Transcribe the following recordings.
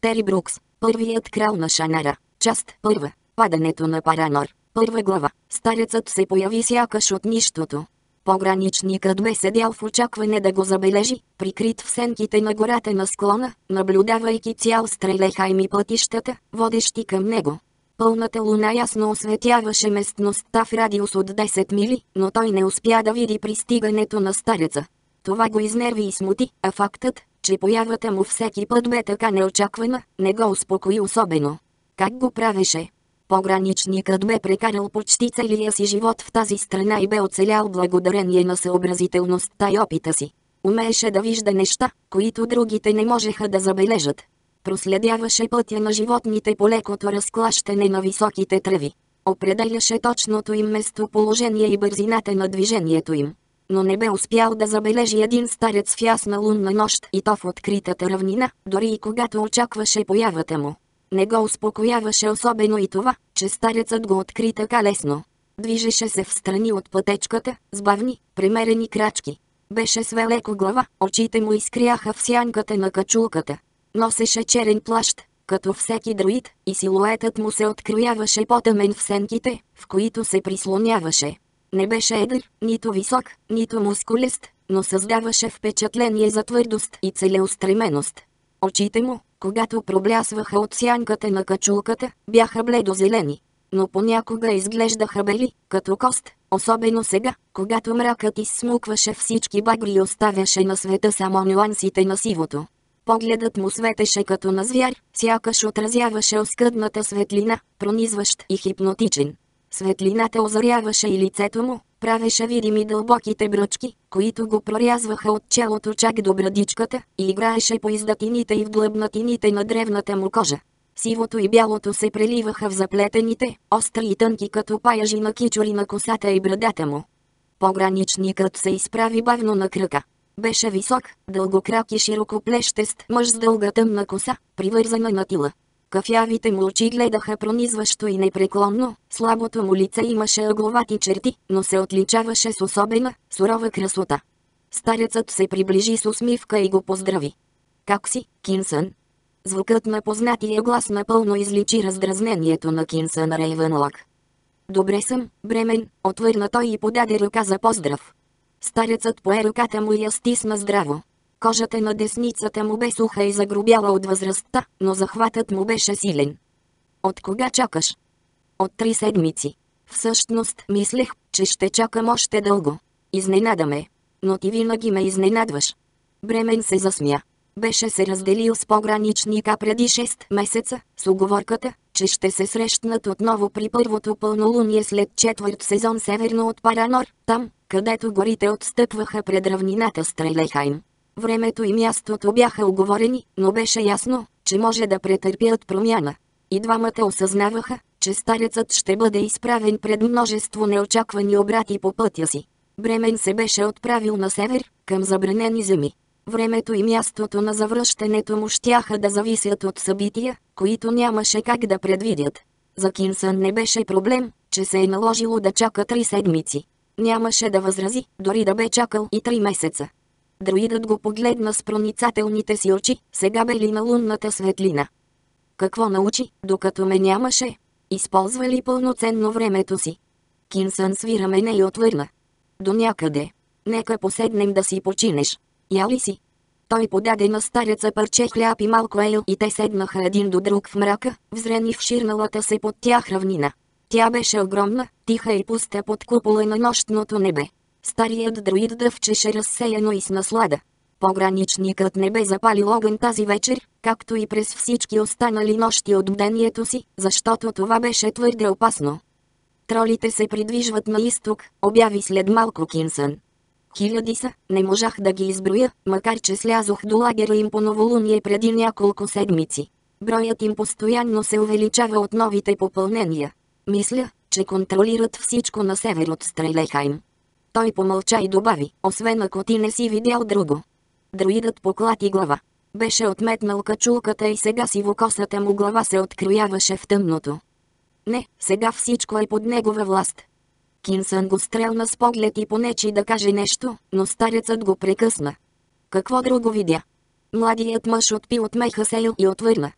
Тери Брукс, първият крал на Шанара, част първа, падането на Паранор, първа глава. Старецът се появи сякаш от нищото. Пограничникът бе седял в очакване да го забележи, прикрит в сенките на гората на склона, наблюдавайки цял Стрелехайм и пътищата, водещи към него. Пълната луна ясно осветяваше местността в радиус от 10 мили, но той не успя да види пристигането на стареца. Това го изнерви и смути, а фактът, че появата му всеки път бе така неочаквана, не го успокои особено. Как го правеше? Пограничникът бе прекарал почти целия си живот в тази страна и бе оцелял благодарение на съобразителността и опита си. Умееше да вижда неща, които другите не можеха да забележат. Проследяваше пътя на животните по лекото разклащане на високите тръви. Определяше точното им местоположение и бързината на движението им. Но не бе успял да забележи един старец в ясна лунна нощ и то в откритата равнина, дори и когато очакваше появата му. Не го успокояваше особено и това, че старецът го откри така лесно. Движеше се встрани от пътечката, с бавни, премерени крачки. Беше свел леко глава, очите му изкряха в сянката на качулката. Носеше черен плащ, като всеки друид, и силуетът му се открояваше потъмен в сенките, в които се прислоняваше. Не беше едър, нито висок, нито мускулест, но създаваше впечатление за твърдост и целеустременост. Очите му, когато проблясваха от сянката на качулката, бяха бледозелени, но понякога изглеждаха бели, като кост, особено сега, когато мракът изсмукваше всички багри и оставяше на света само нюансите на сивото. Погледът му светеше като на звяр, сякаш отразяваше оскъдната светлина, пронизващ и хипнотичен. Светлината озаряваше и лицето му, правеше видими дълбоките бръчки, които го прорязваха от челото чак до брадичката, и играеше по издатините и в длъбнатините на древната му кожа. Сивото и бялото се преливаха в заплетените, остри и тънки като паяжи на кичури на косата и брадата му. Пограничникът се изправи бавно на крака. Беше висок, дългокрак и широкоплещест мъж с дълга тъмна коса, привързана на тила. Кафявите му очи гледаха пронизващо и непреклонно, слабото му лице имаше ъгловати черти, но се отличаваше с особена, сурова красота. Старецът се приближи с усмивка и го поздрави. "Как си, Кинсън?" Звукът на познатия глас напълно изличи раздразнението на Кинсън Рейвънлок. "Добре съм, Бремен", отвърна той и подаде ръка за поздрав. Старецът пое ръката му и я стисна здраво. Кожата на десницата му бе суха и загрубяла от възрастта, но захватът му беше силен. "От кога чакаш?" "От 3 седмици. Всъщност мислех, че ще чакам още дълго. Изненада ме. Но ти винаги ме изненадваш." Бремен се засмя. Беше се разделил с пограничника преди 6 месеца, с уговорката, че ще се срещнат отново при първото пълнолуние след 4 сезон северно от Паранор, там, където горите отстъпваха пред равнината Стрелехайм. Времето и мястото бяха уговорени, но беше ясно, че може да претърпят промяна. И двамата осъзнаваха, че старецът ще бъде изправен пред множество неочаквани обрати по пътя си. Бремен се беше отправил на север, към забранени земи. Времето и мястото на завръщането му щяха да зависят от събития, които нямаше как да предвидят. За Кинсън не беше проблем, че се е наложило да чака 3 седмици. Нямаше да възрази, дори да бе чакал и 3 месеца. Друидът го погледна с проницателните си очи, сега бели на лунната светлина. "Какво научи, докато ме нямаше? Използва ли пълноценно времето си?" Кинсън свира мене и отвърна. "До някъде. Нека поседнем да си починеш. Я ли си?" Той подаде на стареца парче хляб и малко ейл и те седнаха един до друг в мрака, взрени в ширналата се под тях равнина. Тя беше огромна, тиха и пуста под купола на нощното небе. Старият друид дъвчеше разсеяно и с наслада. Пограничникът не бе запалил огън тази вечер, както и през всички останали нощи от бдението си, защото това беше твърде опасно. "Тролите се придвижват на изток", обяви след малко Кинсън. "Хиляди са, не можах да ги изброя, макар че слязох до лагера им по новолуние преди няколко седмици. Броят им постоянно се увеличава от новите попълнения. Мисля, че контролират всичко на север от Стрелехайм." Той помълча и добави, "Освен ако ти не си видял друго." Друидът поклати глава. Беше отметнал качулката и сега сивокосата му глава се открояваше в тъмното. "Не, сега всичко е под негова власт." Кинсън го стрелна с поглед и понечи да каже нещо, но старецът го прекъсна. "Какво друго видя?" Младият мъж отпи от меха сейл и отвърна.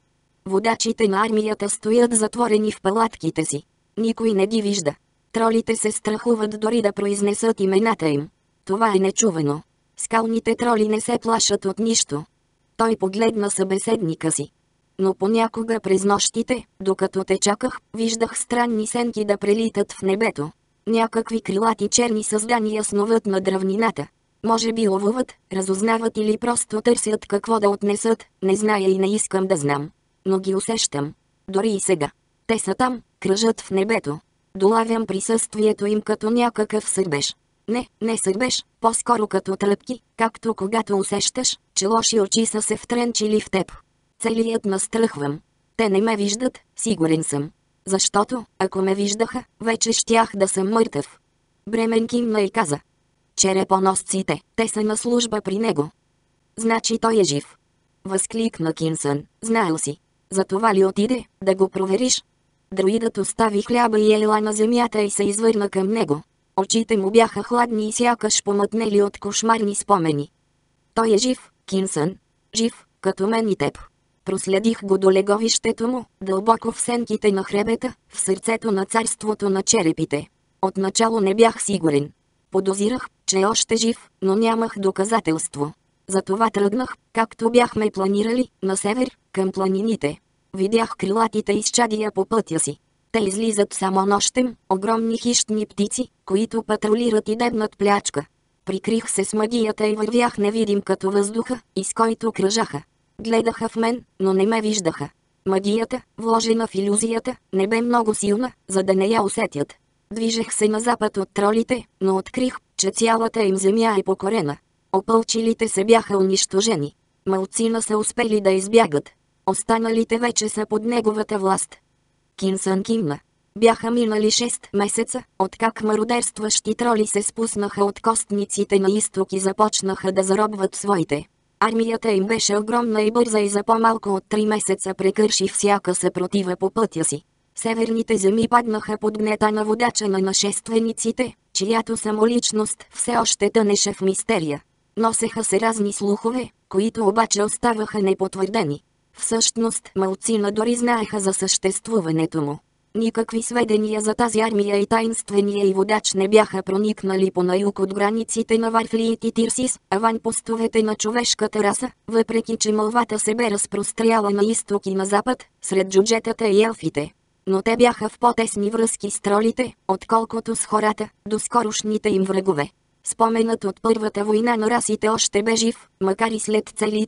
Водачите на армията стоят затворени в палатките си. Никой не ги вижда. Тролите се страхуват дори да произнесат имената им. Това е нечувано. Скалните троли не се плашат от нищо. Той погледна събеседника си. Но понякога през нощите, докато те чаках, виждах странни сенки да прелитат в небето. Някакви крилати черни създания снуват на дръвнината. Може би ловуват, разузнават или просто търсят какво да отнесат, не зная и не искам да знам. Но ги усещам. Дори и сега. Те са там, кръжат в небето. Долавям присъствието им като някакъв сърбеж. Не сърбеж, по-скоро като тръпки, както когато усещаш, че лоши очи са се втренчили в теб. Целият настръхвам. Те не ме виждат, сигурен съм. Защото, ако ме виждаха, вече щях да съм мъртъв. Бремен кимна и каза. Черепоносците, те са на служба при него. Значи той е жив. Възкликна Кинсън, знаел си. Затова ли отиде, да го провериш? Друидът остави хляба и ела на земята и се извърна към него. Очите му бяха хладни и сякаш помътнели от кошмарни спомени. Той е жив, Кинсън. Жив, като мен и теб. Проследих го до леговището му, дълбоко в сенките на хребета, в сърцето на царството на черепите. Отначало не бях сигурен. Подозирах, че е още жив, но нямах доказателство. Затова тръгнах, както бяхме планирали, на север, към планините. Видях крилатите изчадия по пътя си. Те излизат само нощем, огромни хищни птици, които патрулират и дебнат плячка. Прикрих се с магията и вървях невидим като въздуха, из който кръжаха. Гледаха в мен, но не ме виждаха. Магията, вложена в илюзията, не бе много силна, за да не я усетят. Движех се на запад от тролите, но открих, че цялата им земя е покорена. Опълчилите се бяха унищожени. Малцина са успели да избягат. Останалите вече са под неговата власт. Кинсън кимна. Бяха минали 6 месеца, откак мародерстващи троли се спуснаха от костниците на изток и започнаха да заробват своите. Армията им беше огромна и бърза и за по-малко от 3 месеца прекърши всяка съпротива по пътя си. Северните земи паднаха под гнета на водача на нашествениците, чиято самоличност все още тънеше в мистерия. Носеха се разни слухове, които обаче оставаха непотвърдени. Всъщност малцина дори знаеха за съществуването му. Никакви сведения за тази армия и таинствения и водач не бяха проникнали по на юг от границите на Варфлиит и Тирсис, аванпостовете на човешката раса, въпреки че мълвата се бе разпростряла на изток и на запад, сред джуджетата и елфите. Но те бяха в по-тесни връзки с тролите, отколкото с хората, доскорошните им врагове. Споменът от първата война на расите още бе жив, макар и след цели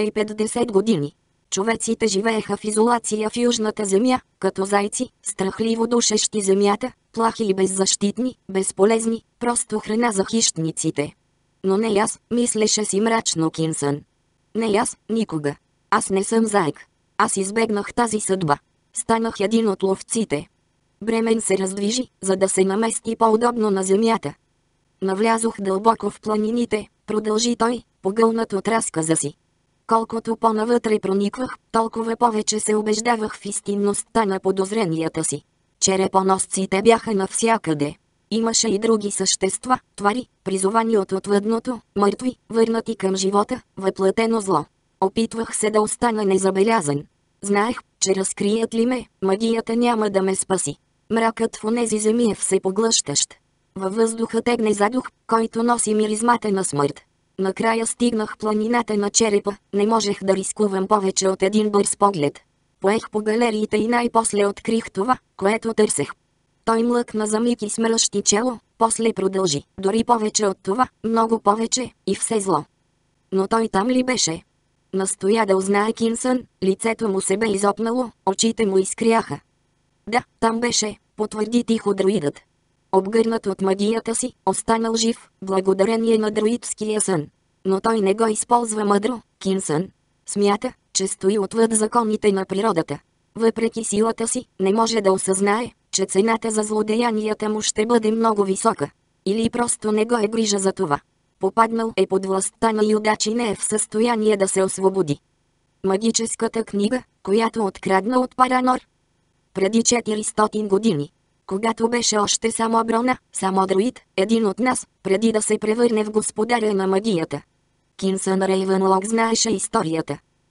350 години. Човеците живееха в изолация в южната земя, като зайци, страхливо душещи земята, плахи и беззащитни, безполезни, просто храна за хищниците. Но не аз, мислеше си мрачно Кинсън. Не аз, никога. Аз не съм заек. Аз избегнах тази съдба. Станах един от ловците. Бремен се раздвижи, за да се намести по-удобно на земята. Навлязох дълбоко в планините, продължи той, погълнат от разказа си. Колкото по-навътре прониквах, толкова повече се убеждавах в истинността на подозренията си. Черепоносците бяха навсякъде. Имаше и други същества, твари, призовани от отвъдното, мъртви, върнати към живота, въплътено зло. Опитвах се да остана незабелязан. Знаех, че разкрият ли ме, магията няма да ме спаси. Мракът в онези земи е всепоглъщащ. Във въздуха тегне задух, който носи миризмата на смърт. Накрая стигнах планината на черепа, не можех да рискувам повече от един бърз поглед. Поех по галериите и най-после открих това, което търсех. Той млъкна за миг и смръщи чело, после продължи, дори повече от това, много повече, и все зло. Но той там ли беше? Настоя да узнае Кинсън, лицето му се бе изопнало, очите му изкряха. Да, там беше, потвърди тихо друидът. Обгърнат от магията си, останал жив, благодарение на друидския сън. Но той не го използва мъдро, Кинсън. Смята, че стои отвъд законите на природата. Въпреки силата си, не може да осъзнае, че цената за злодеянията му ще бъде много висока. Или просто не го е грижа за това. Попаднал е под властта на юдач и не е в състояние да се освободи. Магическата книга, която открадна от Паранор. Преди 400 години. Когато беше още само Брона, само друид, един от нас, преди да се превърне в господаря на магията. Кинсън Рейвънлок знаеше историята.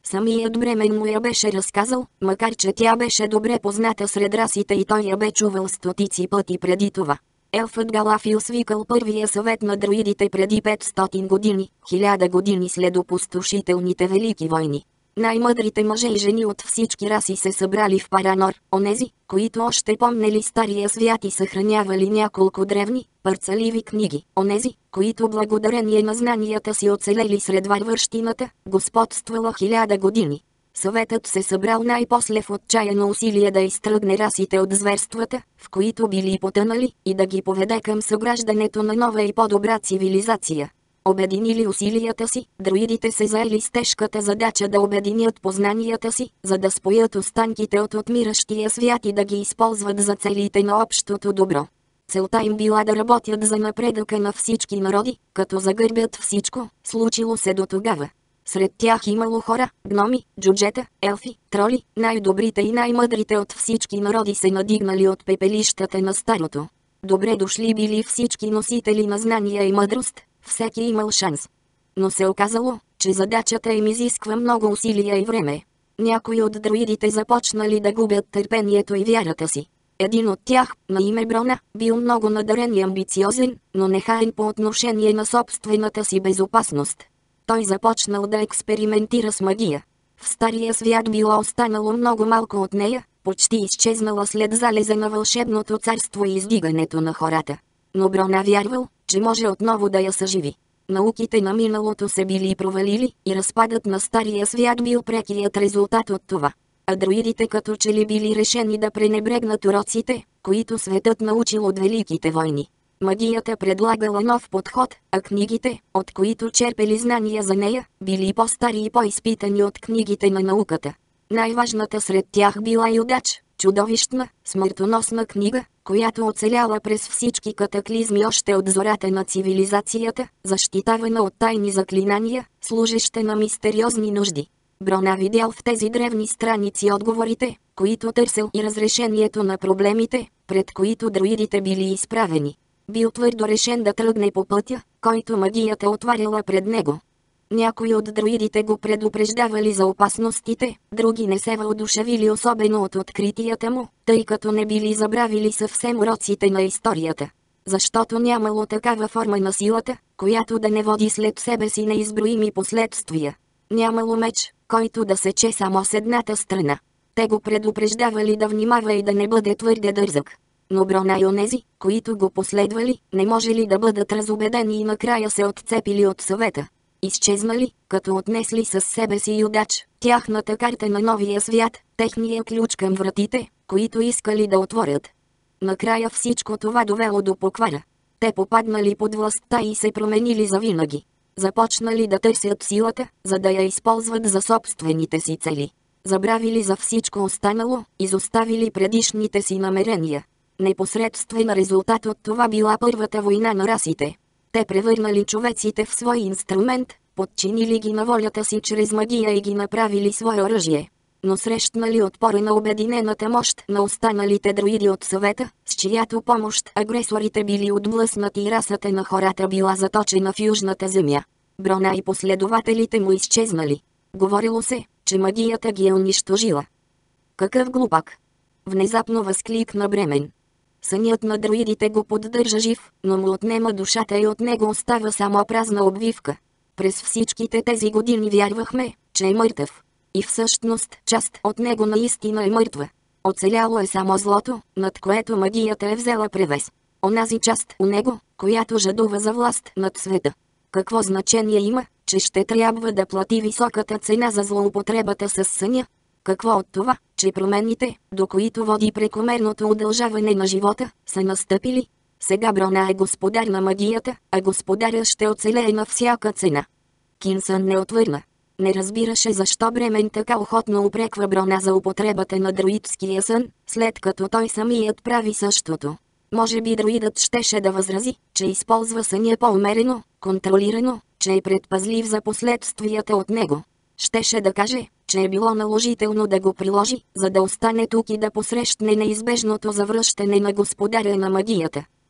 Самият Бремен му я беше разказал, макар че тя беше добре позната сред расите и той я бе чувал стотици пъти преди това. Елфът Галафил свикал първия съвет на друидите преди 500 години, 1000 години след опустошителните велики войни. Най-мъдрите мъже и жени от всички раси се събрали в Паранор, онези, които още помнели стария свят и съхранявали няколко древни, парцаливи книги, онези, които благодарение на знанията си оцелели сред варварщината, господствала 1000 години. Съветът се събрал най-после в отчаяно усилие да изтръгне расите от зверствата, в които били потънали, и да ги поведе към съграждането на нова и по-добра цивилизация. Обединили усилията си, друидите се заели с тежката задача да обединят познанията си, за да споят останките от отмиращия свят и да ги използват за целите на общото добро. Целта им била да работят за напредъка на всички народи, като загърбят всичко, случило се до тогава. Сред тях имало хора, гноми, джуджета, елфи, троли, най-добрите и най-мъдрите от всички народи се надигнали от пепелищата на старото. Добре дошли били всички носители на знания и мъдрост, всеки имал шанс. Но се оказало, че задачата им изисква много усилия и време. Някои от друидите започнали да губят търпението и вярата си. Един от тях, на име Брона, бил много надарен и амбициозен, но нехаен по отношение на собствената си безопасност. Той започнал да експериментира с магия. В стария свят било останало много малко от нея, почти изчезнала след залеза на вълшебното царство и издигането на хората. Но Брона вярвал, че може отново да я съживи. Науките на миналото се били провалили и разпадът на стария свят бил прекият резултат от това. А друидите като че ли били решени да пренебрегнат уроците, които светът научил от великите войни. Магията предлагала нов подход, а книгите, от които черпели знания за нея, били по-стари и по-изпитани от книгите на науката. Най-важната сред тях била Юдач, чудовищна, смъртоносна книга, която оцеляла през всички катаклизми още от зората на цивилизацията, защитавана от тайни заклинания, служеща на мистериозни нужди. Брона видял в тези древни страници отговорите, които търсил, и разрешението на проблемите, пред които друидите били изправени. Бил твърдо решен да тръгне по пътя, който магията отваряла пред него. Някои от друидите го предупреждавали за опасностите, други не се въодушевили особено от откритията му, тъй като не били забравили съвсем уроците на историята. Защото нямало такава форма на силата, която да не води след себе си неизброими последствия. Нямало меч, който да сече само с едната страна. Те го предупреждавали да внимава и да не бъде твърде дързък. Но Брона и онези, които го последвали, не можели да бъдат разубедени и накрая се отцепили от съвета. Изчезнали, като отнесли със себе си Юдач, тяхната карта на новия свят, техния ключ към вратите, които искали да отворят. Накрая всичко това довело до поквара. Те попаднали под властта и се променили завинаги. Започнали да търсят силата, за да я използват за собствените си цели. Забравили за всичко останало, изоставили предишните си намерения. Непосредствен резултат от това била първата война на расите. Те превърнали човеците в свой инструмент, подчинили ги на волята си чрез магия и ги направили свое оръжие. Но срещнали отпора на обединената мощ на останалите друиди от съвета, с чиято помощ агресорите били отблъснати и расата на хората била заточена в Южната земя. Брона и последователите му изчезнали. Говорило се, че магията ги е унищожила. Какъв глупак! Внезапно възкликна Бремен. Сънят на друидите го поддържа жив, но му отнема душата и от него остава само празна обвивка. През всичките тези години вярвахме, че е мъртъв. И всъщност част от него наистина е мъртва. Оцеляло е само злото, над което магията е взела превес. Онази част у него, която жадува за власт над света. Какво значение има, че ще трябва да плати високата цена за злоупотребата с съня? Какво от това, че промените, до които води прекомерното удължаване на живота, са настъпили? Сега Брона е господар на магията, а господаря ще оцелее на всяка цена. Кинсън не отвърна. Не разбираше защо Бремен така охотно упреква Брона за употребата на друидския сън, след като той самият прави същото. Може би друидът щеше да възрази, че използва съня по-умерено, контролирано, че е предпазлив за последствията от него. Щеше да каже, че е било наложително да го приложи, за да остане тук и да посрещне неизбежното завръщане на господаря на магията.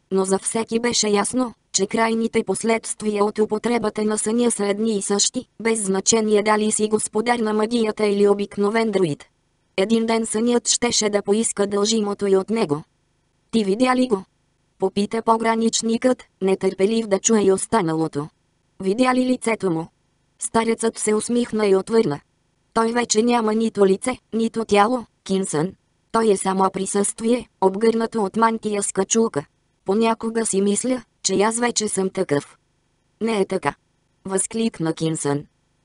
Но за всеки беше ясно, че крайните последствия от употребата на съня са едни и същи, без значение дали си господар на магията или обикновен друид. Един ден сънят щеше да поиска дължимото и от него. Ти видя ли го? Попита пограничникът, нетърпелив да чуе и останалото. Видя ли лицето му? Старецът се усмихна и отвърна. Той вече няма нито лице, нито тяло, Кинсън. Той е само присъствие, обгърнато от мантия с качулка. Понякога си мисля, че аз вече съм такъв. Не е така. Възкликна Кинсън.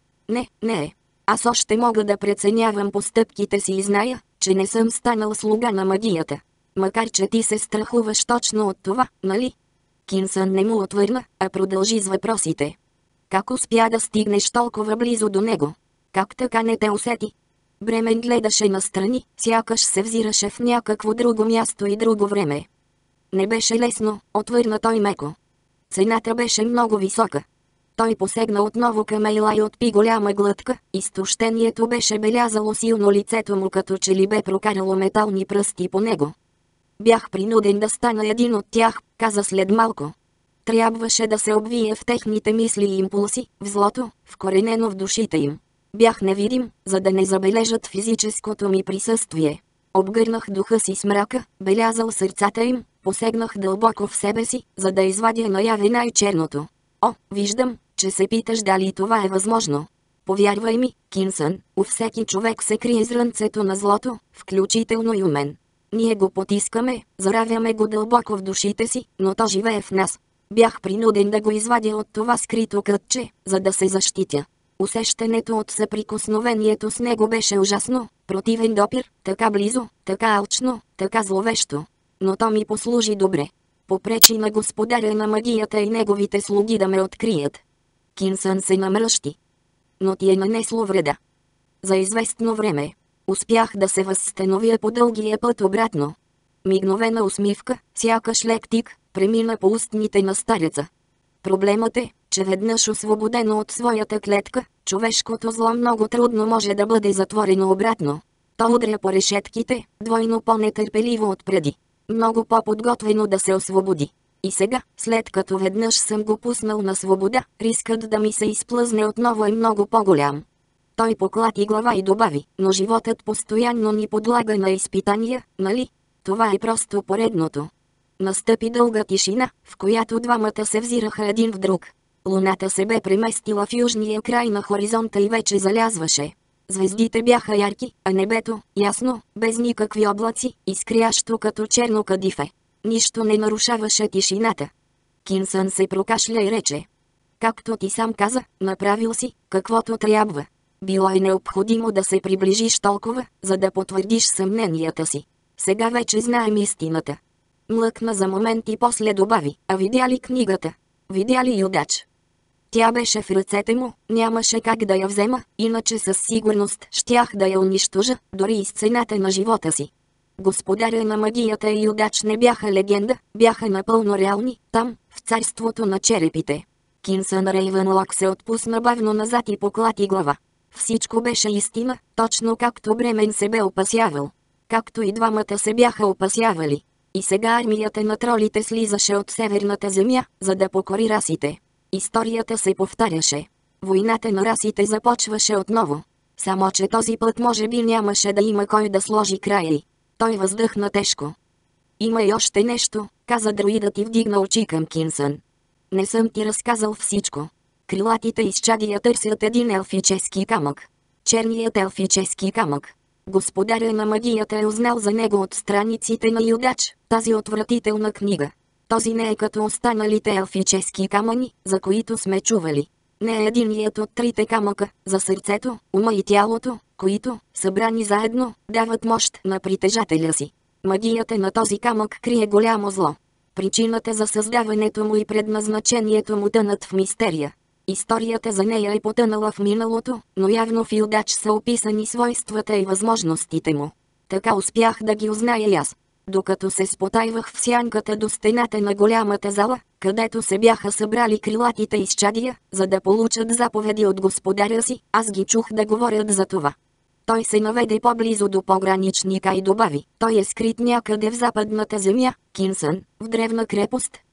Не е. Аз още мога да преценявам постъпките си и зная, че не съм станал слуга на магията. Макар че ти се страхуваш точно от това, нали? Кинсън не му отвърна, а продължи с въпросите. Как успя да стигнеш толкова близо до него? Как така не те усети? Бремен гледаше настрани, сякаш се взираше в някакво друго място и друго време. Не беше лесно, отвърна той меко. Цената беше много висока. Той посегна отново към Ейла и отпи голяма глътка, изтощението беше белязало силно лицето му, като че ли бе прокарало метални пръсти по него. Бях принуден да стана един от тях, каза след малко. Трябваше да се обвие в техните мисли и импулси, в злото, вкоренено в душите им. Бях невидим, за да не забележат физическото ми присъствие. Обгърнах духа си с мрака, белязал сърцата им, посегнах дълбоко в себе си, за да извадя наяве най-черното. О, виждам, че се питаш дали това е възможно. Повярвай ми, Кинсън, у всеки човек се крие зрънцето на злото, включително и у мен. Ние го потискаме, заравяме го дълбоко в душите си, но то живее в нас. Бях принуден да го извадя от това скрито кътче, за да се защитя. Усещането от съприкосновението с него беше ужасно, противен допир, така близо, така алчно, така зловещо. Но то ми послужи добре. Попречи на господаря на магията и неговите слуги да ме открият. Кинсън се намръщи. Но ти е нанесло вреда. За известно време. Успях да се възстановя по дългия път обратно. Мигновена усмивка, сякаш лек тик, премина по устните на стареца. Проблемът е, че веднъж освободено от своята клетка, човешкото зло много трудно може да бъде затворено обратно. То удря по решетките, двойно по-нетърпеливо отпреди. Много по-подготвено да се освободи. И сега, след като веднъж съм го пуснал на свобода, рискът да ми се изплъзне отново е много по-голям. Той поклати глава и добави, но животът постоянно ни подлага на изпитания, нали? Това е просто поредното. Настъпи дълга тишина, в която двамата се взираха един в друг. Луната се бе преместила в южния край на хоризонта и вече залязваше. Звездите бяха ярки, а небето, ясно, без никакви облаци, изкрящо като черно кадифе. Нищо не нарушаваше тишината. Кинсън се прокашля и рече. Както ти сам каза, направил си, каквото трябва. Било е необходимо да се приближиш толкова, за да потвърдиш съмненията си. Сега вече знаем истината. Млъкна за момент и после добави, а видя ли книгата? Видя ли Юдач? Тя беше в ръцете му, нямаше как да я взема, иначе със сигурност щях да я унищожа, дори и с цената на живота си. Господаря на магията и Юдач не бяха легенда, бяха напълно реални, там, в царството на черепите. Кинсън Рейвънлок се отпусна бавно назад и поклати глава. Всичко беше истина, точно както Бремен се бе опасявал. Както и двамата се бяха опасявали. И сега армията на тролите слизаше от северната земя, за да покори расите. Историята се повтаряше. Войната на расите започваше отново. Само че този път може би нямаше да има кой да сложи край й. Той въздъхна тежко. Има и още нещо, каза друидът и вдигна очи към Кинсън. Не съм ти разказал всичко. Крилатите изчадия търсят един елфически камък. Черният елфически камък. Господаря на магията е узнал за него от страниците на Юдач, тази отвратителна книга. Този не е като останалите елфически камъни, за които сме чували. Не е единият от трите камъка, за сърцето, ума и тялото, които, събрани заедно, дават мощ на притежателя си. Магията на този камък крие голямо зло. Причината за създаването му и предназначението му тънат в мистерия. Историята за нея е потънала в миналото, но явно в Юдач са описани свойствата и възможностите му. Така успях да ги узная и аз. Докато се спотайвах в сянката до стената на голямата зала, където се бяха събрали крилатите изчадия, за да получат заповеди от господаря си, аз ги чух да говорят за това. Той се наведе по-близо до пограничника и добави, той е скрит някъде в западната земя, Кинсън, в древна крепост,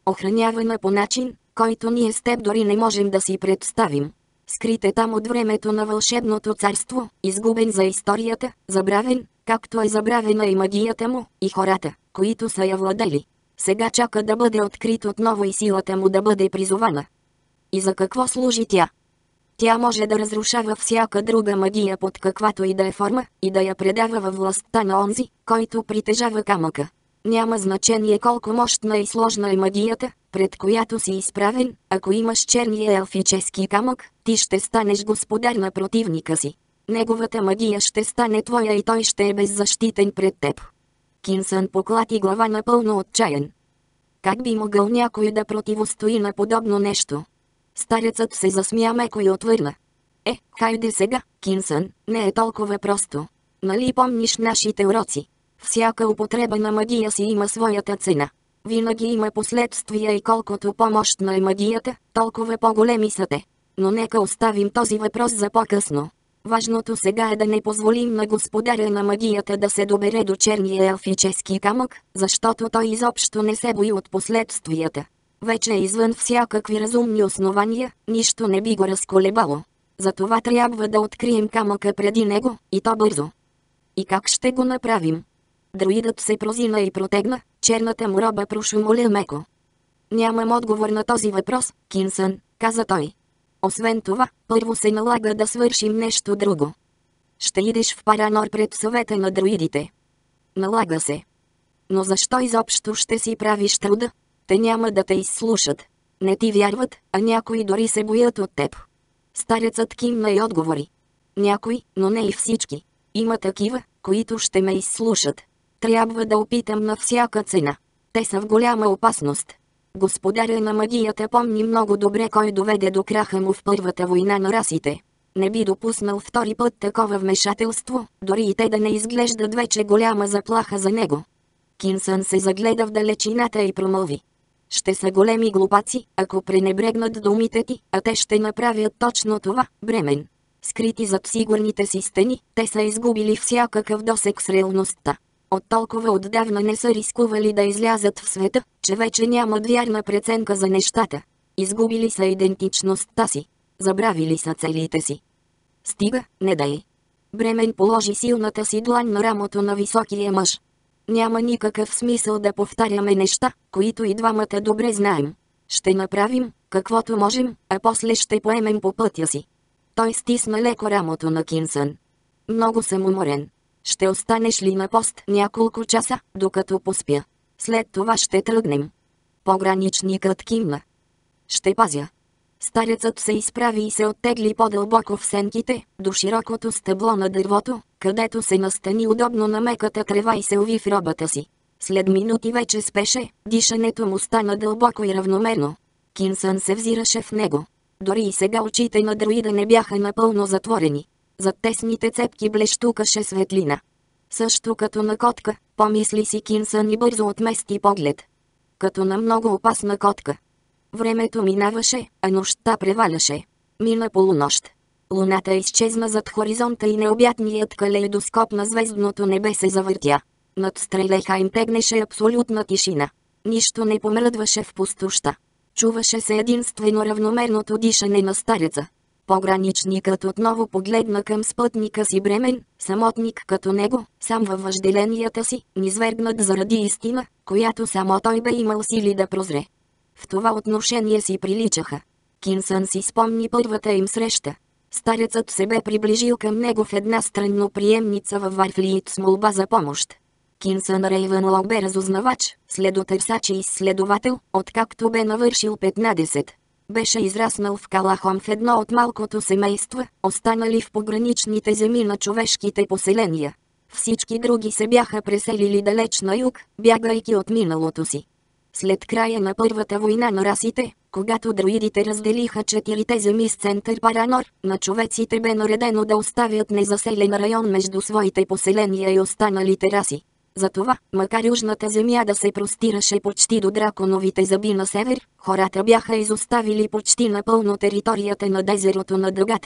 Охранявана по начин, който ние с теб дори не можем да си представим. Скрит е там от времето на вълшебното царство, изгубен за историята, забравен, както е забравена и магията му, и хората, които са я владели. Сега чака да бъде открит отново и силата му да бъде призована. И за какво служи тя? Тя може да разрушава всяка друга магия под каквато и да е форма, и да я предава във властта на онзи, който притежава камъка. Няма значение колко мощна и сложна е магията, пред която си изправен, ако имаш черния елфически камък, ти ще станеш господар на противника си. Неговата магия ще стане твоя и той ще е беззащитен пред теб. Кинсън поклати глава напълно отчаян. Как би могъл някой да противостои на подобно нещо? Старецът се засмя меко и отвърна. Хайде сега, Кинсън, не е толкова просто. Нали помниш нашите уроци? Всяка употреба на магия си има своята цена. Винаги има последствия и колкото по-мощна е магията, толкова по-големи са те. Но нека оставим този въпрос за по-късно. Важното сега е да не позволим на господаря на магията да се добере до черния елфически камък, защото той изобщо не се бои от последствията. Вече е извън всякакви разумни основания, нищо не би го разколебало. Затова трябва да открием камъка преди него, и то бързо. И как ще го направим? Друидът се прозина и протегна, черната му роба прошумоля меко. Нямам отговор на този въпрос, Кинсън, каза той. Освен това, първо се налага да свършим нещо друго. Ще идеш в Паранор пред съвета на друидите. Налага се. Но защо изобщо ще си правиш труда? Те няма да те изслушат. Не ти вярват, а някои дори се боят от теб. Старецът кимна и отговори. Някои, но не и всички. Има такива, които ще ме изслушат. Трябва да опитам на всяка цена. Те са в голяма опасност. Господаря на магията помни много добре кой доведе до краха му в първата война на расите. Не би допуснал втори път такова вмешателство, дори и те да не изглеждат вече голяма заплаха за него. Кинсън се загледа в далечината и промълви. Ще са големи глупаци, ако пренебрегнат думите ти, а те ще направят точно това, Бремен. Скрити зад сигурните си стени, те са изгубили всякакъв досег с реалността. От толкова отдавна не са рискували да излязат в света, че вече нямат вярна преценка за нещата. Изгубили са идентичността си. Забравили са целите си. Стига, не дай. Бремен положи силната си длан на рамото на високия мъж. Няма никакъв смисъл да повтаряме неща, които и двамата добре знаем. Ще направим, каквото можем, а после ще поемем по пътя си. Той стисна леко рамото на Кинсън. Много съм уморен. Ще останеш ли на пост няколко часа, докато поспя? След това ще тръгнем. Пограничникът кимна. Ще пазя. Старецът се изправи и се оттегли по-дълбоко в сенките, до широкото стъбло на дървото, където се настани удобно на меката трева и се уви в робата си. След минути вече спеше, дишането му стана дълбоко и равномерно. Кинсън се взираше в него. Дори и сега очите на друида не бяха напълно затворени. Зад тесните цепки блещукаше светлина. Също като на котка, помисли си Кинсън и бързо отмести поглед. Като на много опасна котка. Времето минаваше, а нощта преваляше. Мина полунощ. Луната изчезна зад хоризонта и необятният калейдоскоп на звездното небе се завъртя. Над Стрелехайм тегнеше абсолютна тишина. Нищо не помръдваше в пустоща. Чуваше се единствено равномерното дишане на стареца. Пограничникът отново погледна към спътника си Бремен, самотник като него, сам във въжделенията си, низвергнат заради истина, която само той бе имал сили да прозре. В това отношение си приличаха. Кинсън си спомни първата им среща. Старецът се бе приближил към него в една странноприемница във Варфлиит с молба за помощ. Кинсън Рейвънлок бе разузнавач, следотърсач и изследовател, откакто бе навършил 15. Беше израснал в Калахом в едно от малкото семейства, останали в пограничните земи на човешките поселения. Всички други се бяха преселили далеч на юг, бягайки от миналото си. След края на първата война на расите, когато друидите разделиха 4 земи с център Паранор, на човеците бе наредено да оставят незаселен район между своите поселения и останалите раси. Затова, макар южната земя да се простираше почти до драконовите зъби на север, хората бяха изоставили почти напълно територията на езерото на Дъгата.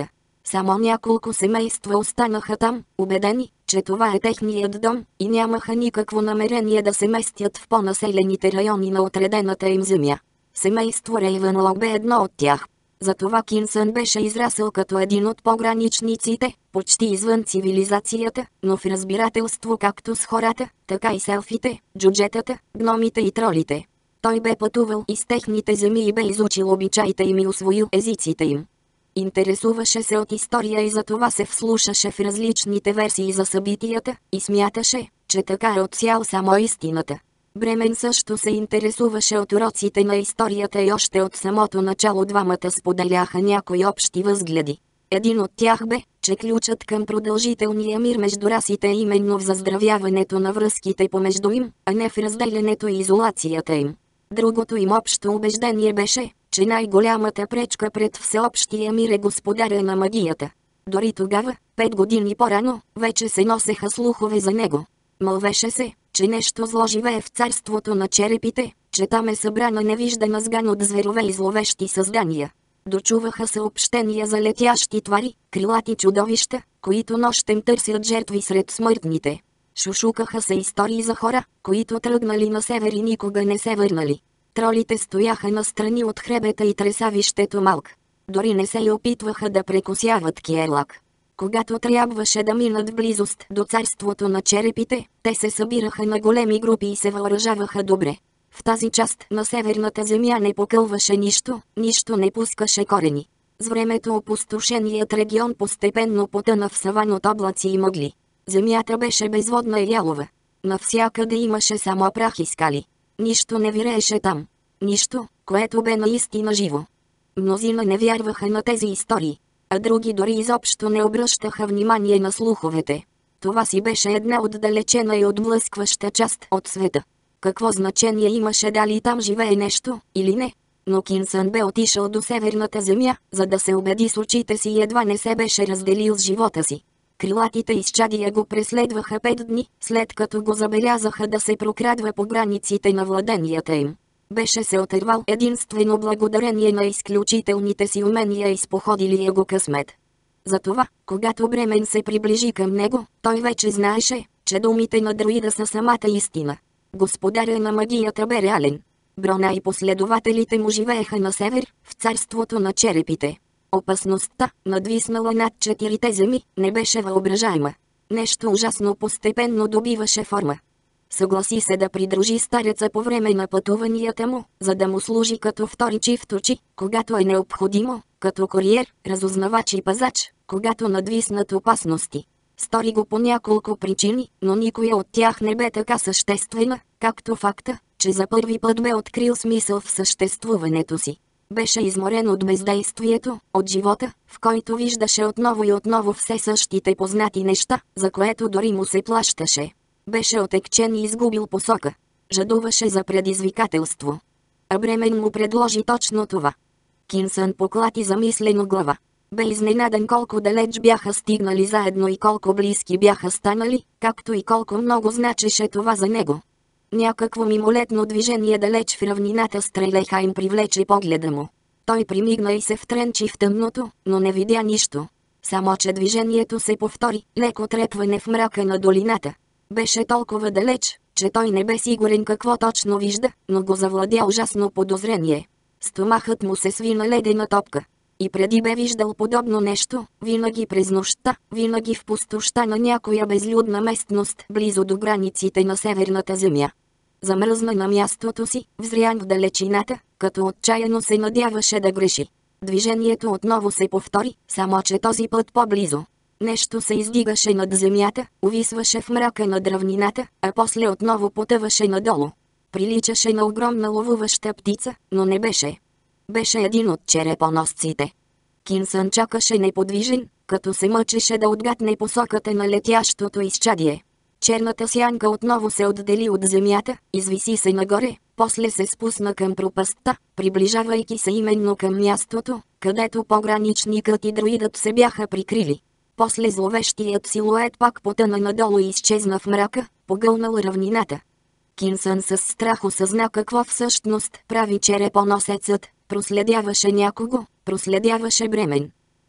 Само няколко семейства останаха там, убедени, че това е техният дом, и нямаха никакво намерение да се местят в по-населените райони на отредената им земя. Семейство Рейвънлоу бе едно от тях. Затова Кинсън беше израсъл като един от пограничниците, почти извън цивилизацията, но в разбирателство както с хората, така и с елфите, джуджетата, гномите и тролите. Той бе пътувал из техните земи и бе изучил обичаите им и усвоил езиците им. Интересуваше се от история и затова се вслушаше в различните версии за събитията, и смяташе, че така е отсял само истината. Бремен също се интересуваше от уроците на историята и още от самото начало двамата споделяха някои общи възгледи. Един от тях бе, че ключът към продължителния мир между расите е именно в заздравяването на връзките помежду им, а не в разделянето и изолацията им. Другото им общо убеждение беше, че най-голямата пречка пред всеобщия мир е господаря на магията. Дори тогава, 5 години по-рано, вече се носеха слухове за него. Мълвеше се, че нещо зло живее в царството на черепите, че там е събрана невиждана сган от зверове и зловещи създания. Дочуваха съобщения за летящи твари, крилати чудовища, които нощем търсят жертви сред смъртните. Шушукаха се истории за хора, които тръгнали на север и никога не се върнали. Тролите стояха настрани от хребета и тресавището Малк. Дори не се и опитваха да прекосяват Киерлак. Когато трябваше да минат в близост до царството на черепите, те се събираха на големи групи и се въоръжаваха добре. В тази част на северната земя не покълваше нищо, нищо не пускаше корени. С времето опустошеният регион постепенно потъна в саван от облаци и мъгли. Земята беше безводна и ялова. Навсякъде имаше само прах и скали. Нищо не вирееше там. Нищо, което бе наистина живо. Мнозина не вярваха на тези истории, а други дори изобщо не обръщаха внимание на слуховете. Това си беше една отдалечена и отблъскваща част от света. Какво значение имаше дали там живее нещо, или не? Но Кинсън бе отишъл до северната земя, за да се убеди с очите си и едва не се беше разделил с живота си. Крилатите изчадия го преследваха 5 дни, след като го забелязаха да се прокрадва по границите на владенията им. Беше се отървал единствено благодарение на изключителните си умения и споходилия го късмет. Затова, когато Бремен се приближи към него, той вече знаеше, че думите на друида са самата истина. Господаря на магията бе реален. Брона и последователите му живееха на север, в царството на черепите. Опасността, надвиснала над 4 земи, не беше въображаема. Нещо ужасно постепенно добиваше форма. Съгласи се да придружи стареца по време на пътуванията му, за да му служи като втори чифт очи, когато е необходимо, като куриер, разузнавач и пазач, когато надвиснат опасности. Стори го по няколко причини, но никоя от тях не бе така съществена, както факта, че за първи път бе открил смисъл в съществуването си. Беше изморен от бездействието, от живота, в който виждаше отново и отново все същите познати неща, за което дори му се плащаше. Беше отекчен и изгубил посока. Жадуваше за предизвикателство. А Бремен му предложи точно това. Кинсън поклати замислено глава. Бе изненадан колко далеч бяха стигнали заедно и колко близки бяха станали, както и колко много значеше това за него. Някакво мимолетно движение далеч в равнината с Трелехайм привлече погледа му. Той примигна и се втренчи в тъмното, но не видя нищо. Само че движението се повтори, леко трепване в мрака на долината. Беше толкова далеч, че той не бе сигурен какво точно вижда, но го завладя ужасно подозрение. Стомахът му се свина ледена топка. И преди бе виждал подобно нещо, винаги през нощта, винаги в пустощта на някоя безлюдна местност, близо до границите на северната земя. Замръзна на мястото си, взрян в далечината, като отчаяно се надяваше да греши. Движението отново се повтори, само че този път по-близо. Нещо се издигаше над земята, увисваше в мрака на равнината, а после отново потъваше надолу. Приличаше на огромна ловуваща птица, но не беше. Беше един от черепоносците. Кинсън чакаше неподвижен, като се мъчеше да отгадне посоката на летящото изчадие. Черната сянка отново се отдели от земята, извиси се нагоре, после се спусна към пропастта, приближавайки се именно към мястото, където пограничникът и друидът се бяха прикрили. После зловещият силует пак потъна надолу и изчезна в мрака, погълнал равнината. Кинсън с страх осъзна какво всъщност прави черепоносецът, проследяваше някого, проследяваше Бремен.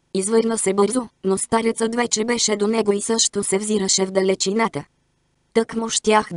Извърна се бързо, но старецът вече беше до него и също се взираше в далечината. Тъкмо щях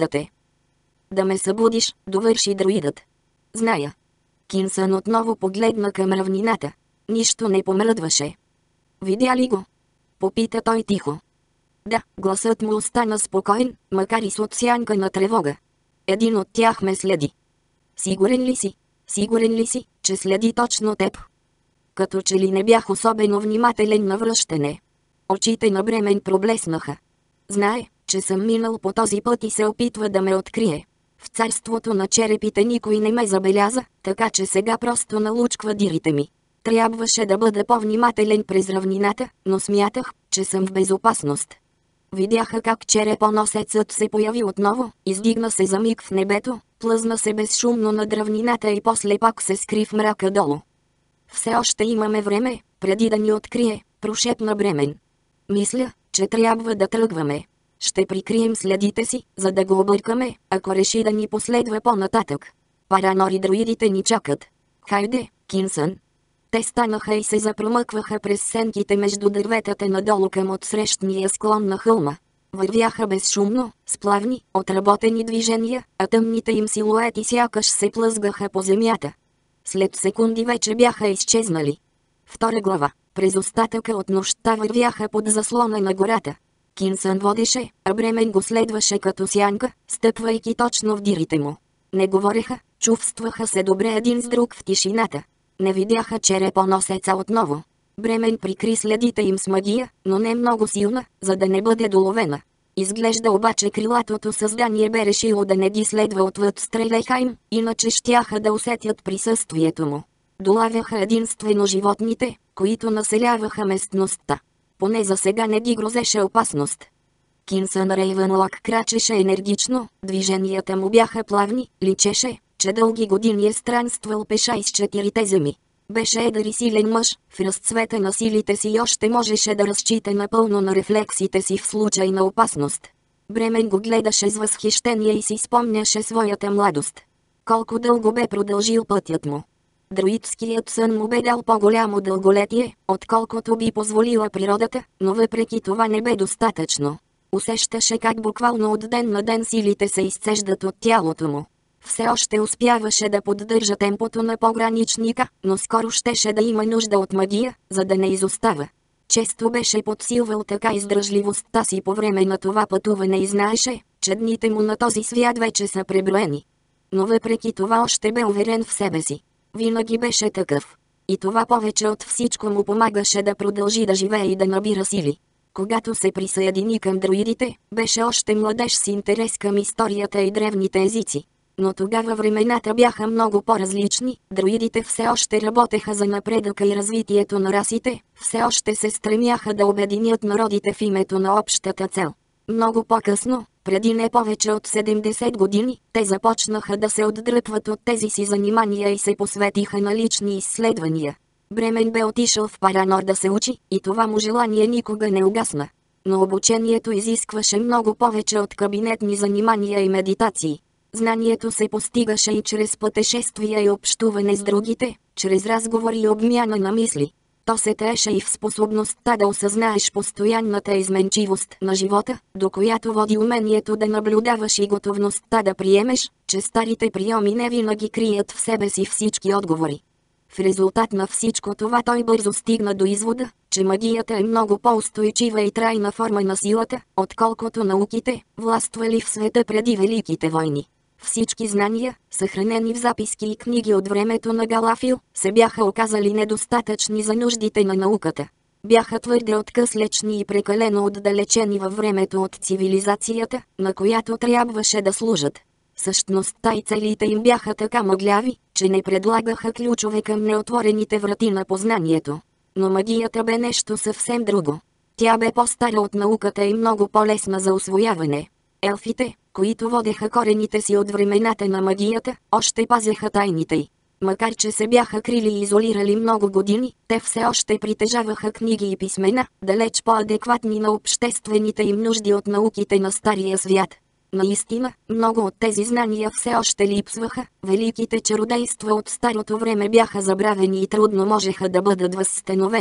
да ме събудиш, довърши друидът. Зная. Кинсън отново погледна към равнината. Нищо не помръдваше. Видя ли го? Попита той тихо. Да, гласът му остана спокоен, макар и с отсянка на тревога. Един от тях ме следи. Сигурен ли си? Сигурен ли си, че следи точно теб? Като че ли не бях особено внимателен на връщане. Очите на Бремен проблеснаха. Знае, че съм минал по този път и се опитва да ме открие. В царството на черепите никой не ме забеляза, така че сега просто налучква дирите ми. Трябваше да бъда по-внимателен през равнината, но смятах, че съм в безопасност. Видяха как черепоносецът се появи отново, издигна се за миг в небето, плъзна се безшумно над равнината и после пак се скри в мрака долу. Все още имаме време, преди да ни открие, прошепна Бремен. Мисля, че трябва да тръгваме. Ще прикрием следите си, за да го объркаме, ако реши да ни последва по-нататък. Паранор и друидите ни чакат. Хайде, Кинсън. Те станаха и се запромъкваха през сенките между дърветата надолу към отсрещния склон на хълма. Вървяха безшумно, с плавни, отработени движения, а тъмните им силуети сякаш се плъзгаха по земята. След секунди вече бяха изчезнали. Втора глава. През остатъка от нощта вървяха под заслона на гората. Кинсън водеше, а Бремен го следваше като сянка, стъпвайки точно в дирите му. Не говореха, чувстваха се добре един с друг в тишината. Не видяха черепоносеца отново. Бремен прикри следите им с магия, но не много силна, за да не бъде доловена. Изглежда обаче крилатото създание бе решило да не ги следва отвъд Стрелехайм, иначе щяха да усетят присъствието му. Долавяха единствено животните, които населяваха местността. Поне за сега не ги грозеше опасност. Кинсън Рейвънлок крачеше енергично, движенията му бяха плавни, личеше, че дълги години е странствал пеша из четирите земи. Беше едър и силен мъж, в разцвета на силите си и още можеше да разчита напълно на рефлексите си в случай на опасност. Бремен го гледаше с възхищение и си спомняше своята младост. Колко дълго бе продължил пътят му. Друидският сън му бе дал по-голямо дълголетие, отколкото би позволила природата, но въпреки това не бе достатъчно. Усещаше как буквално от ден на ден силите се изцеждат от тялото му. Все още успяваше да поддържа темпото на пограничника, но скоро щеше да има нужда от магия, за да не изостава. Често беше подсилвал така издръжливостта си по време на това пътуване и знаеше, че дните му на този свят вече са преброени. Но въпреки това още бе уверен в себе си. Винаги беше такъв. И това повече от всичко му помагаше да продължи да живее и да набира сили. Когато се присъедини към друидите, беше още младеж с интерес към историята и древните езици. Но тогава времената бяха много по-различни, друидите все още работеха за напредъка и развитието на расите, все още се стремяха да обединят народите в името на общата цел. Много по-късно, преди не повече от 70 години, те започнаха да се отдръпват от тези си занимания и се посветиха на лични изследвания. Бремен бе отишъл в Паранор да се учи, и това му желание никога не угасна. Но обучението изискваше много повече от кабинетни занимания и медитации. Знанието се постигаше и чрез пътешествия и общуване с другите, чрез разговори и обмяна на мисли. То се таеше и в способността да осъзнаеш постоянната изменчивост на живота, до която води умението да наблюдаваш и готовността да приемеш, че старите приеми не винаги крият в себе си всички отговори. В резултат на всичко това той бързо стигна до извода, че магията е много по-устойчива и трайна форма на силата, отколкото науките, властвали в света преди Великите войни. Всички знания, съхранени в записки и книги от времето на Галафил, се бяха оказали недостатъчни за нуждите на науката. Бяха твърде откъслечни и прекалено отдалечени във времето от цивилизацията, на която трябваше да служат. Същността и целите им бяха така мъгляви, че не предлагаха ключове към неотворените врати на познанието. Но магията бе нещо съвсем друго. Тя бе по-стара от науката и много по-лесна за усвояване. Елфите, които водеха корените си от времената на магията, още пазеха тайните й. Макар че се бяха крили и изолирали много години, те все още притежаваха книги и писмена, далеч по-адекватни на обществените им нужди от науките на Стария свят. Наистина, много от тези знания все още липсваха, великите чародейства от старото време бяха забравени и трудно можеха да бъдат възстановени.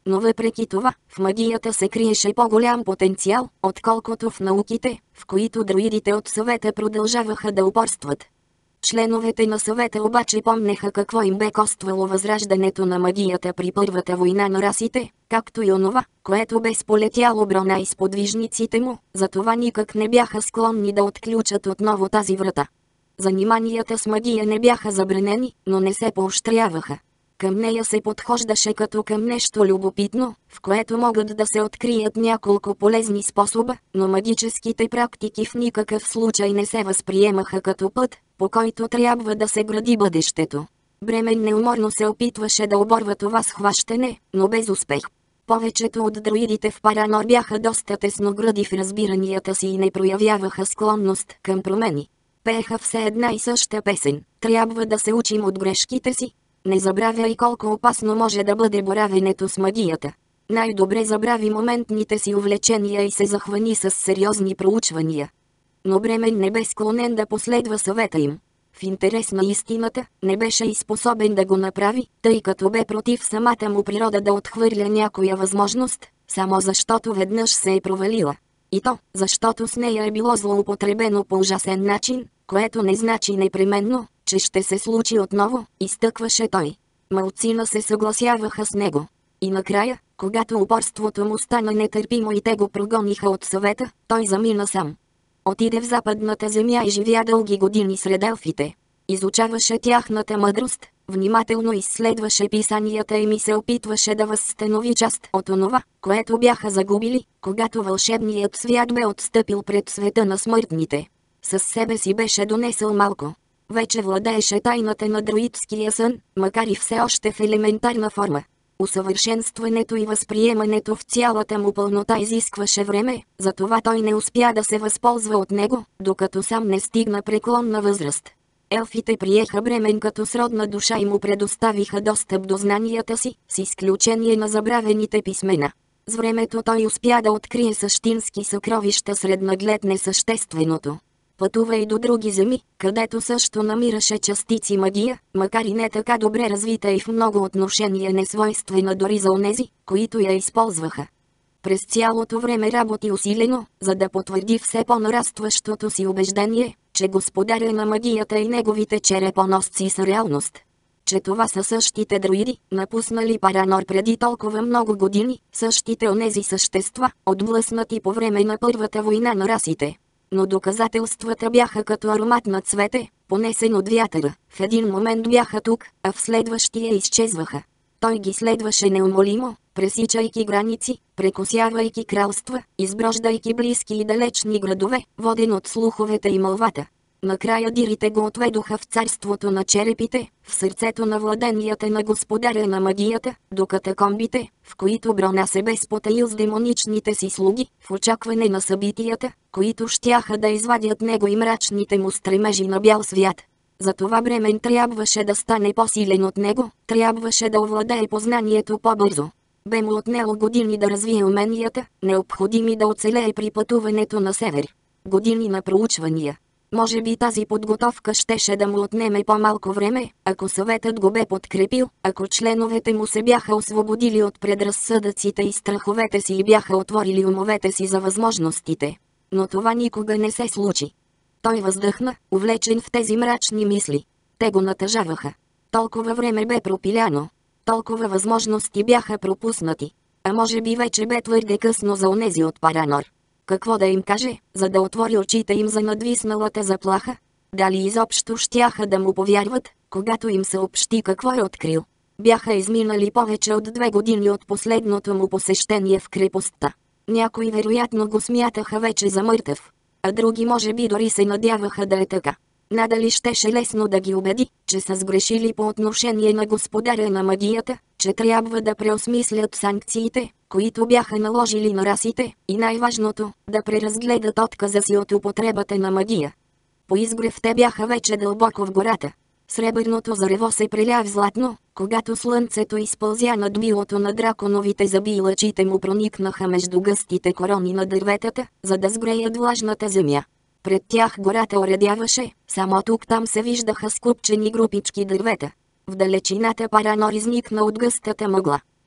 Но въпреки това, в магията се криеше по-голям потенциал, отколкото в науките, в които друидите от съвета продължаваха да упорстват. Членовете на съвета обаче помнеха какво им бе коствало възраждането на магията при първата война на расите, както и онова, което бе сполетяло Брона и сподвижниците му, затова никак не бяха склонни да отключат отново тази врата. Заниманията с магия не бяха забранени, но не се поощряваха. Към нея се подхождаше като към нещо любопитно, в което могат да се открият няколко полезни способа, но магическите практики в никакъв случай не се възприемаха като път, по който трябва да се гради бъдещето. Бремен неуморно се опитваше да оборва това схващане, но без успех. Повечето от друидите в Паранор бяха доста тесногради в разбиранията си и не проявяваха склонност към промени. Пееха все една и съща песен: трябва да се учим от грешките си. Не забравяй колко опасно може да бъде боравенето с магията. Най-добре забрави моментните си увлечения и се захвани с сериозни проучвания. Но Бремен не бе склонен да последва съвета им. В интерес на истината, не беше и способен да го направи, тъй като бе против самата му природа да отхвърля някоя възможност, само защото веднъж се е провалила. И то, защото с нея е било злоупотребено по ужасен начин, което не значи непременно, че ще се случи отново, изтъкваше той. Малцина се съгласяваха с него. И накрая, когато упорството му стана нетърпимо и те го прогониха от съвета, той замина сам. Отиде в западната земя и живя дълги години сред елфите. Изучаваше тяхната мъдрост, внимателно изследваше писанията им и се опитваше да възстанови част от онова, което бяха загубили, когато вълшебният свят бе отстъпил пред света на смъртните. Със себе си беше донесъл малко. Вече владееше тайната на друидския сън, макар и все още в елементарна форма. Усъвършенстването и възприемането в цялата му пълнота изискваше време, затова той не успя да се възползва от него, докато сам не стигна преклонна възраст. Елфите приеха Бремен като сродна душа и му предоставиха достъп до знанията си, с изключение на забравените писмена. С времето той успя да открие същински съкровища сред наглед несъщественото. Пътува и до други земи, където също намираше частици магия, макар и не така добре развита и в много отношения несвойствена дори за онези, които я използваха. През цялото време работи усилено, за да потвърди все по-нарастващото си убеждение, че господаря на магията и неговите черепоносци са реалност. Че това са същите друиди, напуснали Паранор преди толкова много години, същите онези същества, отблъснати по време на първата война на расите. Но доказателствата бяха като аромат на цвете, понесен от вятъра. В един момент бяха тук, а в следващия изчезваха. Той ги следваше неумолимо, пресичайки граници, прекосявайки кралства, изброждайки близки и далечни градове, воден от слуховете и мълвата. Накрая дирите го отведоха в царството на черепите, в сърцето на владенията на господаря на магията, до катакомбите, в които Брона се бе спотаил с демоничните си слуги, в очакване на събитията, които щяха да извадят него и мрачните му стремежи на бял свят. Затова Бремен трябваше да стане по-силен от него, трябваше да овладее познанието по-бързо. Бе му отнело години да развие уменията, необходими да оцелее при пътуването на север. Години на проучвания. Може би тази подготовка щеше да му отнеме по-малко време, ако съветът го бе подкрепил, ако членовете му се бяха освободили от предразсъдъците и страховете си и бяха отворили умовете си за възможностите. Но това никога не се случи. Той въздъхна, увлечен в тези мрачни мисли. Те го натъжаваха. Толкова време бе пропиляно. Толкова възможности бяха пропуснати. А може би вече бе твърде късно за онези от Паранор. Какво да им каже, за да отвори очите им за надвисналата заплаха? Дали изобщо щяха да му повярват, когато им съобщи какво е открил? Бяха изминали повече от 2 години от последното му посещение в крепостта. Някои вероятно го смятаха вече за мъртъв, а други може би дори се надяваха да е така. Надали щеше лесно да ги убеди, че са сгрешили по отношение на господаря на магията, че трябва да преосмислят санкциите, които бяха наложили на расите, и най-важното, да преразгледат отказа си от употребата на магия. По изгрев те бяха вече дълбоко в гората. Сребърното зарево се преля в златно, когато слънцето изпълзя над билото на драконовите зъби и лъчите му проникнаха между гъстите корони на дърветата, за да сгреят влажната земя. Пред тях гората оредяваше, само тук-там се виждаха скупчени групички дървета. В далечината Паранор изникна от гъстата мъгла.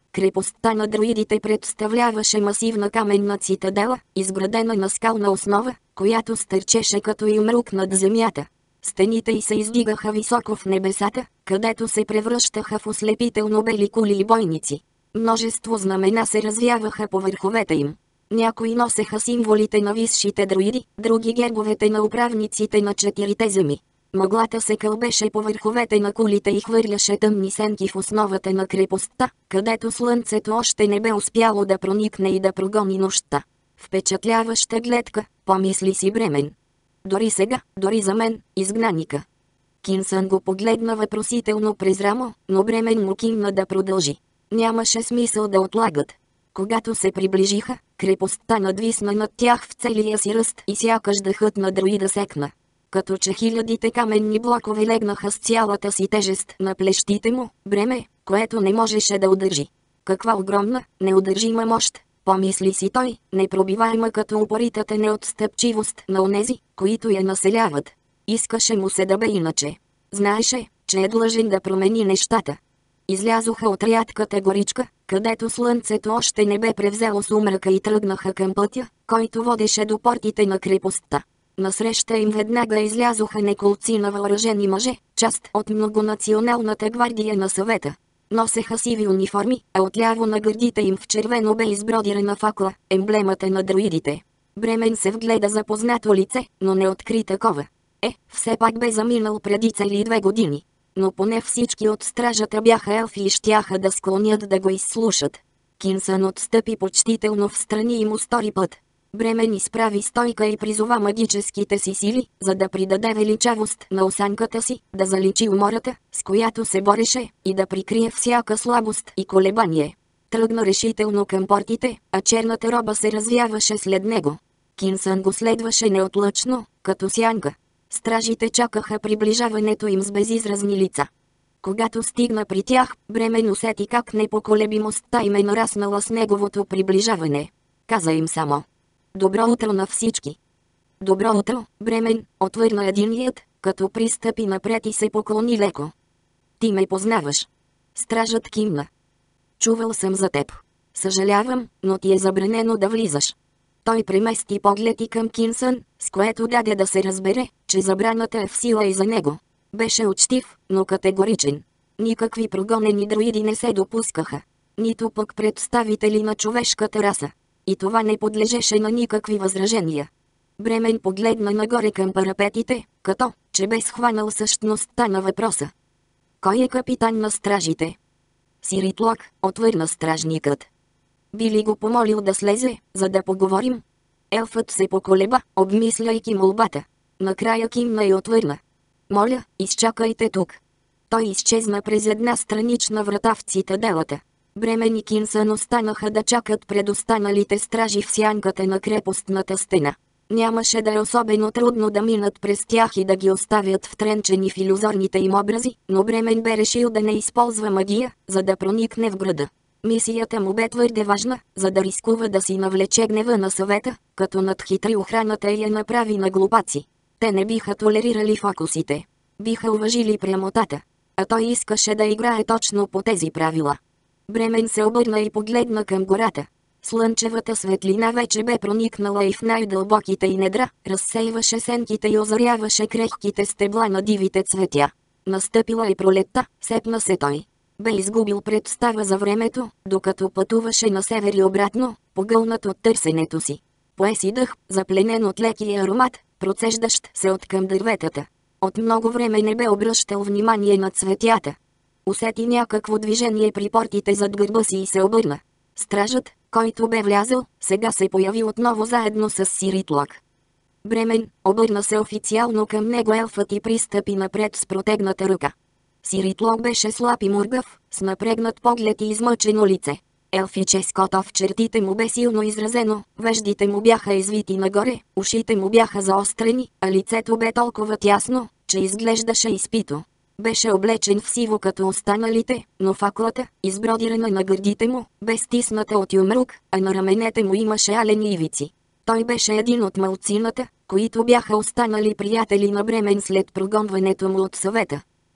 Крепостта на друидите представляваше масивна каменна цитадела, изградена на скална основа, която стърчеше като юмрук над земята. Стените й се издигаха високо в небесата, където се превръщаха в ослепително бели кули и бойници. Множество знамена се развяваха по върховете им. Някои носеха символите на висшите друиди, други гербовете на управниците на четирите земи. Мъглата се кълбеше по върховете на кулите и хвърляше тъмни сенки в основата на крепостта, където слънцето още не бе успяло да проникне и да прогони нощта. Впечатляваща гледка, помисли си Бремен. Дори сега, дори за мен, изгнаника. Кинсън го погледна въпросително през рамо, но Бремен му кимна да продължи. Нямаше смисъл да отлагат. Когато се приближиха, крепостта надвисна над тях в целия си ръст и сякаш дъхът на друида секна. Като че хилядите каменни блокове легнаха с цялата си тежест на плещите му, бреме, което не можеше да удържи. Каква огромна, неудържима мощ, помисли си той, непробиваема като упоритата неотстъпчивост на онези, които я населяват. Искаше му се да бе иначе. Знаеше, че е длъжен да промени нещата. Излязоха от рядката горичка, където слънцето още не бе превзело сумрака и тръгнаха към пътя, който водеше до портите на крепостта. Насреща им веднага излязоха неколци на въоръжени мъже, част от многонационалната гвардия на съвета. Носеха сиви униформи, а отляво на гърдите им в червено бе избродирана факла, емблемата на друидите. Бремен се вгледа запознато лице, но не откри такова. Все пак бе заминал преди цели 2 години. Но поне всички от стражата бяха елфи и щяха да склонят да го изслушат. Кинсън отстъпи почтително встрани и му стори път. Бремен изправи стойка и призова магическите си сили, за да придаде величавост на осанката си, да заличи умората, с която се бореше, и да прикрие всяка слабост и колебание. Тръгна решително към портите, а черната роба се развяваше след него. Кинсън го следваше неотлъчно, като сянка. Стражите чакаха приближаването им с безизразни лица. Когато стигна при тях, Бремен усети как непоколебимостта им е нараснала с неговото приближаване. Каза им само: "Добро утро на всички." "Добро утро, Бремен," отвърна единият, като пристъпи напред и се поклони леко. "Ти ме познаваш." Стражът кимна. "Чувал съм за теб. Съжалявам, но ти е забранено да влизаш." Той премести поглед и към Кинсън, с което даде да се разбере, че забраната е в сила и за него. Беше учтив, но категоричен. Никакви прогонени друиди не се допускаха. Нито пък представители на човешката раса. И това не подлежеше на никакви възражения. Бремен погледна нагоре към парапетите, като че бе схванал същността на въпроса. "Кой е капитан на стражите?" "Сиритлок," отвърна стражникът. "Би ли го помолил да слезе, за да поговорим?" Елфът се поколеба, обмисляйки молбата. Накрая кимна и отвърна. "Моля, изчакайте тук." Той изчезна през една странична врата в цитаделата. Бремен и Кинсън останаха да чакат пред останалите стражи в сянката на крепостната стена. Нямаше да е особено трудно да минат през тях и да ги оставят втренчени в илюзорните им образи, но Бремен бе решил да не използва магия, за да проникне в града. Мисията му бе твърде важна, за да рискува да си навлече гнева на съвета, като надхитри охраната и я направи на глупаци. Те не биха толерирали фокусите. Биха уважили прямотата. А той искаше да играе точно по тези правила. Бремен се обърна и погледна към гората. Слънчевата светлина вече бе проникнала и в най-дълбоките й недра, разсейваше сенките и озаряваше крехките стебла на дивите цветя. Настъпила и пролетта, сепна се той. Бе изгубил представа за времето, докато пътуваше на север и обратно, погълнат от търсенето си. Пое си дъх, запленен от лекия аромат, процеждащ се от към дърветата. От много време не бе обръщал внимание на цветята. Усети някакво движение при портите зад гърба си и се обърна. Стражът, който бе влязъл, сега се появи отново заедно с Сиритлок. Бремен, обърна се официално към него елфът и пристъпи напред с протегната ръка. Сиритлок беше слаб и мургав, с напрегнат поглед и измъчено лице. Елфическото в чертите му бе силно изразено, веждите му бяха извити нагоре, ушите му бяха заострени, а лицето бе толкова тясно, че изглеждаше изпито. Беше облечен в сиво като останалите, но факлата, избродирана на гърдите му, бе стисната от юмрук, а на раменете му имаше алени ивици. Той беше един от малцината, които бяха останали приятели на Бремен след прогонването му от съвета.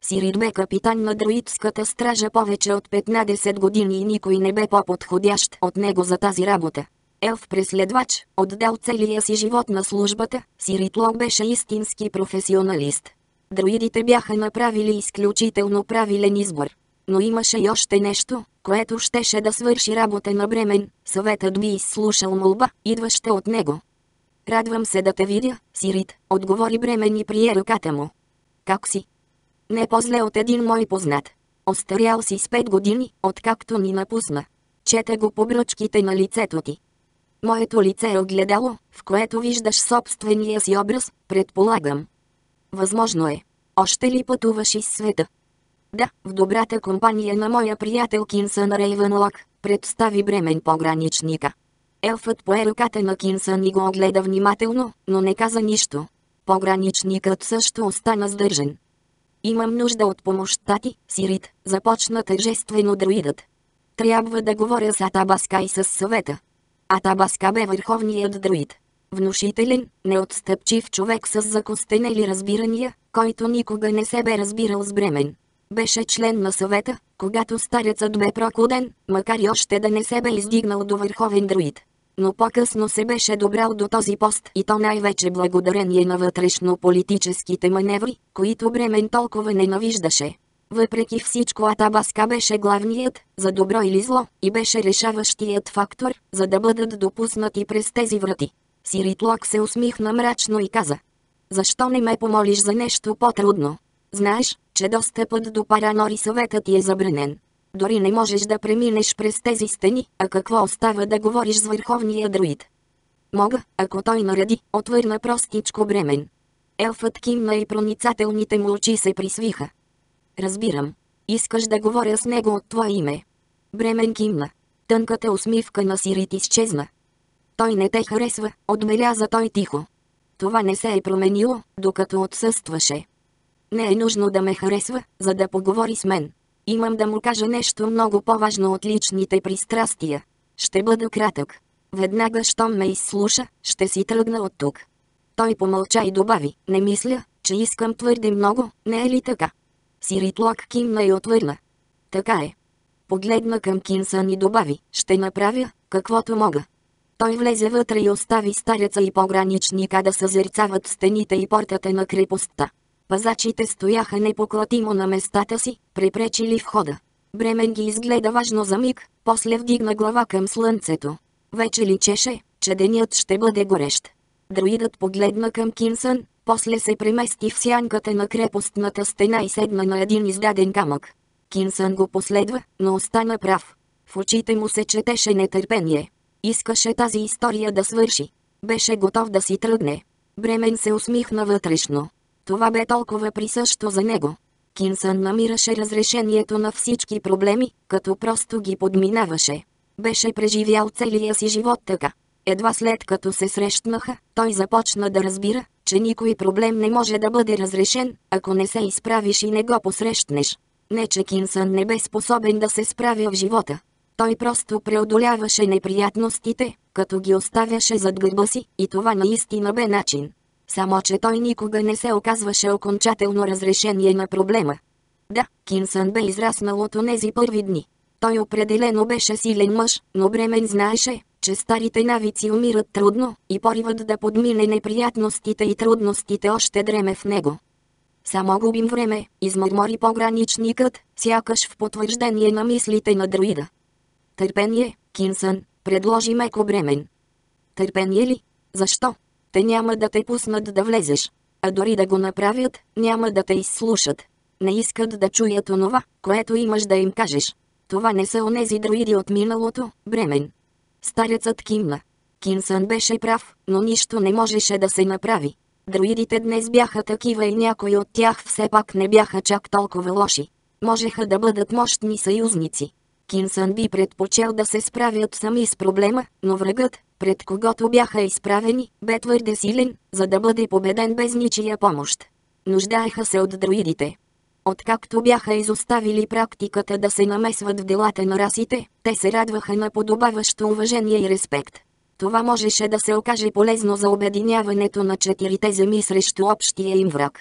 Сирит бе капитан на друидската стража повече от 15 години и никой не бе по-подходящ от него за тази работа. Елф-преследвач, отдал целия си живот на службата, Сирит Лок беше истински професионалист. Друидите бяха направили изключително правилен избор. Но имаше и още нещо, което щеше да свърши работа на Бремен. Съветът би изслушал молба, идваща от него. Радвам се да те видя, Сирит, отговори Бремен и прие ръката му. Как си? Не по-зле от един мой познат. Остарял си с 5 години, откакто ни напусна. Чете го по бръчките на лицето ти. Моето лице е огледало, в което виждаш собствения си образ, предполагам. Възможно е. Още ли пътуваш из света? Да, в добрата компания на моя приятел Кинсън Рейвенлок, представи Бремен пограничника. Елфът пое ръката на Кинсън и го огледа внимателно, но не каза нищо. Пограничникът също остана сдържан. Имам нужда от помощта ти, Сирит, започна тържествено друидът. Трябва да говоря с Атабаска и с съвета. Атабаска бе върховният друид. Внушителен, неотстъпчив човек с закостенели разбирания, който никога не се бе разбирал с Бремен. Беше член на съвета, когато старецът бе прокуден, макар и още да не се бе издигнал до върховен друид. Но по-късно се беше добрал до този пост и то най-вече благодарение на вътрешно-политическите маневри, които Бремен толкова ненавиждаше. Въпреки всичко Атабаска беше главният, за добро или зло, и беше решаващият фактор, за да бъдат допуснати през тези врати. Сирит Лок се усмихна мрачно и каза: защо не ме помолиш за нещо по-трудно? Знаеш, че достъпът до Паранор съветът ти е забранен. Дори не можеш да преминеш през тези стени, а какво остава да говориш с върховния друид? Мога, ако той нареди, отвърна простичко Бремен. Елфът кимна и проницателните му очи се присвиха. Разбирам. Искаш да говоря с него от твое име. Бремен кимна. Тънката усмивка на Сирит изчезна. Той не те харесва, отбеляза той тихо. Това не се е променило, докато отсъстваше. Не е нужно да ме харесва, за да поговори с мен. Имам да му кажа нещо много по-важно от личните пристрастия. Ще бъда кратък. Веднага щом ме изслуша, ще си тръгна от тук. Той помълча и добави: не мисля, че искам твърде много, не е ли така? Сирит Лок кимна и отвърна. Така е. Погледна към Кинсън и добави: ще направя, каквото мога. Той влезе вътре и остави стареца и пограничника да съзерцават стените и портата на крепостта. Пазачите стояха непоклатимо на местата си, препречили входа. Бремен ги изгледа важно за миг, после вдигна глава към слънцето. Вече личеше, че денят ще бъде горещ. Друидът погледна към Кинсън, после се премести в сянката на крепостната стена и седна на един издаден камък. Кинсън го последва, но остана прав. В очите му се четеше нетърпение. Искаше тази история да свърши. Беше готов да си тръгне. Бремен се усмихна вътрешно. Това бе толкова присъщо за него. Кинсън намираше разрешението на всички проблеми, като просто ги подминаваше. Беше преживял целия си живот така. Едва след като се срещнаха, той започна да разбира, че никой проблем не може да бъде разрешен, ако не се изправиш и не го посрещнеш. Не че Кинсън не бе способен да се справя в живота. Той просто преодоляваше неприятностите, като ги оставяше зад гърба си, и това наистина бе начин. Само че той никога не се оказваше окончателно разрешение на проблема. Да, Кинсън бе израснал от онези първи дни. Той определено беше силен мъж, но Бремен знаеше, че старите навици умират трудно и поривът да подмине неприятностите и трудностите още дреме в него. Само губим време, измърмори пограничникът, сякаш в потвърждение на мислите на друида. Търпение, Кинсън, предложи меко Бремен. Търпение ли? Защо? Те няма да те пуснат да влезеш. А дори да го направят, няма да те изслушат. Не искат да чуят онова, което имаш да им кажеш. Това не са онези друиди от миналото, Бремен. Старецът кимна. Кинсън беше прав, но нищо не можеше да се направи. Друидите днес бяха такива и някои от тях все пак не бяха чак толкова лоши. Можеха да бъдат мощни съюзници. Кинсън би предпочел да се справят сами с проблема, но врагът, пред когото бяха изправени, бе твърде силен, за да бъде победен без ничия помощ. Нуждаеха се от друидите. Откакто бяха изоставили практиката да се намесват в делата на расите, те се радваха на подобаващо уважение и респект. Това можеше да се окаже полезно за обединяването на четирите земи срещу общия им враг.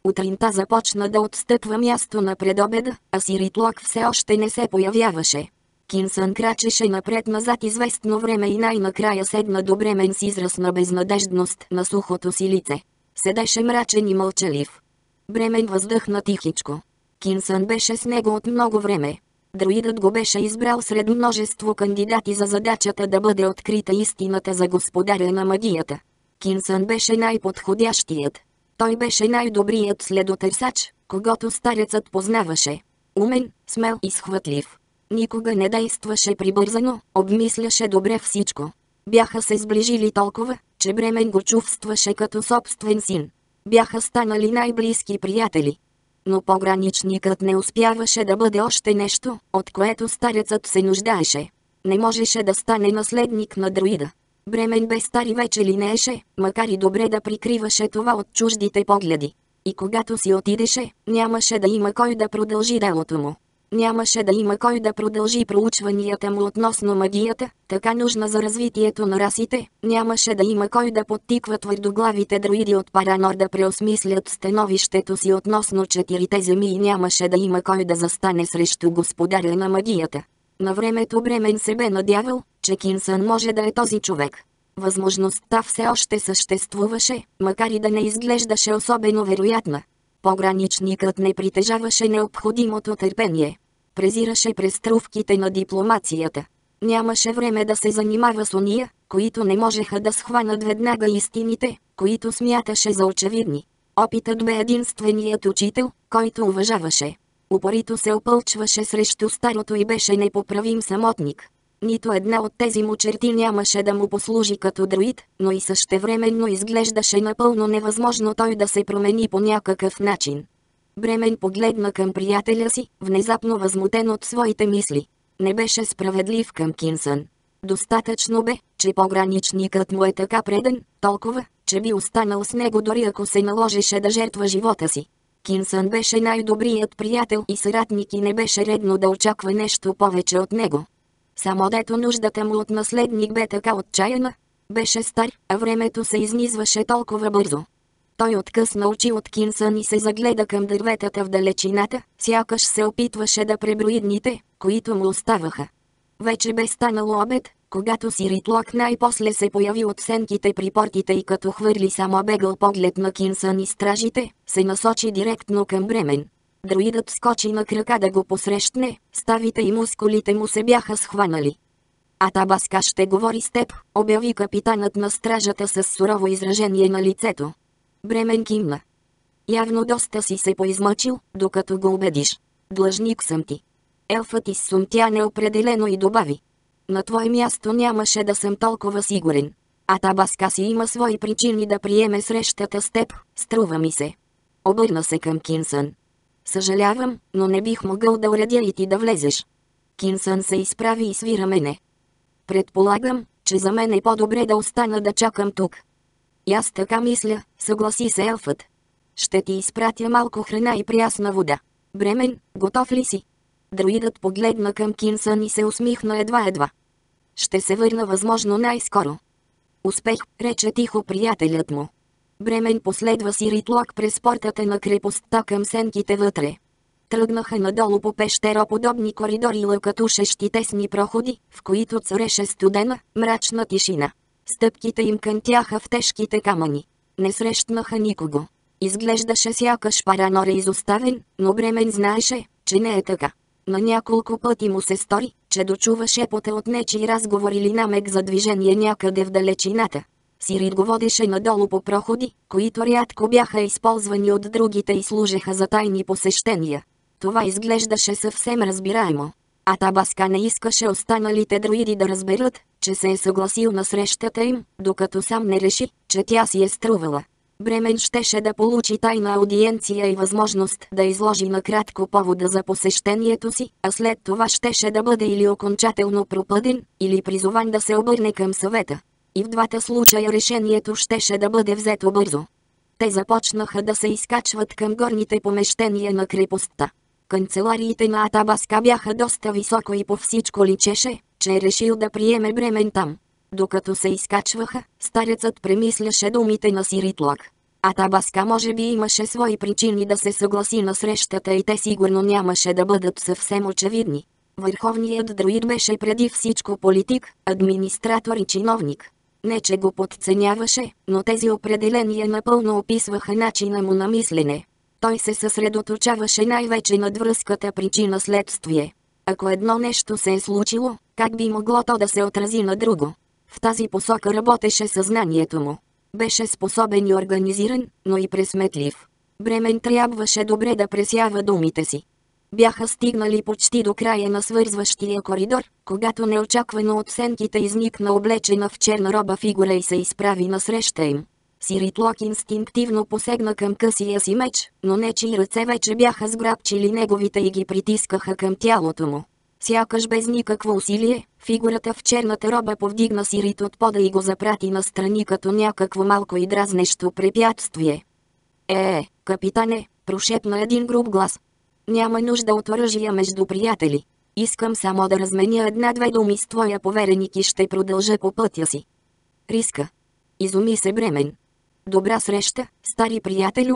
Утринта започна да отстъпва място на предобеда, а Сиритлок все още не се появяваше. Кинсън крачеше напред-назад известно време и най-накрая седна до Бремен с израз на безнадеждност на сухото си лице. Седеше мрачен и мълчалив. Бремен въздъхна тихичко. Кинсън беше с него от много време. Друидът го беше избрал сред множество кандидати за задачата да бъде открита истината за господаря на магията. Кинсън беше най-подходящият. Той беше най-добрият следотърсач, когато старецът познаваше. Умен, смел и схватлив. Никога не действаше прибързано, обмисляше добре всичко. Бяха се сближили толкова, че Бремен го чувстваше като собствен син. Бяха станали най-близки приятели. Но пограничникът не успяваше да бъде още нещо, от което старецът се нуждаеше. Не можеше да стане наследник на друида. Бремен бе стар и вече линееше, макар и добре да прикриваше това от чуждите погледи. И когато си отидеше, нямаше да има кой да продължи делото му. Нямаше да има кой да продължи проучванията му относно магията, така нужна за развитието на расите, нямаше да има кой да подтиква твърдоглавите друиди от Паранор да преосмислят становището си относно четирите земи и нямаше да има кой да застане срещу господаря на магията. На времето Бремен се бе надявал, че Кинсън може да е този човек. Възможността все още съществуваше, макар и да не изглеждаше особено вероятна. Пограничникът не притежаваше необходимото търпение. Презираше преструвките на дипломацията. Нямаше време да се занимава с ония, които не можеха да схванат веднага истините, които смяташе за очевидни. Опитът бе единственият учител, който уважаваше. Упорито се опълчваше срещу старото и беше непоправим самотник. Нито една от тези му черти нямаше да му послужи като друид, но и същевременно изглеждаше напълно невъзможно той да се промени по някакъв начин. Бремен погледна към приятеля си, внезапно възмутен от своите мисли. Не беше справедлив към Кинсън. Достатъчно бе, че пограничникът му е така предан, толкова, че би останал с него дори ако се наложеше да жертва живота си. Кинсън беше най-добрият приятел и съратник и не беше редно да очаква нещо повече от него. Само дето нуждата му от наследник бе така отчаяна. Беше стар, а времето се изнизваше толкова бързо. Той откъсна очи от Кинсън и се загледа към дърветата в далечината, сякаш се опитваше да преброи дните, които му оставаха. Вече бе станало обед, когато Сиритлок най-после се появи от сенките при портите и като хвърли само бегъл поглед на Кинсън и стражите, се насочи директно към Бремен. Друидът скочи на крака да го посрещне, ставите и мускулите му се бяха схванали. Атабаска ще говори с теб, обяви капитанът на стражата с сурово изражение на лицето. Бремен кимна. Явно доста си се поизмъчил, докато го убедиш. Длъжник съм ти. Елфът изсумтя неопределено и добави. На твое място нямаше да съм толкова сигурен. Атабаска си има свои причини да приеме срещата с теб, струва ми се. Обърна се към Кинсън. Съжалявам, но не бих могъл да уредя и ти да влезеш. Кинсън се изправи и сви рамене. Предполагам, че за мен е по-добре да остана да чакам тук. И аз така мисля, съгласи се елфът. Ще ти изпратя малко храна и прясна вода. Бремен, готов ли си? Друидът погледна към Кинсън и се усмихна едва-едва. Ще се върна възможно най-скоро. Успех, рече тихо приятелят му. Бремен последва Сиритлок през портата на крепостта към сенките вътре. Тръгнаха надолу по пещероподобни коридори лъкатушещи тесни проходи, в които цареше студена, мрачна тишина. Стъпките им кънтяха в тежките камъни. Не срещнаха никого. Изглеждаше сякаш Паранор е изоставен, но Бремен знаеше, че не е така. На няколко пъти му се стори, че дочува шепота от нечий разговор или намек за движение някъде в далечината. Сирит го водеше надолу по проходи, които рядко бяха използвани от другите и служеха за тайни посещения. Това изглеждаше съвсем разбираемо. Атабаска не искаше останалите друиди да разберат, че се е съгласил на срещата им, докато сам не реши, че тя си е струвала. Бремен щеше да получи тайна аудиенция и възможност да изложи накратко повода за посещението си, а след това щеше да бъде или окончателно пропъден, или призован да се обърне към съвета. И в двата случая решението щеше да бъде взето бързо. Те започнаха да се изкачват към горните помещения на крепостта. Канцелариите на Атабаска бяха доста високо и по всичко личеше, че е решил да приеме Бремен там. Докато се изкачваха, старецът премисляше думите на Сиритлок. Атабаска може би имаше свои причини да се съгласи на срещата и те сигурно нямаше да бъдат съвсем очевидни. Върховният друид беше преди всичко политик, администратор и чиновник. Не че го подценяваше, но тези определения напълно описваха начина му на мислене. Той се съсредоточаваше най-вече над връзката причина-следствие. Ако едно нещо се е случило, как би могло то да се отрази на друго? В тази посока работеше съзнанието му. Беше способен и организиран, но и пресметлив. Бремен трябваше добре да пресява думите си. Бяха стигнали почти до края на свързващия коридор, когато неочаквано от сенките изникна облечена в черна роба фигура и се изправи насреща им. Сиритлок инстинктивно посегна към късия си меч, но нечии ръце вече бяха сграбчили неговите и ги притискаха към тялото му. Сякаш без никакво усилие, фигурата в черната роба повдигна Сирит от пода и го запрати настрани като някакво малко и дразнещо препятствие. Капитане, прошепна един груб глас. Няма нужда от оръжия между приятели. Искам само да разменя една-две думи с твоя повереник и ще продължа по пътя си. Риска. Изуми се Бремен. Добра среща, стари приятелю.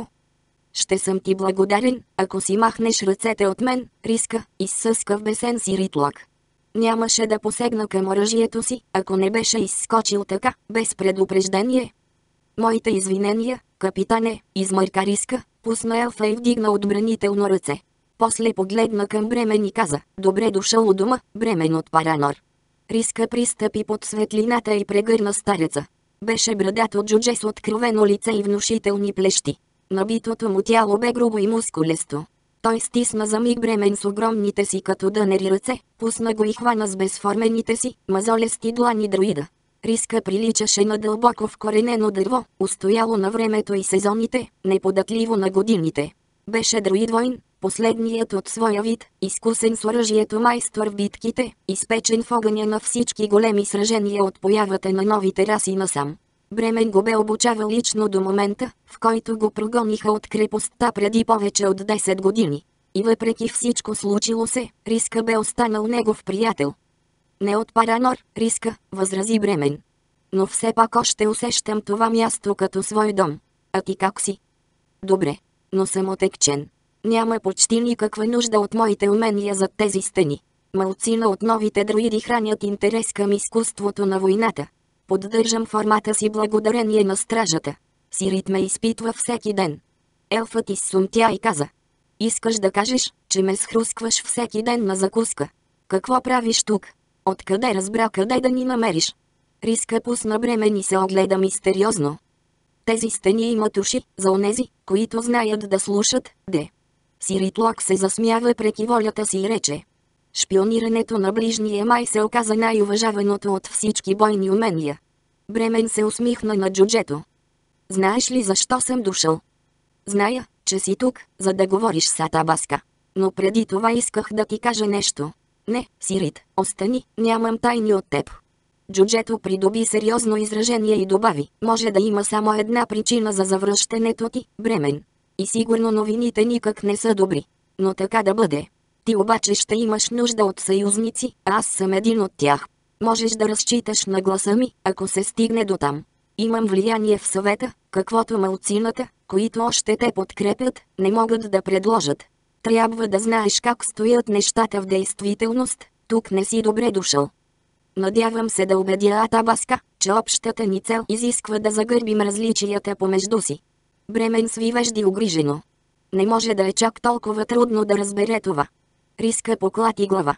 Ще съм ти благодарен, ако си махнеш ръцете от мен, Риска, изсъска в бесен Сиритлок. Нямаше да посегна към оръжието си, ако не беше изскочил така, без предупреждение. Моите извинения, капитане, измърка Риска, пусна елфа и вдигна отбранително ръце. После погледна към Бремен и каза: добре дошъл у дома, Бремен от Паранор. Риска пристъпи под светлината и прегърна стареца. Беше брадато джудже с откровено лице и внушителни плещи. Набитото му тяло бе грубо и мускулесто. Той стисна за миг Бремен с огромните си като дънери ръце, пусна го и хвана с безформените си, мазолести длани друида. Риска приличаше на дълбоко вкоренено дърво, устояло на времето и сезоните, неподатливо на годините. Беше друид-войн, последният от своя вид, изкусен с оръжието майстор в битките, изпечен в огъня на всички големи сражения от появата на новите раси насам. Бремен го бе обучавал лично до момента, в който го прогониха от крепостта преди повече от 10 години. И въпреки всичко случило се, Риска бе останал негов приятел. Не от Паранор, Риска, възрази Бремен. Но все пак още усещам това място като свой дом. А ти как си? Добре, но съм отекчен. Няма почти никаква нужда от моите умения зад тези стени. Малцина от новите друиди хранят интерес към изкуството на войната. Поддържам формата си благодарение на стражата. Сирит ме изпитва всеки ден. Елфът изсумтя и каза: искаш да кажеш, че ме схрускваш всеки ден на закуска? Какво правиш тук? Откъде разбра къде да ни намериш? Риска пусна Бремен и се огледа мистериозно. Тези стени имат уши, за онези, които знаят да слушат, де. Сиритлок се засмя въпреки волята си и рече: шпионирането на ближния май се оказа най-уважаваното от всички бойни умения. Бремен се усмихна на джуджето. Знаеш ли защо съм дошъл? Зная, че си тук, за да говориш с Атабаска. Но преди това исках да ти кажа нещо. Не, Сирит, остани, нямам тайни от теб. Джуджето придоби сериозно изражение и добави: може да има само една причина за завръщането ти, Бремен. И сигурно новините никак не са добри. Но така да бъде. Ти обаче ще имаш нужда от съюзници, а аз съм един от тях. Можеш да разчиташ на гласа ми, ако се стигне до там. Имам влияние в съвета, каквото малцината, които още те подкрепят, не могат да предложат. Трябва да знаеш как стоят нещата в действителност, тук не си добре дошъл. Надявам се да убедя Атабаска, че общата ни цел изисква да загърбим различията помежду си. Бремен свивежди огрижено. Не може да е чак толкова трудно да разбере това. Риска поклати глава.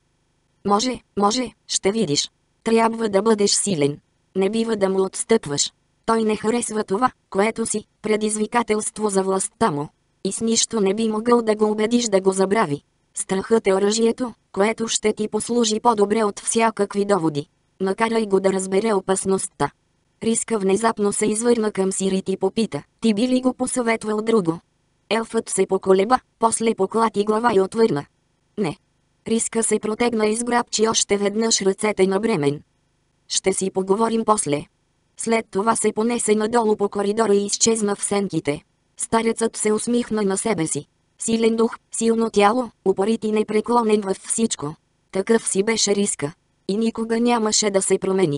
Може, ще видиш. Трябва да бъдеш силен. Не бива да му отстъпваш. Той не харесва това, което си, предизвикателство за властта му. И с нищо не би могъл да го убедиш да го забрави. Страхът е оръжието, което ще ти послужи по-добре от всякакви доводи. Накарай го да разбере опасността. Риска внезапно се извърна към Сирит и попита: ти би ли го посъветвал друго? Елфът се поколеба, после поклати глава и отвърна: не. Риска се протегна и сграбчи още веднъж ръцете на Бремен. Ще си поговорим после. След това се понесе надолу по коридора и изчезна в сенките. Старецът се усмихна на себе си. Силен дух, силно тяло, упорит и непреклонен във всичко. Такъв си беше Риска. И никога нямаше да се промени.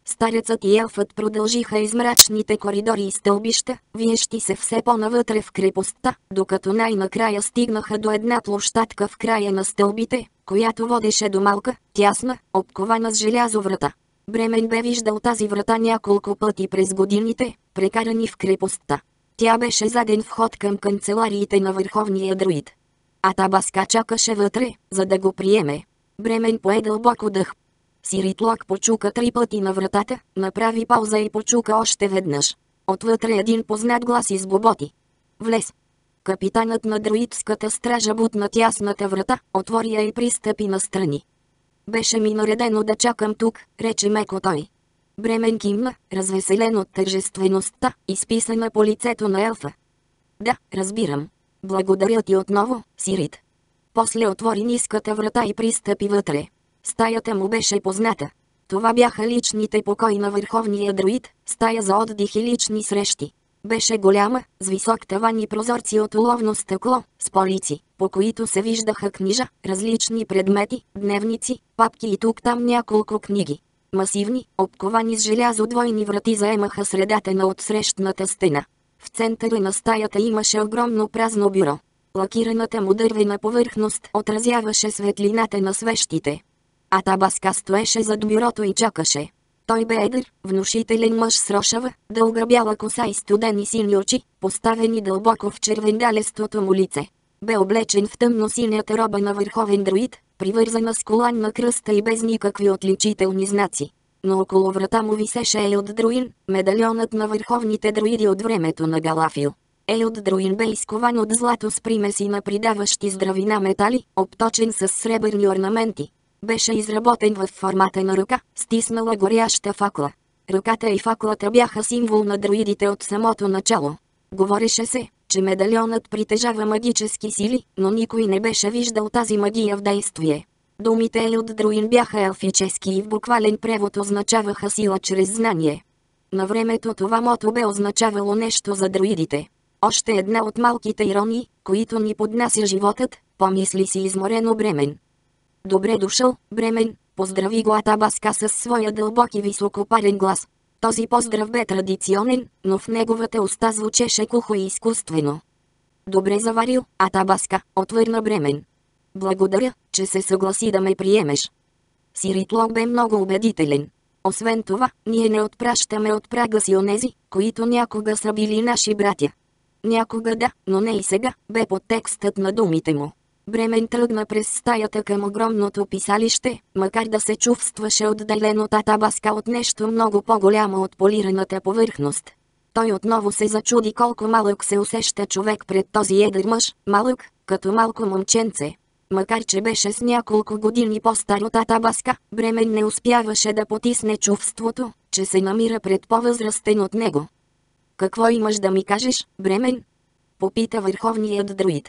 Старецът и елфът продължиха из мрачните коридори и стълбища, виещи се все по-навътре в крепостта, докато най-накрая стигнаха до една площадка в края на стълбите, която водеше до малка, тясна, обкована с желязо врата. Бремен бе виждал тази врата няколко пъти през годините, прекарани в крепостта. Тя беше заден вход към канцелариите на върховния друид. Атабаска чакаше вътре, за да го приеме. Бремен пое дълбоко дъх. Сиритлок почука 3 пъти на вратата, направи пауза и почука още веднъж. Отвътре един познат глас избоботи: "Влез!" Капитанът на друидската стража бутна тясната врата, отвори я и пристъпи настрани. "Беше ми наредено да чакам тук," рече меко той. Бремен кимна, развеселен от тържествеността, изписана по лицето на елфа. "Да, разбирам. Благодаря ти отново, Сирит." После отвори ниската врата и пристъпи вътре. Стаята му беше позната. Това бяха личните покои на върховния друид, стая за отдих и лични срещи. Беше голяма, с висок таван и прозорци от оловно стъкло, с полици, по които се виждаха книжа, различни предмети, дневници, папки и тук-там няколко книги. Масивни, обковани с желязо двойни врати заемаха средата на отсрещната стена. В центъра на стаята имаше огромно празно бюро. Лакираната му дървена повърхност отразяваше светлината на свещите. Атабаска стоеше зад бюрото и чакаше. Той бе едър, внушителен мъж с рошава, дълга бяла коса и студени сини очи, поставени дълбоко в червендалестото му лице. Бе облечен в тъмно-синята роба на върховен друид, привързана с колан на кръста и без никакви отличителни знаци. Но около врата му висеше Ейлд Друин, медальонът на върховните друиди от времето на Галафил. Ейлд Друин бе изкован от злато с примеси на придаващи здравина метали, обточен с сребърни орнаменти. Беше изработен в формата на ръка, стиснала горяща факла. Ръката и факлата бяха символ на друидите от самото начало. Говореше се, че медальонът притежава магически сили, но никой не беше виждал тази магия в действие. Думите Ейлд Друин бяха елфически и в буквален превод означаваха сила чрез знание. На времето това мото бе означавало нещо за друидите. Още една от малките иронии, които ни поднася животът, помисли си изморено Бремен. "Добре дошъл, Бремен", поздрави го Атабаска със своя дълбок и високопарен глас. Този поздрав бе традиционен, но в неговата уста звучеше кухо и изкуствено. "Добре заварил, Атабаска", отвърна Бремен. "Благодаря, че се съгласи да ме приемеш." Сиритлок бе много убедителен. "Освен това, ние не отпращаме от прага си онези, които някога са били наши братя." "Някога да, но не и сега", бе подтекстът на думите му. Бремен тръгна през стаята към огромното писалище, макар да се чувстваше отделен от Атабаска от нещо много по-голямо от полираната повърхност. Той отново се зачуди колко малък се усеща човек пред този едър мъж, малък, като малко момченце. Макар че беше с няколко години по-стар от Атабаска, Бремен не успяваше да потисне чувството, че се намира пред по-възрастен от него. "Какво имаш да ми кажеш, Бремен?" попита върховният друид.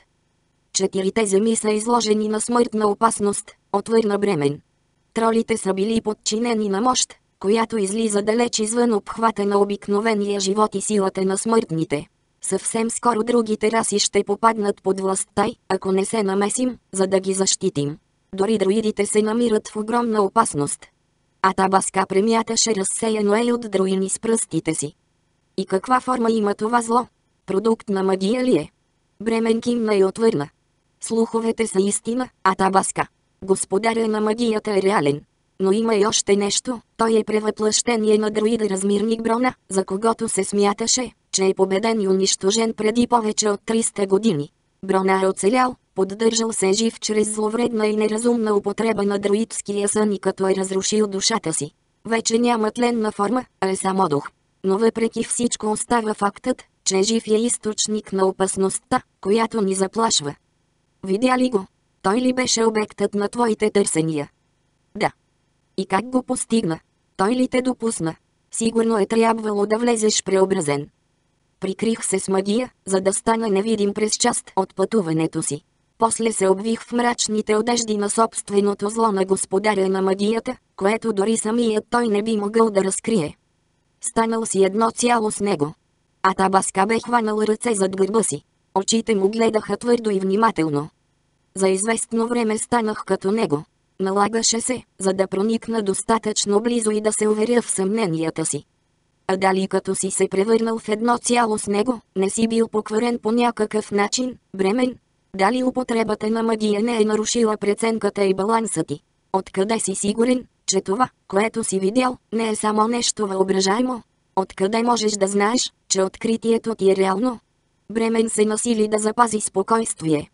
"4 земи са изложени на смъртна опасност", отвърна Бремен. "Тролите са били подчинени на мощ, която излиза далеч извън обхвата на обикновения живот и силата на смъртните. Съвсем скоро другите раси ще попаднат под властта й, ако не се намесим, за да ги защитим. Дори друидите се намират в огромна опасност." Атабаска премяташе разсеяно Ейлд Друин из пръстите си. "И каква форма има това зло? Продукт на магия ли е?" Бремен кимна и отвърна. "Слуховете са истина, Атабаска. Господаря на магията е реален. Но има и още нещо, той е превъплъщение на друида размирник Брона, за когото се смяташе, че е победен и унищожен преди повече от 300 години. Брона е оцелял, поддържал се жив чрез зловредна и неразумна употреба на друидския сън и като е разрушил душата си. Вече няма тленна форма, а е само дух. Но въпреки всичко остава фактът, че жив е източник на опасността, която ни заплашва." "Видя ли го? Той ли беше обектът на твоите търсения?" "Да." "И как го постигна? Той ли те допусна? Сигурно е трябвало да влезеш преобразен." "Прикрих се с магия, за да стана невидим през част от пътуването си. После се обвих в мрачните одежди на собственото зло на господаря на магията, което дори самият той не би могъл да разкрие. Станал си едно цяло с него." Атабаска бе хванал ръце зад гърба си. Очите му гледаха твърдо и внимателно. "За известно време станах като него. Налагаше се, за да проникна достатъчно близо и да се уверя в съмненията си. А дали като си се превърнал в едно цяло с него, не си бил покварен по някакъв начин, Бремен? Дали употребата на магия не е нарушила преценката и баланса ти? Откъде си сигурен, че това, което си видял, не е само нещо въображаемо? Откъде можеш да знаеш, че откритието ти е реално? Бремен се насили да запази спокойствие.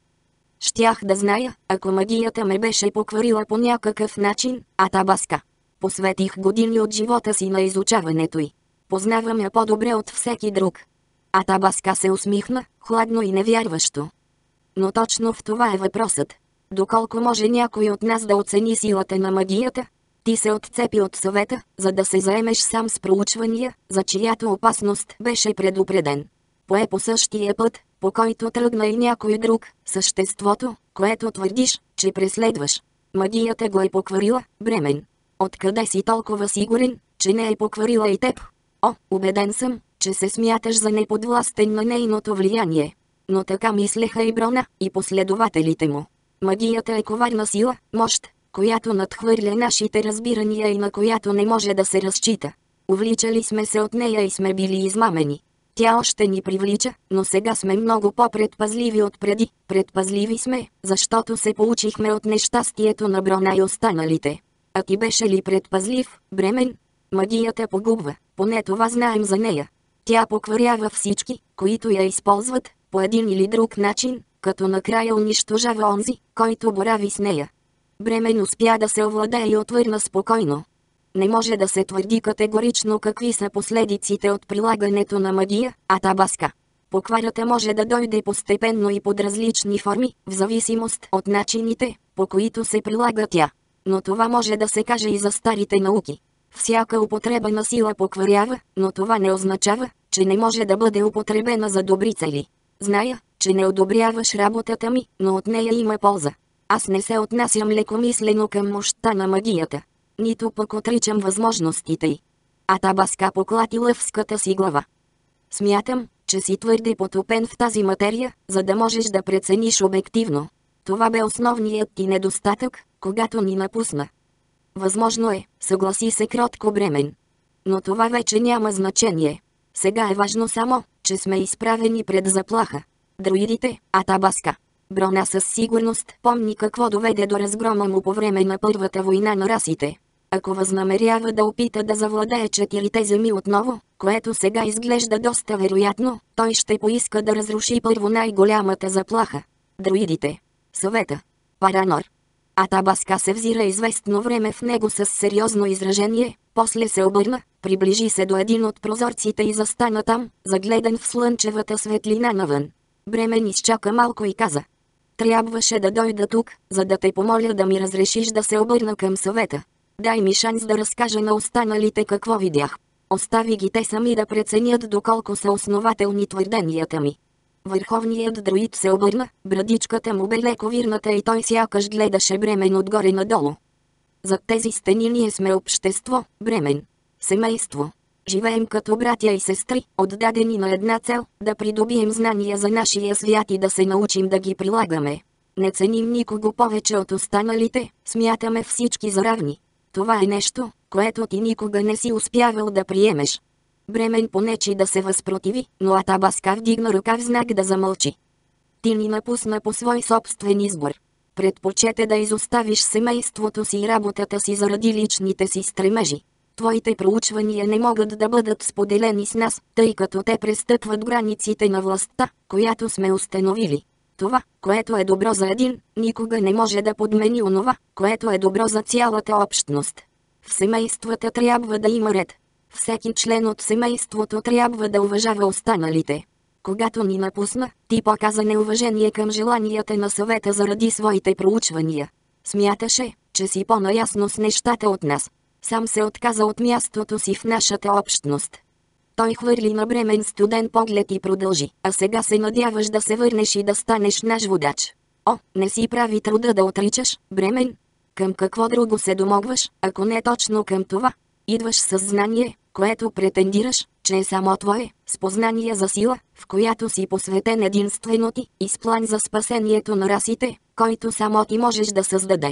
Щях да зная, ако магията ме беше покварила по някакъв начин, Атабаска. Посветих години от живота си на изучаването й. Познавам я по-добре от всеки друг. Атабаска се усмихна, хладно и невярващо. Но точно в това е въпросът. Доколко може някой от нас да оцени силата на магията? Ти се отцепи от съвета, за да се заемеш сам с проучвания, за чиято опасност беше предупреден. Пое по същия път, по който тръгна и някой друг, съществото, което твърдиш, че преследваш. Магията го е покварила, Бремен. Откъде си толкова сигурен, че не е покварила и теб? О, убеден съм, че се смяташ за неподвластен на нейното влияние. Но така мислеха и Брона, и последователите му. Магията е коварна сила, мощ, която надхвърля нашите разбирания и на която не може да се разчита. Увличали сме се от нея и сме били измамени. Тя още ни привлича, но сега сме много по-предпазливи от преди. Предпазливи сме, защото се получихме от нещастието на Брона и останалите. А ти беше ли предпазлив, Бремен? Магията погубва, поне това знаем за нея. Тя покварява всички, които я използват, по един или друг начин, като накрая унищожава онзи, който борави с нея. Бремен успя да се овладее и отвърна спокойно. Не може да се твърди категорично какви са последиците от прилагането на магия, Атабаска. Покварата може да дойде постепенно и под различни форми, в зависимост от начините, по които се прилага тя. Но това може да се каже и за старите науки. Всяка употреба на сила покварява, но това не означава, че не може да бъде употребена за добри цели. Зная, че не одобряваш работата ми, но от нея има полза. Аз не се отнасям лекомислено към мощта на магията. Нито пък отричам възможностите й. Атабаска поклати лъвската си глава. Смятам, че си твърде потопен в тази материя, за да можеш да прецениш обективно. Това бе основният ти недостатък, когато ни напусна. Възможно е, съгласи се кротко Бремен. Но това вече няма значение. Сега е важно само, че сме изправени пред заплаха. Друидите, Атабаска. Брона със сигурност помни какво доведе до разгрома му по време на първата война на расите. Ако възнамерява да опита да завладее 4 земи отново, което сега изглежда доста вероятно, той ще поиска да разруши първо най-голямата заплаха. Друидите. Съвета. Паранор. Атабаска се взира известно време в него с сериозно изражение, после се обърна, приближи се до един от прозорците и застана там, загледан в слънчевата светлина навън. Бремен изчака малко и каза: трябваше да дойда тук, за да те помоля да ми разрешиш да се обърна към съвета. Дай ми шанс да разкажа на останалите какво видях. Остави ги те сами да преценят доколко са основателни твърденията ми. Върховният друид се обърна, брадичката му бе леко вирната и той сякаш гледаше Бремен отгоре надолу. Зад тези стени ние сме общество, Бремен. Семейство. Живеем като братя и сестри, отдадени на една цел, да придобием знания за нашия свят и да се научим да ги прилагаме. Не ценим никого повече от останалите, смятаме всички за равни. Това е нещо, което ти никога не си успявал да приемеш. Бремен понечи да се възпротиви, но Атабаска вдигна ръка в знак да замълчи. Ти ни напусна по свой собствен избор. Предпочете да изоставиш семейството си и работата си заради личните си стремежи. Твоите проучвания не могат да бъдат споделени с нас, тъй като те престъпват границите на властта, която сме установили. Това, което е добро за един, никога не може да подмени онова, което е добро за цялата общност. В семействата трябва да има ред. Всеки член от семейството трябва да уважава останалите. Когато ни напусна, ти показа неуважение към желанията на съвета заради своите проучвания. Смяташе, че си по-наясно с нещата от нас. Сам се отказа от мястото си в нашата общност. Той хвърли на Бремен студен поглед и продължи. А сега се надяваш да се върнеш и да станеш наш водач. О, не си прави труда да отричаш, Бремен. Към какво друго се домогваш, ако не точно към това? Идваш със знание, което претендираш, че е само твое, с познание за сила, в която си посветен единствено ти, и с план за спасението на расите, който само ти можеш да създадеш.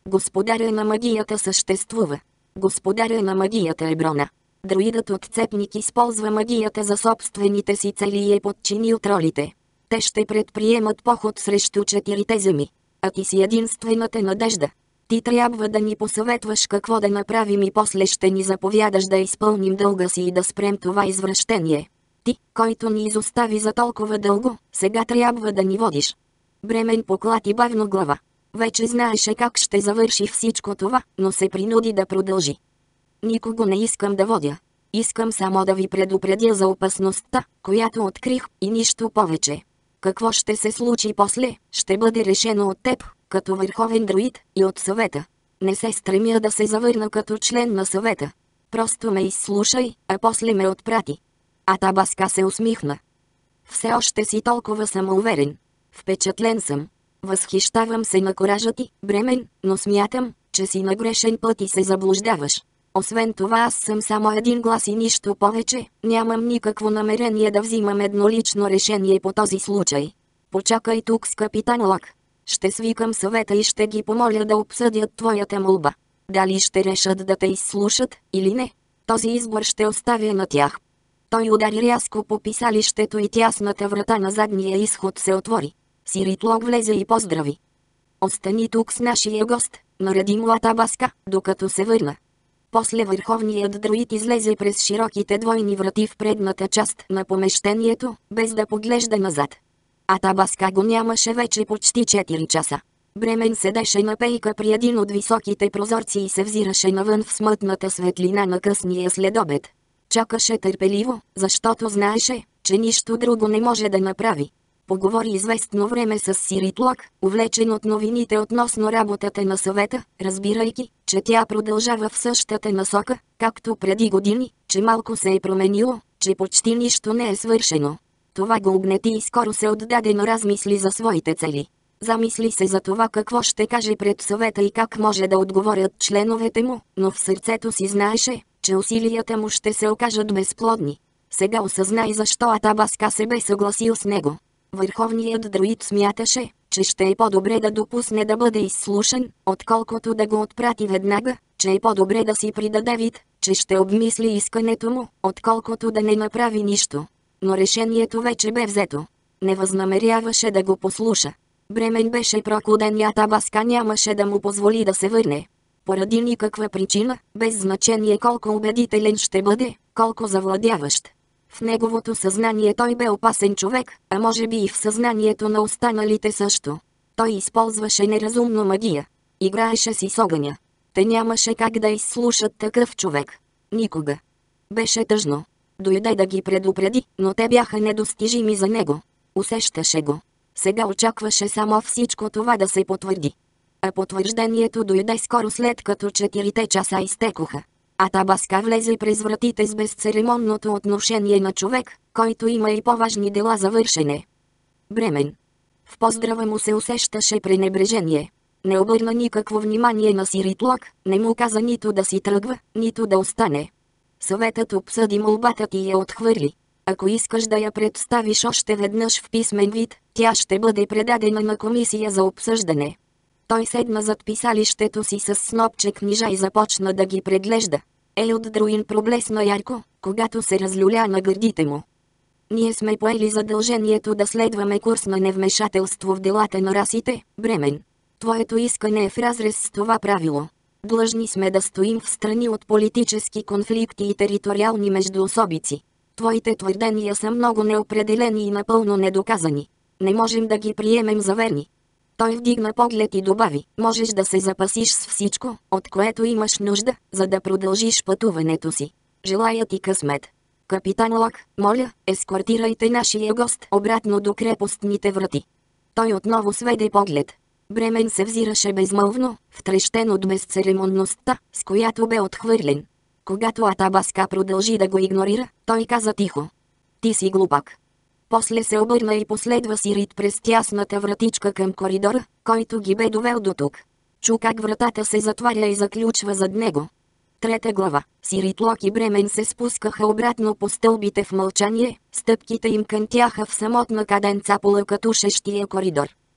Господаря на магията съществува. Господаря на магията е Брона. Друидът отцепник използва магията за собствените си цели и е подчинил тролите. Те ще предприемат поход срещу 4 земи. А ти си единствената надежда. Ти трябва да ни посъветваш какво да направим и после ще ни заповядаш да изпълним дълга си и да спрем това извращение. Ти, който ни изостави за толкова дълго, сега трябва да ни водиш. Бремен поклати бавно глава. Вече знаеше как ще завърши всичко това, но се принуди да продължи. Никого не искам да водя. Искам само да ви предупредя за опасността, която открих, и нищо повече. Какво ще се случи после, ще бъде решено от теб, като върховен друид, и от съвета. Не се стремя да се завърна като член на съвета. Просто ме изслушай, а после ме отпрати. Атабаска се усмихна. Все още си толкова самоуверен. Впечатлен съм. Възхищавам се на коража ти, Бремен, но смятам, че си на грешен път и се заблуждаваш. Освен това аз съм само един глас и нищо повече, нямам никакво намерение да взимам еднолично решение по този случай. Почакай тук с капитан Лак. Ще свикам съвета и ще ги помоля да обсъдят твоята молба. Дали ще решат да те изслушат, или не, този избор ще оставя на тях. Той удари рязко по писалището и тясната врата на задния изход се отвори. Сиритлок влезе и поздрави. Остани тук с нашия гост, нареди му Атабаска, докато се върна. После върховният друид излезе през широките двойни врати в предната част на помещението, без да поглежда назад. Атабаска го нямаше вече почти 4 часа. Бремен седеше на пейка при един от високите прозорци и се взираше навън в смътната светлина на късния следобед. Чакаше търпеливо, защото знаеше, че нищо друго не може да направи. Поговори известно време с Сиритлок, увлечен от новините относно работата на съвета, разбирайки, че тя продължава в същата насока, както преди години, че малко се е променило, че почти нищо не е свършено. Това го угнети и скоро се отдаде на размисли за своите цели. Замисли се за това какво ще каже пред съвета и как може да отговорят членовете му, но в сърцето си знаеше, че усилията му ще се окажат безплодни. Сега осъзна и защо Атабаска се бе съгласил с него. Върховният друид смяташе, че ще е по-добре да допусне да бъде изслушан, отколкото да го отпрати веднага, че е по-добре да си придаде вид, че ще обмисли искането му, отколкото да не направи нищо. Но решението вече бе взето. Не възнамеряваше да го послуша. Бремен беше прокуден и Атабаска нямаше да му позволи да се върне. Поради никаква причина, без значение колко убедителен ще бъде, колко завладяващ. В неговото съзнание той бе опасен човек, а може би и в съзнанието на останалите също. Той използваше неразумно магия. Играеше си с огъня. Те нямаше как да изслушат такъв човек. Никога. Беше тъжно. Дойде да ги предупреди, но те бяха недостижими за него. Усещаше го. Сега очакваше само всичко това да се потвърди. А потвърждението дойде скоро след като 4 часа изтекоха. Атабаска влезе през вратите с безцеремонното отношение на човек, който има и по-важни дела за вършене. Бремен. В поздрава му се усещаше пренебрежение. Не обърна никакво внимание на Сиритлок, не му каза нито да си тръгва, нито да остане. Съветът обсъди молбата ти и я отхвърли. Ако искаш да я представиш още веднъж в писмен вид, тя ще бъде предадена на комисия за обсъждане. Той седна зад писалището си с снопче книжа и започна да ги преглежда. Елд Друин проблесна ярко, когато се разлюля на гърдите му. Ние сме поели задължението да следваме курс на невмешателство в делата на расите, Бремен. Твоето искане е в разрез с това правило. Длъжни сме да стоим в страни от политически конфликти и териториални междуособици. Твоите твърдения са много неопределени и напълно недоказани. Не можем да ги приемем за верни. Той вдигна поглед и добави, можеш да се запасиш с всичко, от което имаш нужда, за да продължиш пътуването си. Желая ти късмет. Капитан Лак, моля, ескортирайте нашия гост обратно до крепостните врати. Той отново сведе поглед. Бремен се взираше безмълвно, втрещен от безцеремонността, с която бе отхвърлен. Когато Атабаска продължи да го игнорира, той каза тихо. Ти си глупак. После се обърна и последва Сирит през тясната вратичка към коридора, който ги бе довел до тук. Чу как вратата се затваря и заключва зад него. 3 глава. Сиритлок и Бремен се спускаха обратно по стълбите в мълчание, стъпките им кънтяха в самотна каденца по лъкатушещия коридор.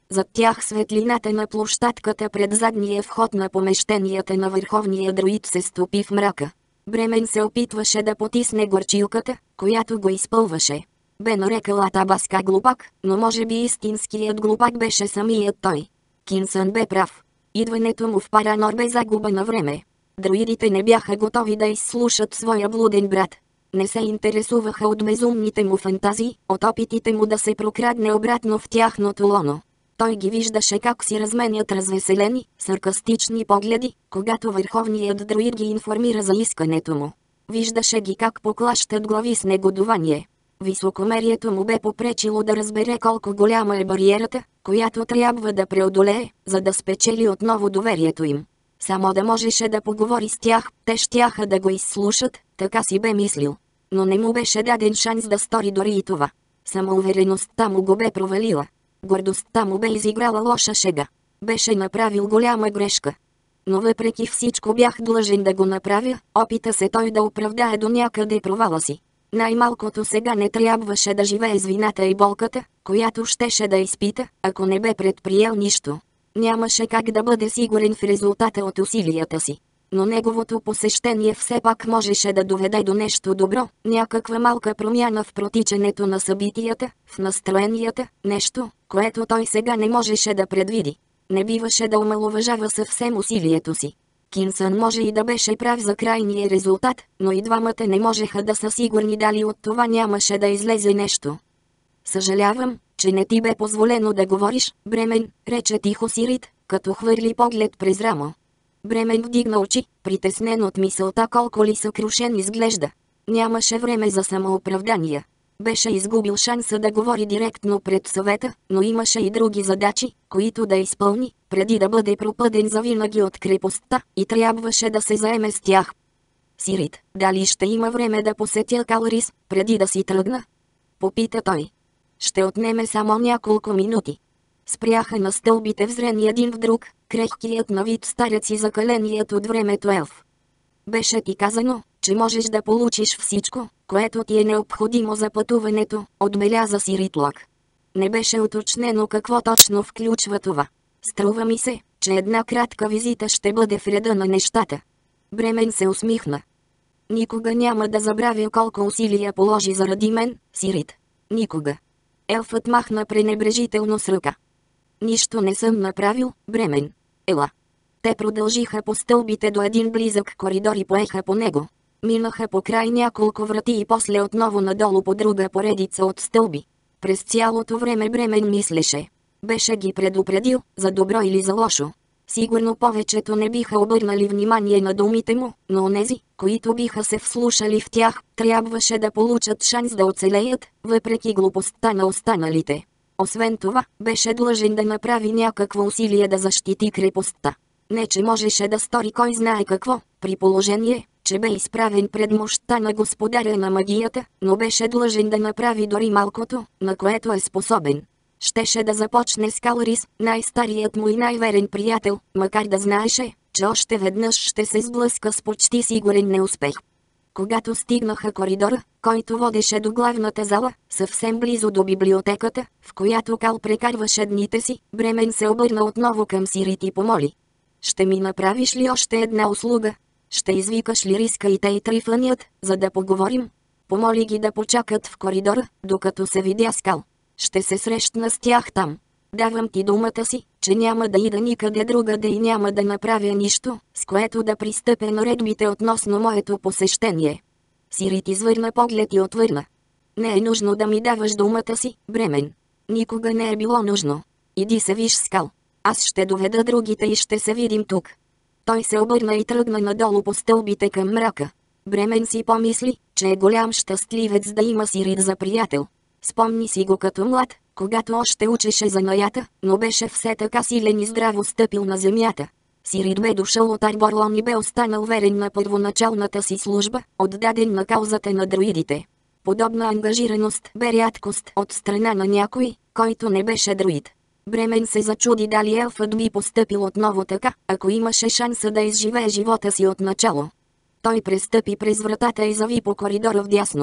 Зад тях светлината на площадката пред задния вход на помещенията на върховния друид се стопи в мрака. Бремен се опитваше да потисне горчилката, която го изпълваше. Бе нарекал Атабаска глупак, но може би истинският глупак беше самият той. Кинсън бе прав. Идването му в Паранор бе загуба на време. Друидите не бяха готови да изслушат своя блуден брат. Не се интересуваха от безумните му фантазии, от опитите му да се прокрадне обратно в тяхното лоно. Той ги виждаше как си разменят развеселени, саркастични погледи, когато върховният друид ги информира за искането му. Виждаше ги как поклащат глави с негодование. Високомерието му бе попречило да разбере колко голяма е бариерата, която трябва да преодолее, за да спечели отново доверието им. Само да можеше да поговори с тях, те щяха да го изслушат, така си бе мислил. Но не му беше даден шанс да стори дори и това. Самоувереността му го бе провалила. Гордостта му бе изиграла лоша шега. Беше направил голяма грешка. Но въпреки всичко бях длъжен да го направя, опита се той да оправдае до някъде провала си. Най-малкото сега не трябваше да живее с вината и болката, която щеше да изпита, ако не бе предприел нищо. Нямаше как да бъде сигурен в резултата от усилията си. Но неговото посещение все пак можеше да доведе до нещо добро, някаква малка промяна в протичането на събитията, в настроенията, нещо, което той сега не можеше да предвиди. Не биваше да омаловажава съвсем усилието си. Кинсън може и да беше прав за крайния резултат, но и двамата не можеха да са сигурни дали от това нямаше да излезе нещо. Съжалявам, че не ти бе позволено да говориш, Бремен, рече тихо Сирит, като хвърли поглед през рамо. Бремен вдигна очи, притеснен от мисълта колко ли съкрушен изглежда. Нямаше време за самооправдания. Беше изгубил шанса да говори директно пред съвета, но имаше и други задачи, които да изпълни, преди да бъде пропъден завинаги от крепостта, и трябваше да се заеме с тях. Сирит, дали ще има време да посетя Калрис, преди да си тръгна? Попита той. Ще отнеме само няколко минути. Спряха на стълбите взрени един в друг, крехкият на вид старец и закаленият от времето елф. Беше ти казано, че можеш да получиш всичко, което ти е необходимо за пътуването, отбеляза Сиритлок. Не беше уточнено какво точно включва това. Струва ми се, че една кратка визита ще бъде в реда на нещата. Бремен се усмихна. Никога няма да забравя колко усилия положи заради мен, Сирит. Никога. Елфът махна пренебрежително с ръка. Нищо не съм направил, Бремен. Ела. Те продължиха по стълбите до един близък коридор и поеха по него. Минаха по край няколко врати и после отново надолу по друга поредица от стълби. През цялото време Бремен мислеше. Беше ги предупредил, за добро или за лошо. Сигурно повечето не биха обърнали внимание на думите му, но онези, които биха се вслушали в тях, трябваше да получат шанс да оцелеят, въпреки глупостта на останалите. Освен това, беше длъжен да направи някакво усилие да защити крепостта. Не че можеше да стори кой знае какво, при положение, че бе изправен пред мощта на господаря на магията, но беше длъжен да направи дори малкото, на което е способен. Щеше да започне с Калрис, най-старият му и най-верен приятел, макар да знаеше, че още веднъж ще се сблъска с почти сигурен неуспех. Когато стигнаха коридора, който водеше до главната зала, съвсем близо до библиотеката, в която Кал прекарваше дните си, Бремен се обърна отново към Сирит и помоли. Ще ми направиш ли още една услуга? Ще извикаш ли Риска и те и Трифънят, за да поговорим? Помоли ги да почакат в коридора, докато се видя с Кал. Ще се срещна с тях там. Давам ти думата си, че няма да ида никъде другаде и няма да направя нищо, с което да пристъпя наредбите относно моето посещение. Сирит извърна поглед и отвърна. Не е нужно да ми даваш думата си, Бремен. Никога не е било нужно. Иди се виж с Кал. Аз ще доведа другите и ще се видим тук. Той се обърна и тръгна надолу по стълбите към мрака. Бремен си помисли, че е голям щастливец да има Сирит за приятел. Спомни си го като млад, когато още учеше занаята, но беше все така силен и здраво стъпил на земята. Сирит бе дошъл от Арборлон и бе останал верен на първоначалната си служба, отдаден на каузата на друидите. Подобна ангажираност бе рядкост от страна на някой, който не беше друид. Бремен се зачуди дали елфът би постъпил отново така, ако имаше шанса да изживее живота си от начало. Той престъпи през вратата и зави по коридора вдясно.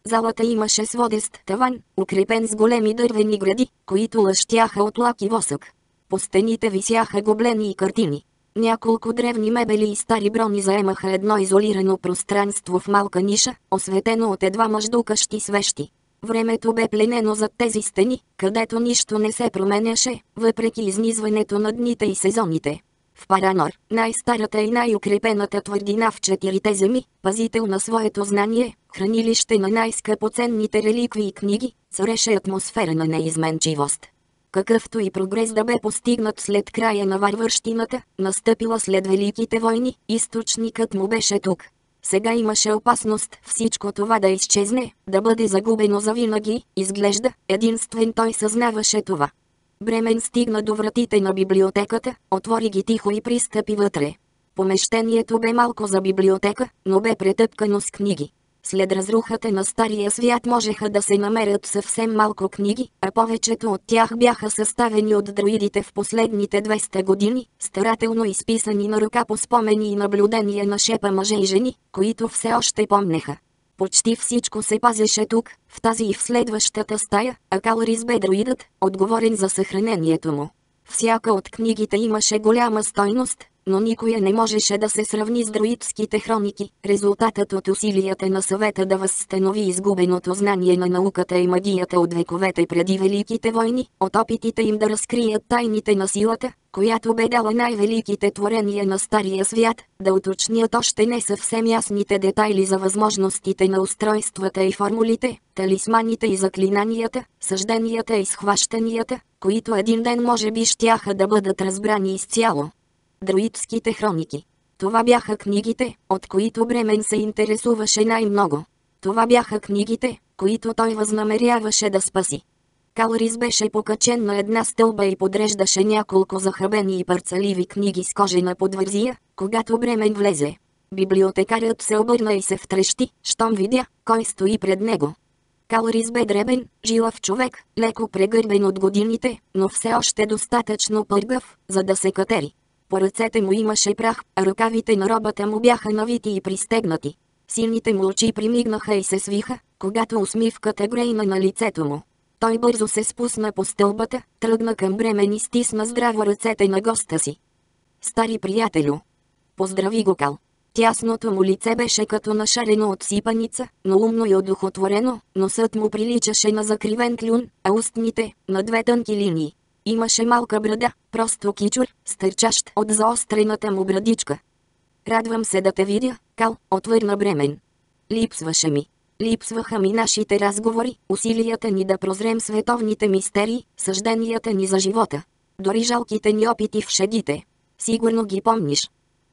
Залата имаше сводест таван, укрепен с големи дървени гради, които лъщяха от лак и восък. По стените висяха гоблени и картини. Няколко древни мебели и стари брони заемаха едно изолирано пространство в малка ниша, осветено от едва мъждукащи свещи. Времето бе пленено зад тези стени, където нищо не се променяше, въпреки изнизването на дните и сезоните. В Паранор, най-старата и най-укрепената твърдина в четирите земи, пазител на своето знание, хранилище на най-скъпоценните реликвии и книги, цареше атмосфера на неизменчивост. Какъвто и прогрес да бе постигнат след края на варварщината, настъпила след великите войни, източникът му беше тук. Сега имаше опасност всичко това да изчезне, да бъде загубено завинаги, изглежда, единствен той съзнаваше това. Бремен стигна до вратите на библиотеката, отвори ги тихо и пристъпи вътре. Помещението бе малко за библиотека, но бе претъпкано с книги. След разрухата на Стария свят можеха да се намерят съвсем малко книги, а повечето от тях бяха съставени от друидите в последните 200 години, старателно изписани на ръка по спомени и наблюдения на шепа мъже и жени, които все още помнеха. Почти всичко се пазеше тук, в тази и в следващата стая, а Калрис бе друидът, отговорен за съхранението му. Всяка от книгите имаше голяма стойност, но никоя не можеше да се сравни с друидските хроники. Резултатът от усилията на съвета да възстанови изгубеното знание на науката и магията от вековете преди Великите войни, от опитите им да разкрият тайните на силата, която бе дала най-великите творения на Стария свят, да уточнят още не съвсем ясните детайли за възможностите на устройствата и формулите, талисманите и заклинанията, съжденията и схващанията, които един ден може би щяха да бъдат разбрани изцяло. Друидските хроники. Това бяха книгите, от които Бремен се интересуваше най-много. Това бяха книгите, които той възнамеряваше да спаси. Калрис беше покачен на една стълба и подреждаше няколко захабени и парцаливи книги с кожена подвързия, когато Бремен влезе. Библиотекарят се обърна и се втрещи, щом видя, кой стои пред него. Калрис бе дребен, жилав човек, леко прегърбен от годините, но все още достатъчно пъргав, за да се катери. По ръцете му имаше прах, а ръкавите на робата му бяха навити и пристегнати. Сините му очи примигнаха и се свиха, когато усмивката грейна на лицето му. Той бързо се спусна по стълбата, тръгна към Бремен и стисна здраво ръцете на госта си. Стари приятелю! Поздрави го Кал. Тясното му лице беше като нашарено от сипаница, но умно и одухотворено, носът му приличаше на закривен клюн, а устните – на две тънки линии. Имаше малка брада, просто кичур, стърчащ от заострената му брадичка. Радвам се да те видя, Кал, отвърна Бремен. Липсваше ми. Липсваха ми нашите разговори, усилията ни да прозрем световните мистерии, съжденията ни за живота. Дори жалките ни опити в шегите. Сигурно ги помниш.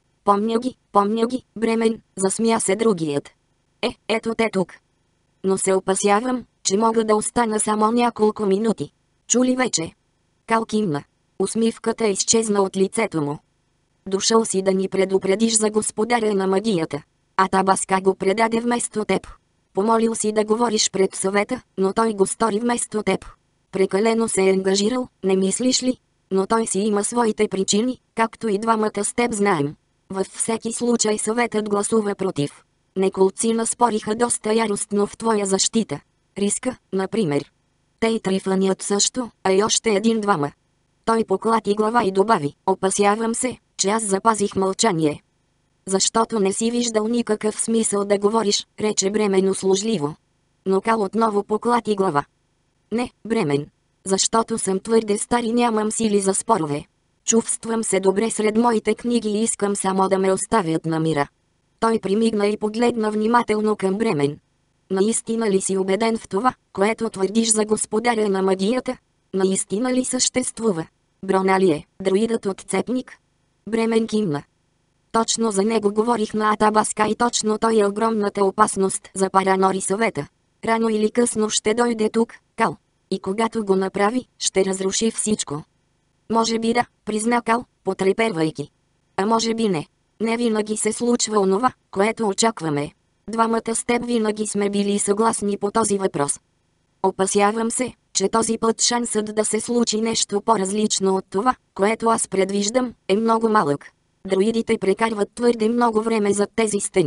Помня ги, Бремен, засмя се другият. Ето те тук. Но се опасявам, че мога да остана само няколко минути. Чули вече? Кал кимна. Усмивката изчезна от лицето му. Дошъл си да ни предупредиш за господаря на магията. А Табаска го предаде вместо теб. Помолил си да говориш пред съвета, но той го стори вместо теб. Прекалено се е ангажирал, не мислиш ли? Но той си има своите причини, както и двамата с теб знаем. Във всеки случай съветът гласува против. Неколцина спориха доста яростно в твоя защита. Риска, например. Те и Трифънят също, а и още един-двама. Той поклати глава и добави, опасявам се, че аз запазих мълчание. Защото не си виждал никакъв смисъл да говориш, рече Бремен услужливо. Но Кал отново поклати глава. Не, Бремен. Защото съм твърде стар и нямам сили за спорове. Чувствам се добре сред моите книги и искам само да ме оставят на мира. Той примигна и погледна внимателно към Бремен. Наистина ли си убеден в това, което твърдиш за господаря на магията? Наистина ли съществува? Брона ли е, друидът от Цепник? Бремен кимна. Точно за него говорих на Атабаска и точно той е огромната опасност за Паранор и съвета. Рано или късно ще дойде тук, Кал. И когато го направи, ще разруши всичко. Може би да, призна Кал, потрепервайки. А може би не. Не винаги се случва онова, което очакваме. Двамата с теб винаги сме били съгласни по този въпрос. Опасявам се, че този път шансът да се случи нещо по-различно от това, което аз предвиждам, е много малък. Друидите прекарват твърде много време зад тези стени.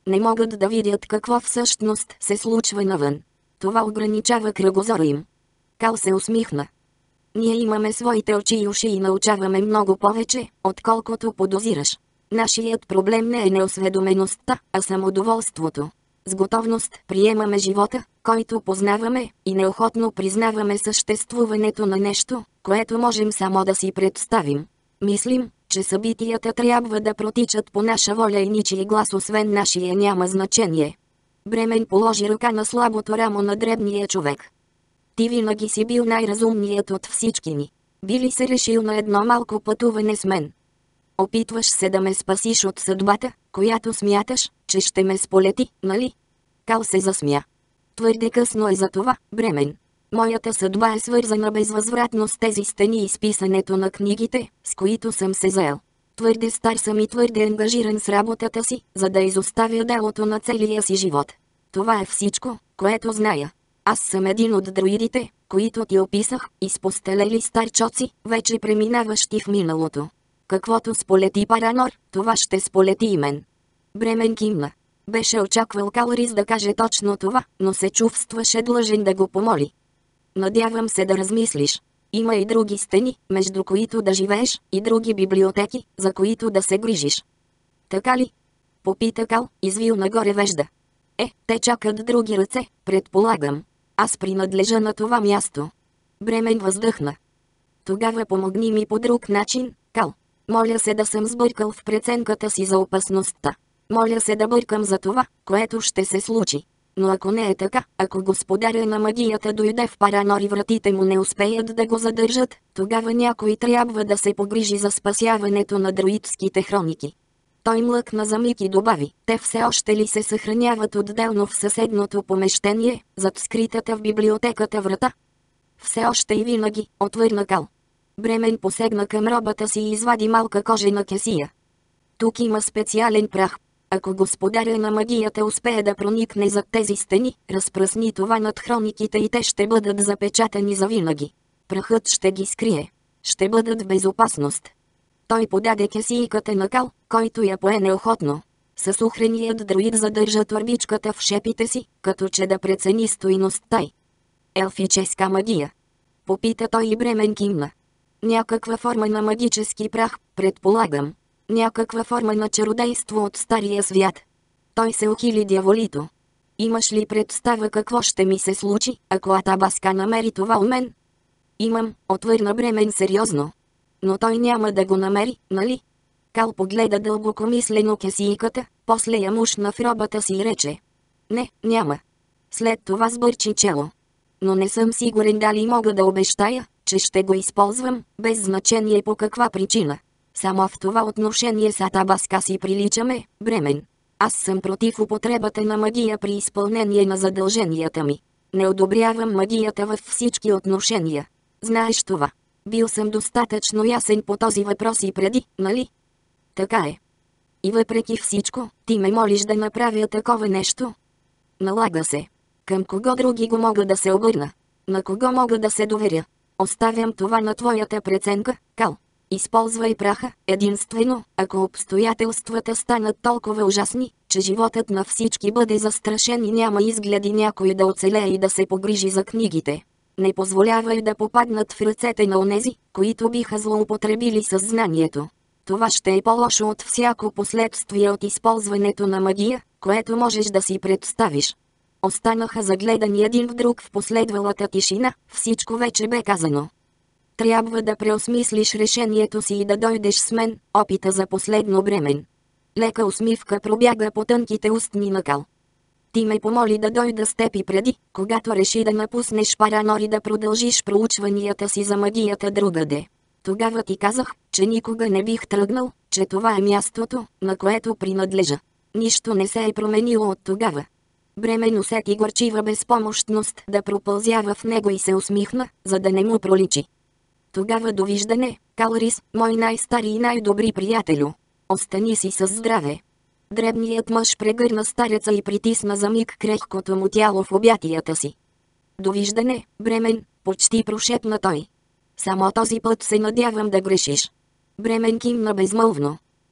Не могат да видят какво всъщност се случва навън. Това ограничава кръгозора им. Кал се усмихна. Ние имаме своите очи и уши и научаваме много повече, отколкото подозираш. Нашият проблем не е неосведомеността, а самодоволството. С готовност приемаме живота, който познаваме, и неохотно признаваме съществуването на нещо, което можем само да си представим. Мислим, че събитията трябва да протичат по наша воля и ничий глас освен нашия няма значение. Бремен положи ръка на слабото рамо на дребния човек. Ти винаги си бил най-разумният от всички ни. Би ли се решил на едно малко пътуване с мен? Опитваш се да ме спасиш от съдбата, която смяташ, че ще ме сполети, нали? Кал се засмя. Твърде късно е за това, Бремен. Моята съдба е свързана безвъзвратно с тези стени и с писането на книгите, с които съм се заел. Твърде стар съм и твърде ангажиран с работата си, за да изоставя делото на целия си живот. Това е всичко, което зная. Аз съм един от друидите, които ти описах, изпостелели старчоци, вече преминаващи в миналото. Каквото сполети Паранор, това ще сполети и мен. Бремен кимна. Беше очаквал Калрис да каже точно това, но се чувстваше длъжен да го помоли. Надявам се да размислиш. Има и други стени, между които да живееш, и други библиотеки, за които да се грижиш. Така ли? Попита Кал, извил нагоре вежда. Те чакат други ръце, предполагам. Аз принадлежа на това място. Бремен въздъхна. Тогава помогни ми по друг начин, Кал. Моля се да съм сбъркал в преценката си за опасността. Моля се да бъркам за това, което ще се случи. Но ако не е така, ако господаря на магията дойде в Паранор и вратите му не успеят да го задържат, тогава някой трябва да се погрижи за спасяването на друидските хроники. Той млъкна за миг и добави, те все още ли се съхраняват отделно в съседното помещение, зад скритата в библиотеката врата? Все още и винаги, отвърна Кал. Бремен посегна към робата си и извади малка кожена кесия. Тук има специален прах. Ако господаря на магията успее да проникне зад тези стени, разпръсни това над хрониките и те ще бъдат запечатани завинаги. Прахът ще ги скрие. Ще бъдат в безопасност. Той подаде кесийката на Кал, който я пое неохотно. Съсухреният друид задържа торбичката в шепите си, като че да прецени стойността й. Елфическа магия. Попита той и Бремен кимна. Някаква форма на магически прах, предполагам. Някаква форма на чародейство от стария свят. Той се ухили дяволито. Имаш ли представа какво ще ми се случи, ако Атабаска намери това у мен? Имам, отвърна Бремен сериозно. Но той няма да го намери, нали? Кал погледа дълбокомислено кесийката, после я мушна в робата си и рече. Не, няма. След това сбърчи чело. Но не съм сигурен дали мога да обещая, че ще го използвам, без значение по каква причина. Само в това отношение с Атабаска си приличаме, Бремен. Аз съм против употребата на магия при изпълнение на задълженията ми. Не одобрявам магията във всички отношения. Знаеш това. Бил съм достатъчно ясен по този въпрос и преди, нали? Така е. И въпреки всичко, ти ме молиш да направя такова нещо? Налага се. Към кого други го мога да се обърна? На кого мога да се доверя? Оставям това на твоята преценка, Кал. Използвай праха, единствено, ако обстоятелствата станат толкова ужасни, че животът на всички бъде застрашен и няма изгледи някой да оцелее и да се погрижи за книгите. Не позволявай да попаднат в ръцете на онези, които биха злоупотребили със знанието. Това ще е по-лошо от всяко последствие от използването на магия, което можеш да си представиш. Останаха загледани един в друг в последвалата тишина, всичко вече бе казано. Трябва да преосмислиш решението си и да дойдеш с мен, опита за последно Бремен. Лека усмивка пробяга по тънките устни на Кал. Ти ме помоли да дойда с теб и преди, когато реши да напуснеш Паранор и да продължиш проучванията си за магията другаде. Тогава ти казах, че никога не бих тръгнал, че това е мястото, на което принадлежа. Нищо не се е променило от тогава. Бремен усети горчива безпомощност да пропълзява в него и се усмихна, за да не му проличи. Тогава довиждане, Калрис, мой най-стари и най-добри приятелю. Остани си със здраве. Дребният мъж прегърна стареца и притисна за миг крехкото му тяло в обятията си. Довиждане, Бремен, почти прошепна той. Само този път се надявам да грешиш. Бремен кимна безмълвно.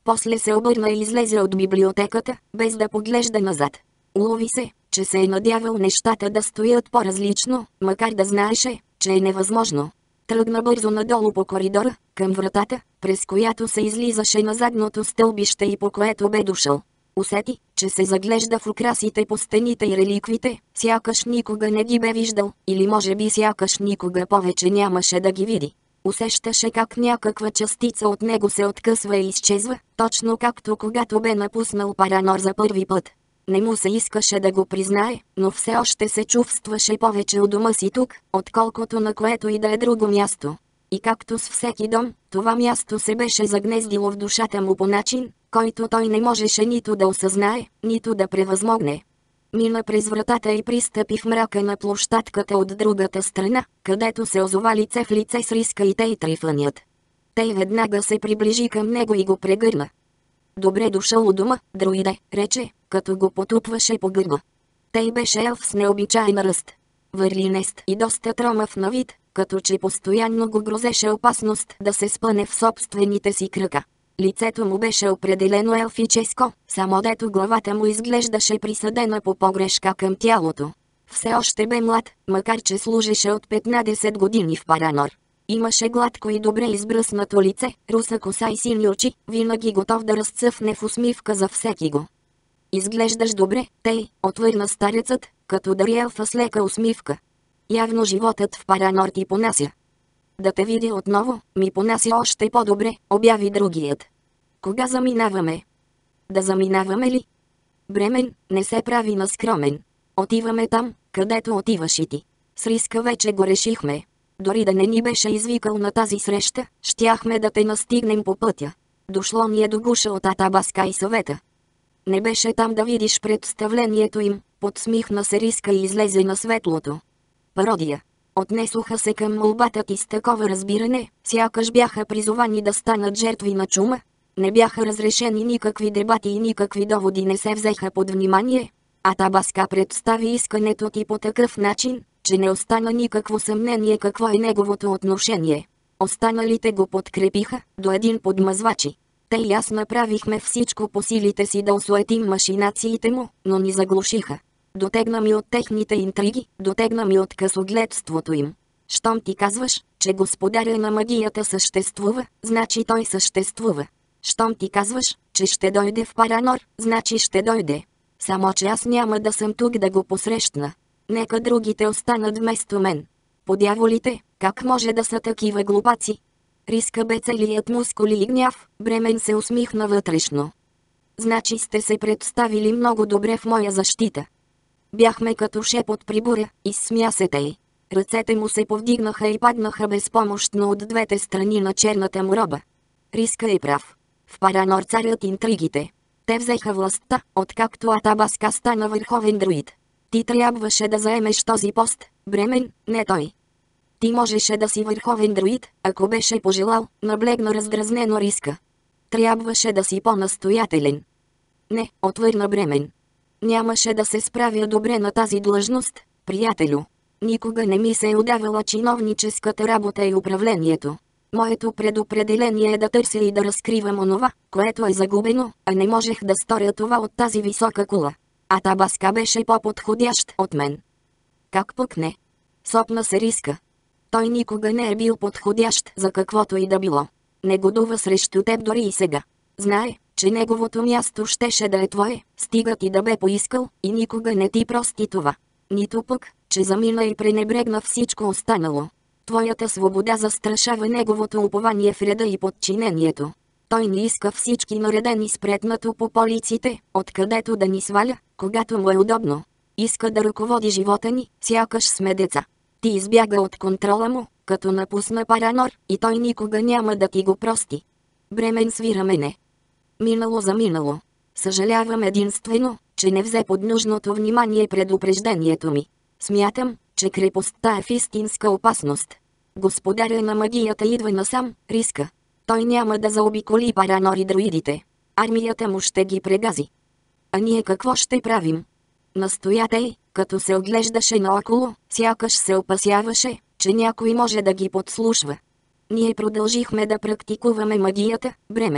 После се обърна и излезе от библиотеката, без да поглежда назад. Улови се, че се е надявал нещата да стоят по-различно, макар да знаеше, че е невъзможно. Тръгна бързо надолу по коридора, към вратата, през която се излизаше на задното стълбище и по което бе дошъл. Усети, че се заглежда в украсите по стените и реликвите, сякаш никога не ги бе виждал, или може би сякаш никога повече нямаше да ги види. Усещаше как някаква частица от него се откъсва и изчезва, точно както когато бе напуснал Паранор за първи път. Не му се искаше да го признае, но все още се чувстваше повече у дома си тук, отколкото на което и да е друго място. И както с всеки дом, това място се беше загнездило в душата му по начин, който той не можеше нито да осъзнае, нито да превъзмогне. Мина през вратата и пристъпи в мрака на площадката от другата страна, където се озова лице в лице с Риска и Тей Трифънят. Тей веднага се приближи към него и го прегърна. "Добре дошъл у дома, друиде", рече, като го потупваше по гърба. Тей беше елф с необичайна ръст. Върлинест и доста тромав на вид, като че постоянно го грозеше опасност да се спъне в собствените си крака. Лицето му беше определено елфическо, само дето главата му изглеждаше присъдена по погрешка към тялото. Все още бе млад, макар че служеше от 15 години в Паранор. Имаше гладко и добре избръснато лице, руса коса и сини очи, винаги готов да разцъфне в усмивка за всеки го. "Изглеждаш добре, Тей", отвърна старецът, като дари елфа с лека усмивка. "Явно животът в Паранор ти понася." "Да те видя отново, ми понася още по-добре", обяви другият. "Кога заминаваме?" "Да заминаваме ли? Бремен не се прави на скромен. Отиваме там, където отиваш и ти. С Риска вече го решихме. Дори да не ни беше извикал на тази среща, щяхме да те настигнем по пътя. Дошло ни е до гуша от Атабаска и съвета. Не беше там да видиш представлението им", подсмихна се Риска и излезе на светлото. "Пародия." Отнесоха се към молбата ти с такова разбиране, сякаш бяха призовани да станат жертви на чума. Не бяха разрешени никакви дебати и никакви доводи не се взеха под внимание. Атабаска представи искането ти по такъв начин, че не остана никакво съмнение какво е неговото отношение. Останалите го подкрепиха, до един подмазвачи. Те и аз направихме всичко по силите си да осуетим машинациите му, но ни заглушиха. Дотегна ми от техните интриги, дотегна ми от късогледството им. Щом ти казваш, че господаря на магията съществува, значи той съществува. Щом ти казваш, че ще дойде в Паранор, значи ще дойде. Само че аз няма да съм тук да го посрещна. Нека другите останат вместо мен. Подяволите, как може да са такива глупаци?" Риска бе целият мускули и гняв, Бремен се усмихна вътрешно. "Значи сте се представили много добре в моя защита." Бяхме като шепот при буря, изсмя се Тей. Ръцете му се повдигнаха и паднаха безпомощно от двете страни на черната му роба. Риска е прав. В Паранор царят интригите. Те взеха властта, откакто Атабаска стана върховен друид. Ти трябваше да заемеш този пост, Бремен, не той. Ти можеше да си върховен друид, ако беше пожелал, наблегна раздразнено Риска. Трябваше да си по-настоятелен. "Не", отвърна Бремен. "Нямаше да се справя добре на тази длъжност, приятелю. Никога не ми се е удавала чиновническата работа и управлението. Моето предопределение е да търся и да разкривам онова, което е загубено, а не можех да сторя това от тази висока кула. Атабаска беше по-подходящ от мен." "Как пък не?" Сопна се Риска. "Той никога не е бил подходящ за каквото и да било. Негодува срещу теб дори и сега. Знае, че неговото място щеше да е твое, стига ти да бе поискал, и никога не ти прости това. Нито пък, че замина и пренебрегна всичко останало. Твоята свобода застрашава неговото упование в реда и подчинението. Той не иска всички наредени спретнато по полиците, откъдето да ни сваля, когато му е удобно. Иска да ръководи живота ни, сякаш сме деца. Ти избяга от контрола му, като напусна Паранор, и той никога няма да ти го прости." Бремен свира мене. "Минало за минало. Съжалявам единствено, че не взе под нужното внимание предупреждението ми. Смятам, че крепостта е в истинска опасност. Господаря на магията идва насам, Риска. Той няма да заобиколи Паранор и друидите. Армията му ще ги прегази. А ние какво ще правим?" Настоя Тей, като се оглеждаше наоколо, сякаш се опасяваше, че някой може да ги подслушва. "Ние продължихме да практикуваме магията, Бремен.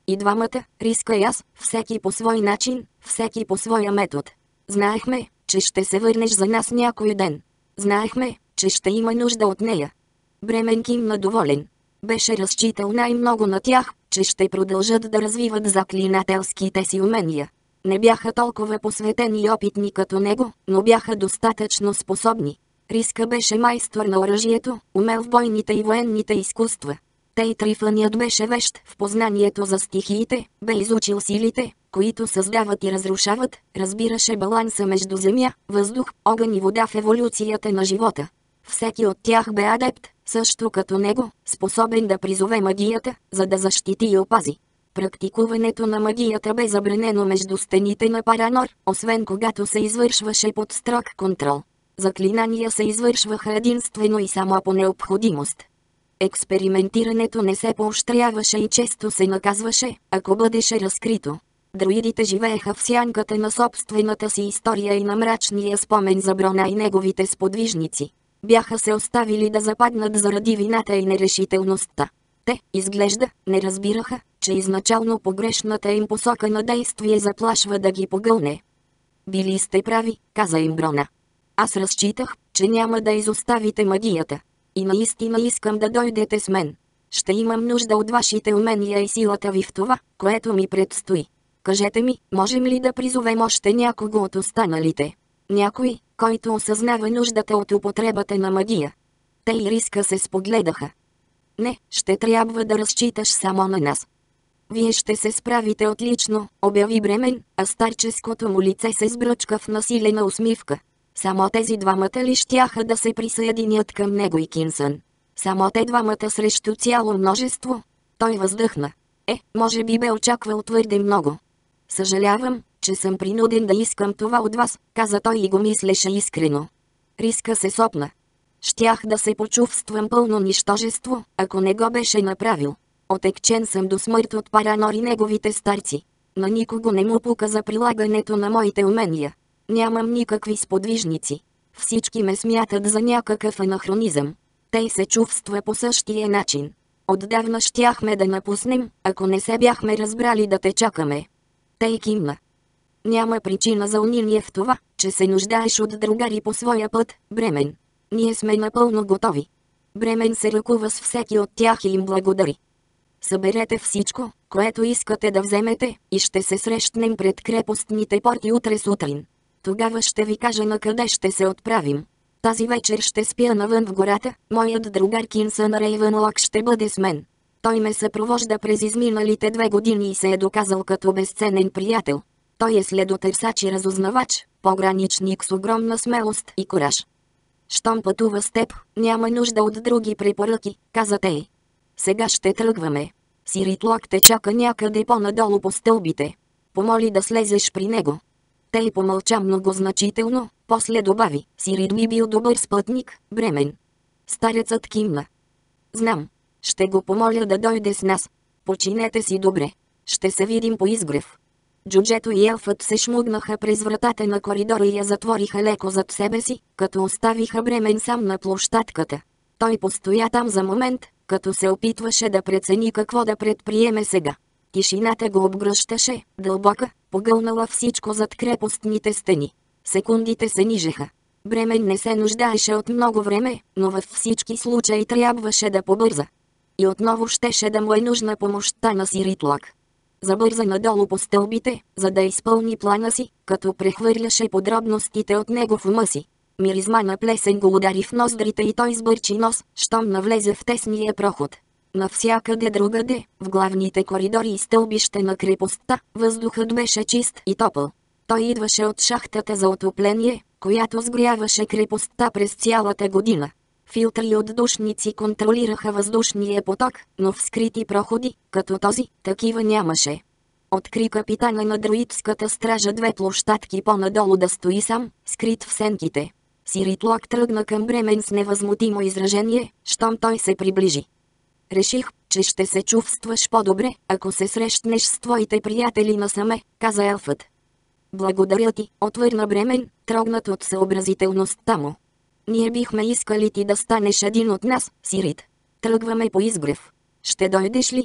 И двамата, Риска и аз, всеки по свой начин, всеки по своя метод. Знаехме, че ще се върнеш за нас някой ден. Знаехме, че ще има нужда от нея. Бремен кимна доволен. Беше разчитал най-много на тях, че ще продължат да развиват заклинателските си умения. Не бяха толкова посветени и опитни като него, но бяха достатъчно способни. Риска беше майстор на оръжието, умел в бойните и военните изкуства. Тей Трифънят беше вещ в познанието за стихиите, бе изучил силите, които създават и разрушават, разбираше баланса между земя, въздух, огън и вода в еволюцията на живота. Всеки от тях бе адепт, също като него, способен да призове магията, за да защити и опази. Практикуването на магията бе забранено между стените на Паранор, освен когато се извършваше под строг контрол. Заклинания се извършваха единствено и само по необходимост. Експериментирането не се поощряваше и често се наказваше, ако бъдеше разкрито. Друидите живееха в сянката на собствената си история и на мрачния спомен за Брона и неговите сподвижници. Бяха се оставили да западнат заради вината и нерешителността. Те, изглежда, не разбираха, че изначално погрешната им посока на действие заплашва да ги погълне. Били сте прави, каза им Брона. Аз разчитах, че няма да изоставите магията. И наистина искам да дойдете с мен. Ще имам нужда от вашите умения и силата ви в това, което ми предстои. Кажете ми, можем ли да призовем още някого от останалите? Някой, който осъзнава нуждата от употребата на магия. Те и Риска се спогледаха. Не, ще трябва да разчиташ само на нас. Вие ще се справите отлично, обяви Бремен, а старческото му лице се сбръчка в насилена усмивка. Само тези двамата ли щяха да се присъединят към него и Кинсън? Само те двамата срещу цяло множество? Той въздъхна. Може би бе очаквал твърде много. Съжалявам, че съм принуден да искам това от вас, каза той и го мислеше искрено. Риска се сопна. Щях да се почувствам пълно нищожество, ако не го беше направил. Отекчен съм до смърт от Паранор и неговите старци. На никого не му пука за прилагането на моите умения. Нямам никакви сподвижници. Всички ме смятат за някакъв анахронизъм. Тей се чувства по същия начин. Отдавна щяхме да напуснем, ако не се бяхме разбрали да те чакаме. Тей кимна. Няма причина за униние в това, че се нуждаеш от другари по своя път, Бремен. Ние сме напълно готови. Бремен се ръкува с всеки от тях и им благодари. Съберете всичко, което искате да вземете, и ще се срещнем пред крепостните порти утре сутрин. Тогава ще ви кажа на къде ще се отправим. Тази вечер ще спя навън в гората, моят другар Кинсън Рейвънлок ще бъде с мен. Той ме съпровожда през изминалите 2 години и се е доказал като безценен приятел. Той е следотърсач и разузнавач, пограничник с огромна смелост и кураж. Щом пътува с теб, няма нужда от други препоръки, каза Тей. Сега ще тръгваме. Сиритлок те чака някъде по-надолу по стълбите. Помоли да слезеш при него. Тей помълча многозначително, после добави, Сирит би бил добър спътник, Бремен. Старецът кимна. Знам. Ще го помоля да дойде с нас. Починете си добре. Ще се видим по изгрев. Джуджето и елфът се шмугнаха през вратата на коридора и я затвориха леко зад себе си, като оставиха Бремен сам на площадката. Той постоя там за момент, като се опитваше да прецени какво да предприеме сега. Тишината го обгръщаше, дълбока, погълнала всичко зад крепостните стени. Секундите се нижеха. Бремен не се нуждаеше от много време, но във всички случаи трябваше да побърза. И отново щеше да му е нужна помощта на Сиритлок. Забърза надолу по стълбите, за да изпълни плана си, като прехвърляше подробностите от него в ума си. Миризма на плесен го удари в ноздрите и той сбърчи нос, щом навлезе в тесния проход. Навсякъде другаде, в главните коридори и стълбище на крепостта, въздухът беше чист и топъл. Той идваше от шахтата за отопление, която сгряваше крепостта през цялата година. Филтри от душници контролираха въздушния поток, но в скрити проходи, като този, такива нямаше. Откри капитана на друидската стража 2 площадки по-надолу да стои сам, скрит в сенките. Сиритлок тръгна към Бремен с невъзмутимо изражение, щом той се приближи. Реших, че ще се чувстваш по-добре, ако се срещнеш с твоите приятели насаме, каза елфът. Благодаря ти, отвърна Бремен, трогнат от съобразителността му. Ние бихме искали ти да станеш един от нас, Сирит. Тръгваме по изгрев. Ще дойдеш ли?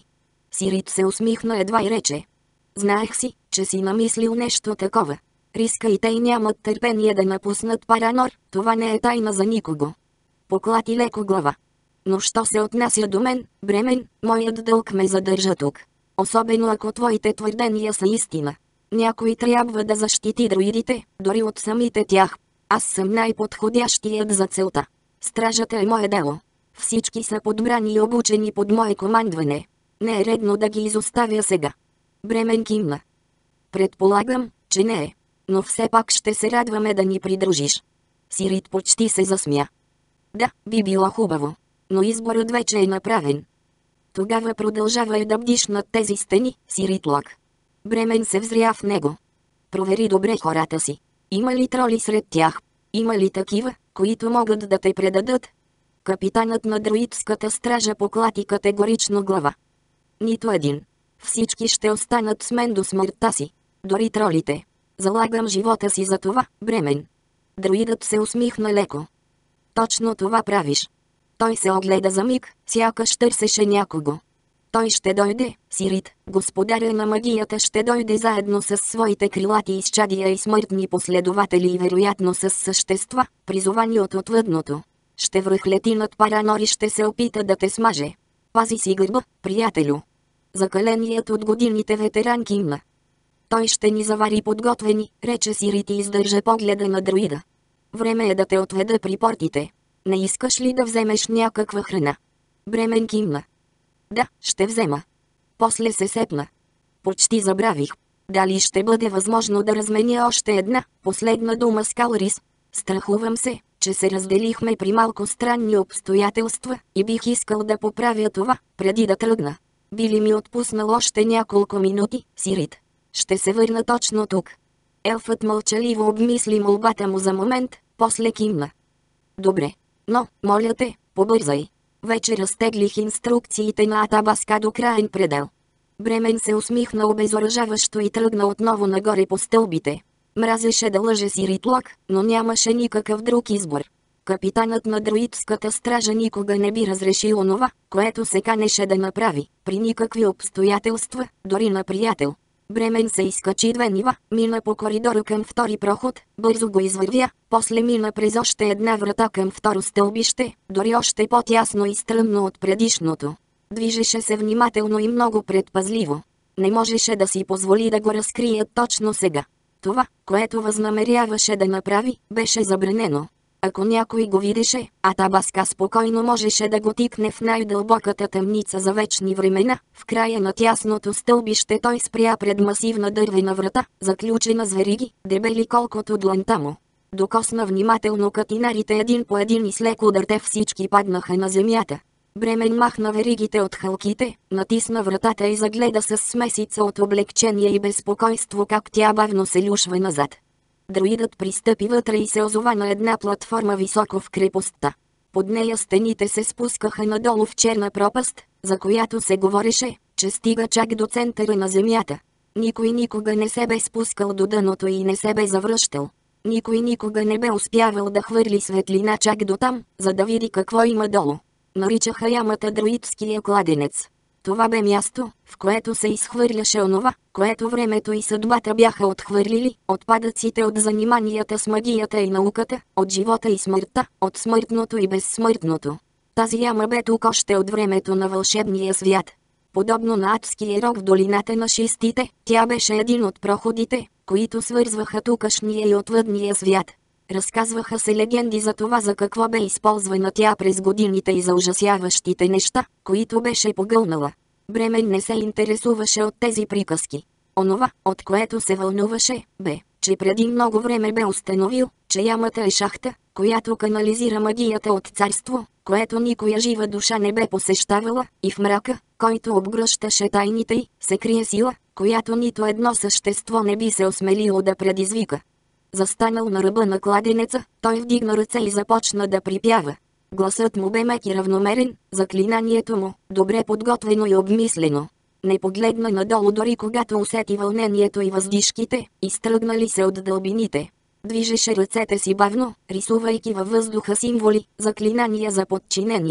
Сирит се усмихна едва и рече. Знаех си, че си намислил нещо такова. Риска и тъй нямат търпение да напуснат Паранор, това не е тайна за никого. Поклати леко глава. Но що се отнася до мен, Бремен, моят дълг ме задържа тук. Особено ако твоите твърдения са истина. Някой трябва да защити друидите, дори от самите тях. Аз съм най-подходящият за целта. Стражата е мое дело. Всички са подбрани и обучени под мое командване. Не е редно да ги изоставя сега. Бремен кимна. Предполагам, че не е. Но все пак ще се радваме да ни придружиш. Сирит почти се засмя. Да, би било хубаво. Но изборът вече е направен. Тогава продължавай да бдиш над тези стени, Сиритлок. Бремен се взря в него. Провери добре хората си. Има ли троли сред тях? Има ли такива, които могат да те предадат? Капитанът на друидската стража поклати категорично глава. Нито един. Всички ще останат с мен до смъртта си. Дори тролите. Залагам живота си за това, Бремен. Друидът се усмихна леко. Точно това правиш. Той се огледа за миг, сякаш търсеше някого. Той ще дойде, Сирит, господаря на магията ще дойде заедно с своите крилати изчадия и смъртни последователи и вероятно с същества, призовани от отвъдното. Ще връхлети над Паранор и ще се опита да те смаже. Пази си гърба, приятелю. Закаленият от годините ветеран кимна. Той ще ни завари подготвени, рече Сирит и издържа погледа на друида. Време е да те отведа при портите. Не искаш ли да вземеш някаква храна? Бремен кимна. Да, ще взема. После се сепна. Почти забравих. Дали ще бъде възможно да разменя още една, последна дума с Калрис? Страхувам се, че се разделихме при малко странни обстоятелства и бих искал да поправя това, преди да тръгна. Би ли ми отпуснал още няколко минути, Сирит? Ще се върна точно тук. Елфът мълчаливо обмисли молбата му за момент, после кимна. Добре. Но, моля те, побързай. Вече разтеглих инструкциите на Атабаска до краен предел. Бремен се усмихна обезоръжаващо и тръгна отново нагоре по стълбите. Мразеше да лъже Сиритлок, но нямаше никакъв друг избор. Капитанът на друидската стража никога не би разрешил онова, което се канеше да направи, при никакви обстоятелства, дори на приятел. Бремен се изкачи 2 нива, мина по коридора към втори проход, бързо го извървя, после мина през още една врата към второ стълбище, дори още по-тясно и стръмно от предишното. Движеше се внимателно и много предпазливо. Не можеше да си позволи да го разкрият точно сега. Това, което възнамеряваше да направи, беше забранено. Ако някой го видеше, Атабаска спокойно можеше да го тикне в най-дълбоката тъмница за вечни времена. В края на тясното стълбище той спря пред масивна дървена врата, заключена с вериги, дебели колкото дланта му. Докосна внимателно катинарите един по един и с лек удар те всички паднаха на земята. Бремен махна веригите от хълките, натисна вратата и загледа с смесица от облегчение и безпокойство как тя бавно се люшва назад. Друидът пристъпи вътре и се озова на една платформа високо в крепостта. Под нея стените се спускаха надолу в черна пропаст, за която се говореше, че стига чак до центъра на земята. Никой никога не се бе спускал до дъното и не се бе завръщал. Никой никога не бе успявал да хвърли светлина чак до там, за да види какво има долу. Наричаха ямата друидския кладенец. Това бе място, в което се изхвърляше онова, което времето и съдбата бяха отхвърлили, отпадъците от заниманията с магията и науката, от живота и смъртта, от смъртното и безсмъртното. Тази яма бе тук още от времето на вълшебния свят. Подобно на адския рог в долината на шестите, тя беше един от проходите, които свързваха тукашния и отвъдния свят. Разказваха се легенди за това за какво бе използвана тя през годините и за ужасяващите неща, които беше погълнала. Бремен не се интересуваше от тези приказки. Онова, от което се вълнуваше, бе, че преди много време бе установил, че ямата е шахта, която канализира магията от царство, което никоя жива душа не бе посещавала, и в мрака, който обгръщаше тайните й, се крие сила, която нито едно същество не би се осмелило да предизвика. Застанал на ръба на кладенеца, той вдигна ръце и започна да припява. Гласът му бе мек и равномерен, заклинанието му, добре подготвено и обмислено. Не погледна надолу дори когато усети вълнението и въздишките, изтръгнали се от дълбините. Движеше ръцете си бавно, рисувайки във въздуха символи, заклинания за подчинение.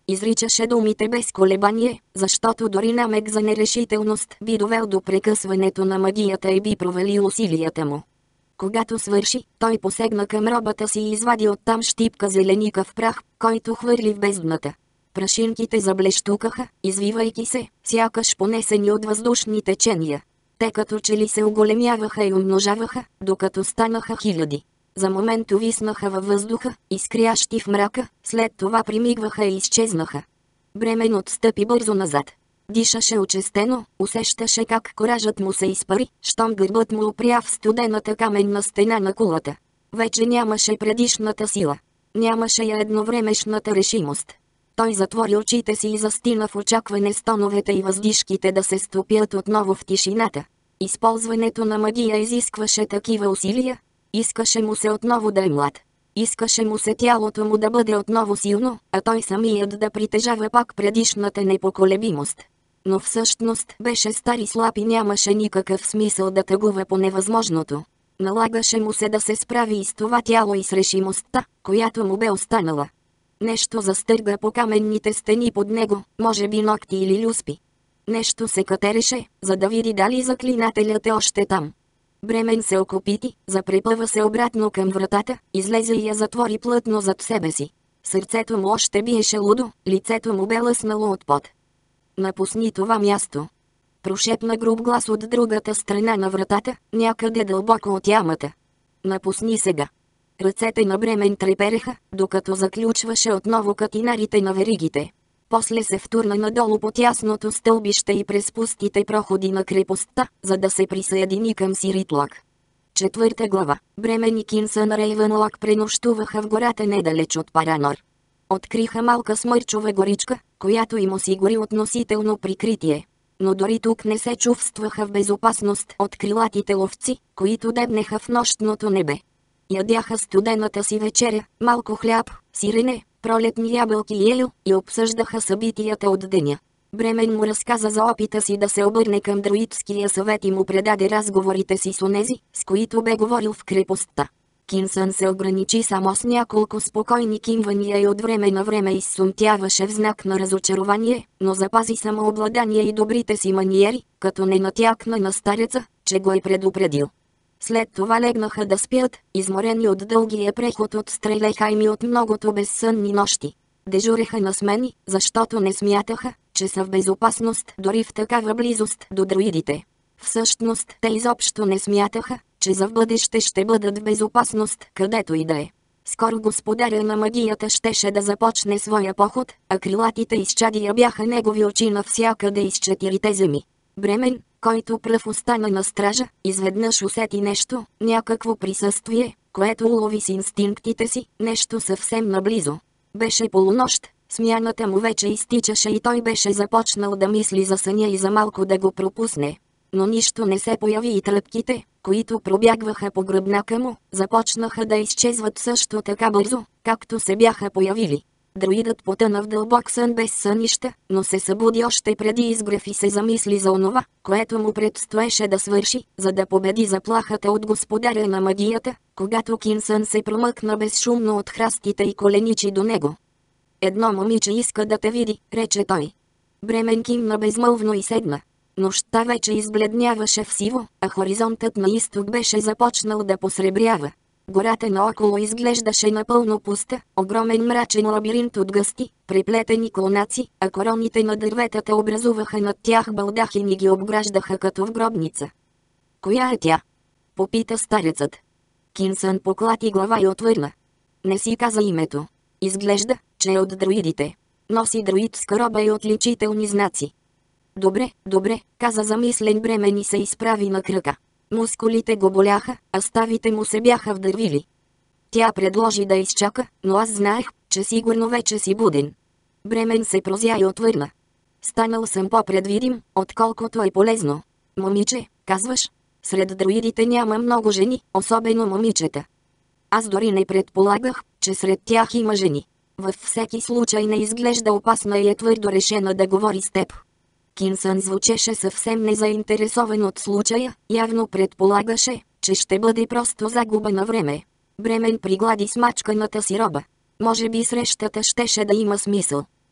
Изричаше думите без колебание, защото дори намек за нерешителност би довел до прекъсването на магията и би провалил усилията му. Когато свърши, той посегна към робата си и извади оттам щипка зеленикав прах, който хвърли в бездната. Прашинките заблещукаха, извивайки се, сякаш понесени от въздушни течения. Те като че ли се оголемяваха и умножаваха, докато станаха хиляди. За момент увиснаха във въздуха, изкрящи в мрака, след това примигваха и изчезнаха. Бремен отстъпи бързо назад. Дишаше очестено, усещаше как коражът му се изпари, щом гърбът му опря в студената каменна стена на кулата. Вече нямаше предишната сила. Нямаше я едновремешната решимост. Той затвори очите си и застина в очакване стоновете и въздишките да се стопят отново в тишината. Използването на магия изискваше такива усилия. Искаше му се отново да е млад. Искаше му се тялото му да бъде отново силно, а той самият да притежава пак предишната непоколебимост. Но всъщност беше стар и слаб и нямаше никакъв смисъл да тъгува по невъзможното. Налагаше му се да се справи и с това тяло и с решимостта, която му бе останала. Нещо застърга по каменните стени под него, може би ногти или люспи. Нещо се катереше, за да види дали заклинателят е още там. Бремен се окопити, запрепъва се обратно към вратата, излезе и я затвори плътно зад себе си. Сърцето му още биеше лудо, лицето му бе лъснало от пот. Напусни това място. Прошепна груб глас от другата страна на вратата, някъде дълбоко от ямата. Напусни сега. Ръцете на Бремен трепереха, докато заключваше отново катинарите на веригите. После се втурна надолу по тясното стълбище и през пустите проходи на крепостта, за да се присъедини към Сиритлак. 4 глава. Бремен и Кинсън Рейвънлок пренощуваха в гората недалеч от Паранор. Откриха малка смърчова горичка, която им осигури относително прикритие. Но дори тук не се чувстваха в безопасност от крилатите ловци, които дебнеха в нощното небе. Ядяха студената си вечеря, малко хляб, сирене, пролетни ябълки и елю, и обсъждаха събитията от деня. Бремен му разказа за опита си да се обърне към друидския съвет и му предаде разговорите си с онези, с които бе говорил в крепостта. Кинсън се ограничи само с няколко спокойни кимвания и от време на време изсумтяваше в знак на разочарование, но запази самообладание и добрите си маниери, като не натякна на стареца, че го е предупредил. След това легнаха да спят, изморени от дългия преход от Стрелехайм и от многото безсънни нощи. Дежуреха на смени, защото не смятаха, че са в безопасност дори в такава близост до друидите. Всъщност те изобщо не смятаха, че за в бъдеще ще бъдат в безопасност, където и да е. Скоро господаря на магията щеше да започне своя поход, а крилатите изчадия бяха негови очи навсякъде из 4 земи. Бремен, който пръв остана на стража, изведнъж усети нещо, някакво присъствие, което улови с инстинктите си, нещо съвсем наблизо. Беше полунощ, смяната му вече изтичаше и той беше започнал да мисли за съня и за малко да го пропусне. Но нищо не се появи и тръпките, които пробягваха по гръбнака му, започнаха да изчезват също така бързо, както се бяха появили. Друидът потъна в дълбок сън без сънища, но се събуди още преди изгрев и се замисли за онова, което му предстоеше да свърши, за да победи заплахата от господаря на магията, когато Кинсън се промъкна безшумно от храстите и коленичи до него. Едно момиче иска да те види, рече той. Бремен кимна безмълвно и седна. Нощта вече избледняваше в сиво, а хоризонтът на изток беше започнал да посребрява. Гората наоколо изглеждаше напълно пуста, огромен мрачен лабиринт от гъсти, преплетени клонаци, а короните на дърветата образуваха над тях балдахини и ги обграждаха като в гробница. Коя е тя? Попита старецът. Кинсън поклати глава и отвърна. Не си каза името. Изглежда, че е от друидите. Носи друидска роба и отличителни знаци. Добре, добре, каза замислен Бремен и се изправи на крака. Мускулите го боляха, а ставите му се бяха вдървили. Тя предложи да изчака, но аз знаех, че сигурно вече си буден. Бремен се прозя и отвърна. Станал съм по-предвидим, отколкото е полезно. Момиче, казваш? Сред друидите няма много жени, особено момичета. Аз дори не предполагах, че сред тях има жени. Във всеки случай не изглежда опасна и е твърдо решена да говори с теб. Кинсън звучеше съвсем незаинтересован от случая, явно предполагаше, че ще бъде просто загуба на време. Бремен приглади смачканата си роба. Може би срещата щеше да има смисъл.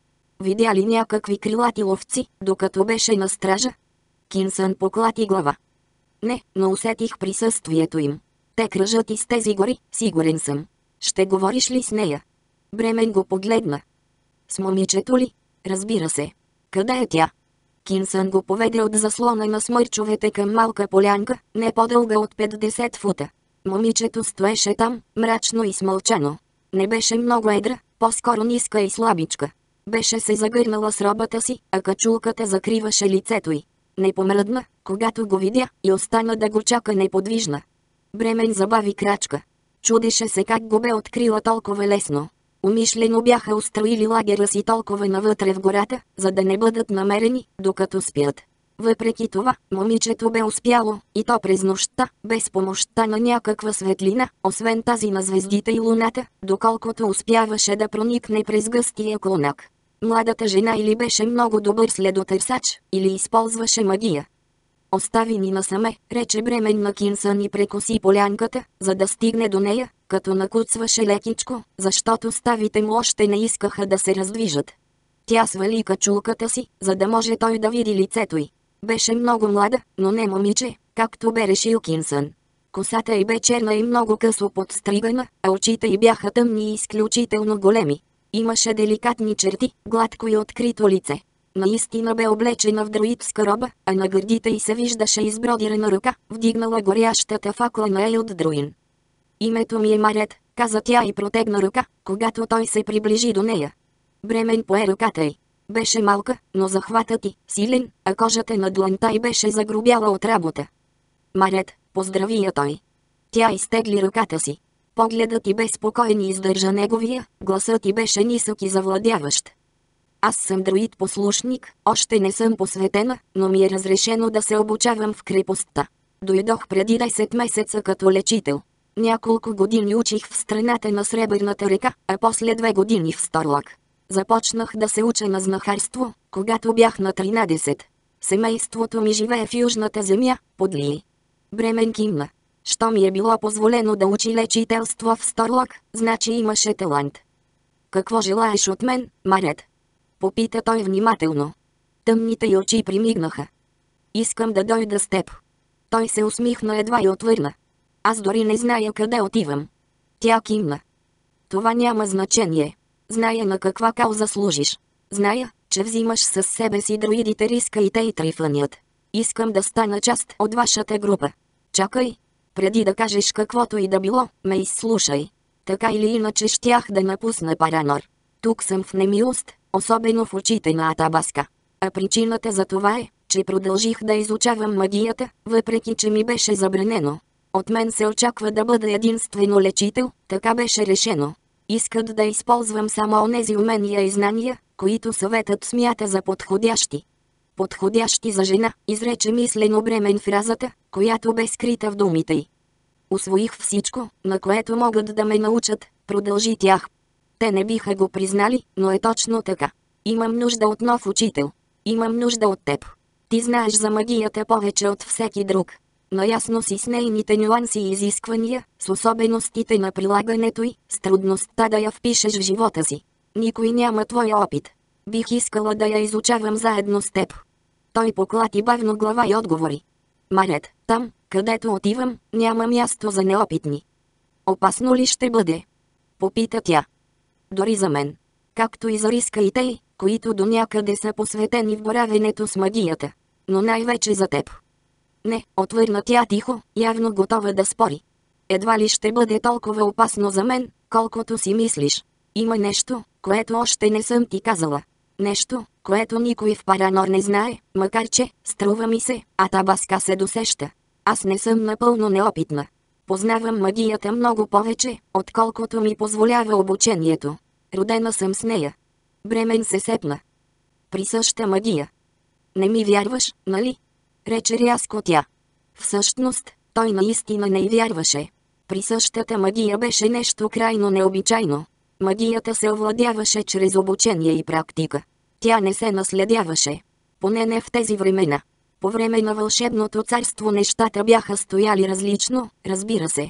Видя ли някакви крилати ловци, докато беше на стража? Кинсън поклати глава. Не, но усетих присъствието им. Те кръжат из тези гори, сигурен съм. Ще говориш ли с нея? Бремен го погледна. С момичето ли? Разбира се. Къде е тя? Кинсън го поведе от заслона на смърчовете към малка полянка, не по-дълга от 50 фута. Момичето стоеше там, мрачно и смълчано. Не беше много едра, по-скоро ниска и слабичка. Беше се загърнала с робата си, а качулката закриваше лицето й. Не помръдна, когато го видя, и остана да го чака неподвижна. Бремен забави крачка. Чудеше се как го бе открила толкова лесно. Умишлено бяха устроили лагера си толкова навътре в гората, за да не бъдат намерени, докато спят. Въпреки това, момичето бе успяло, и то през нощта, без помощта на някаква светлина, освен тази на звездите и луната, доколкото успяваше да проникне през гъстия клонак. Младата жена или беше много добър следотърсач, или използваше магия. Остави ни насаме, рече Бремен на Кинсън и прекоси полянката, за да стигне до нея, като накуцваше лекичко, защото ставите му още не искаха да се раздвижат. Тя свали качулката си, за да може той да види лицето й. Беше много млада, но не момиче, както бе решил Кинсън. Косата й бе черна и много късо подстригана, а очите й бяха тъмни и изключително големи. Имаше деликатни черти, гладко и открито лице. Наистина бе облечена в друидска роба, а на гърдите й се виждаше избродирана ръка, вдигнала горящата факла на Елд Друин. Името ми е Марет, каза тя и протегна ръка, когато той се приближи до нея. Бремен пое ръката й. Беше малка, но захватът й, силен, а кожата на дланта й беше загрубяла от работа. Марет, поздрави я той. Тя изтегли ръката си. Погледът й бе спокоен и издържа неговия, гласът й беше нисък и завладяващ. Аз съм друид-послушник, още не съм посветена, но ми е разрешено да се обучавам в крепостта. Дойдох преди 10 месеца като лечител. Няколко години учих в страната на Сребърната река, а после 2 години в Сторлак. Започнах да се уча на знахарство, когато бях на 13. Семейството ми живее в Южната земя, под Лии. Бремен кимна. Що ми е било позволено да учи лечителство в Сторлак, значи имаше талант. Какво желаеш от мен, Марет? Попита той внимателно. Тъмните й очи примигнаха. Искам да дойда с теб. Той се усмихна едва и отвърна. Аз дори не зная къде отивам. Тя кимна. Това няма значение. Зная на каква кауза служиш. Зная, че взимаш със себе си друидите Риска и те и Трифънят. Искам да стана част от вашата група. Чакай. Преди да кажеш каквото и да било, ме изслушай. Така или иначе щях да напусна Паранор. Тук съм в немилост, особено в очите на Атабаска. А причината за това е, че продължих да изучавам магията, въпреки че ми беше забранено. От мен се очаква да бъда единствено лечител, така беше решено. Искат да използвам само онези умения и знания, които съветът смята за подходящи. Подходящи за жена, изрече мислено Бремен фразата, която бе скрита в думите й. Усвоих всичко, на което могат да ме научат, продължи тях. Те не биха го признали, но е точно така. Имам нужда от нов учител. Имам нужда от теб. Ти знаеш за магията повече от всеки друг. Наясно си с нейните нюанси и изисквания, с особеностите на прилагането й, с трудността да я впишеш в живота си. Никой няма твой опит. Бих искала да я изучавам заедно с теб. Той поклати бавно глава и отговори. Марет, там, където отивам, няма място за неопитни. Опасно ли ще бъде? Попита тя. Дори за мен. Както и за Риска и те, които до някъде са посветени в боравенето с магията. Но най-вече за теб. Не, отвърна тя тихо, явно готова да спори. Едва ли ще бъде толкова опасно за мен, колкото си мислиш. Има нещо, което още не съм ти казала. Нещо, което никой в Паранор не знае, макар че, струва ми се, Атабаска се досеща. Аз не съм напълно неопитна. Познавам магията много повече, отколкото ми позволява обучението. Родена съм с нея. Бремен се сепна. Присъща магия. Не ми вярваш, нали? Рече рязко тя. Всъщност, той наистина не й вярваше. Присъщата магия беше нещо крайно необичайно. Магията се овладяваше чрез обучение и практика. Тя не се наследяваше. Поне не в тези времена. По време на вълшебното царство нещата бяха стояли различно, разбира се.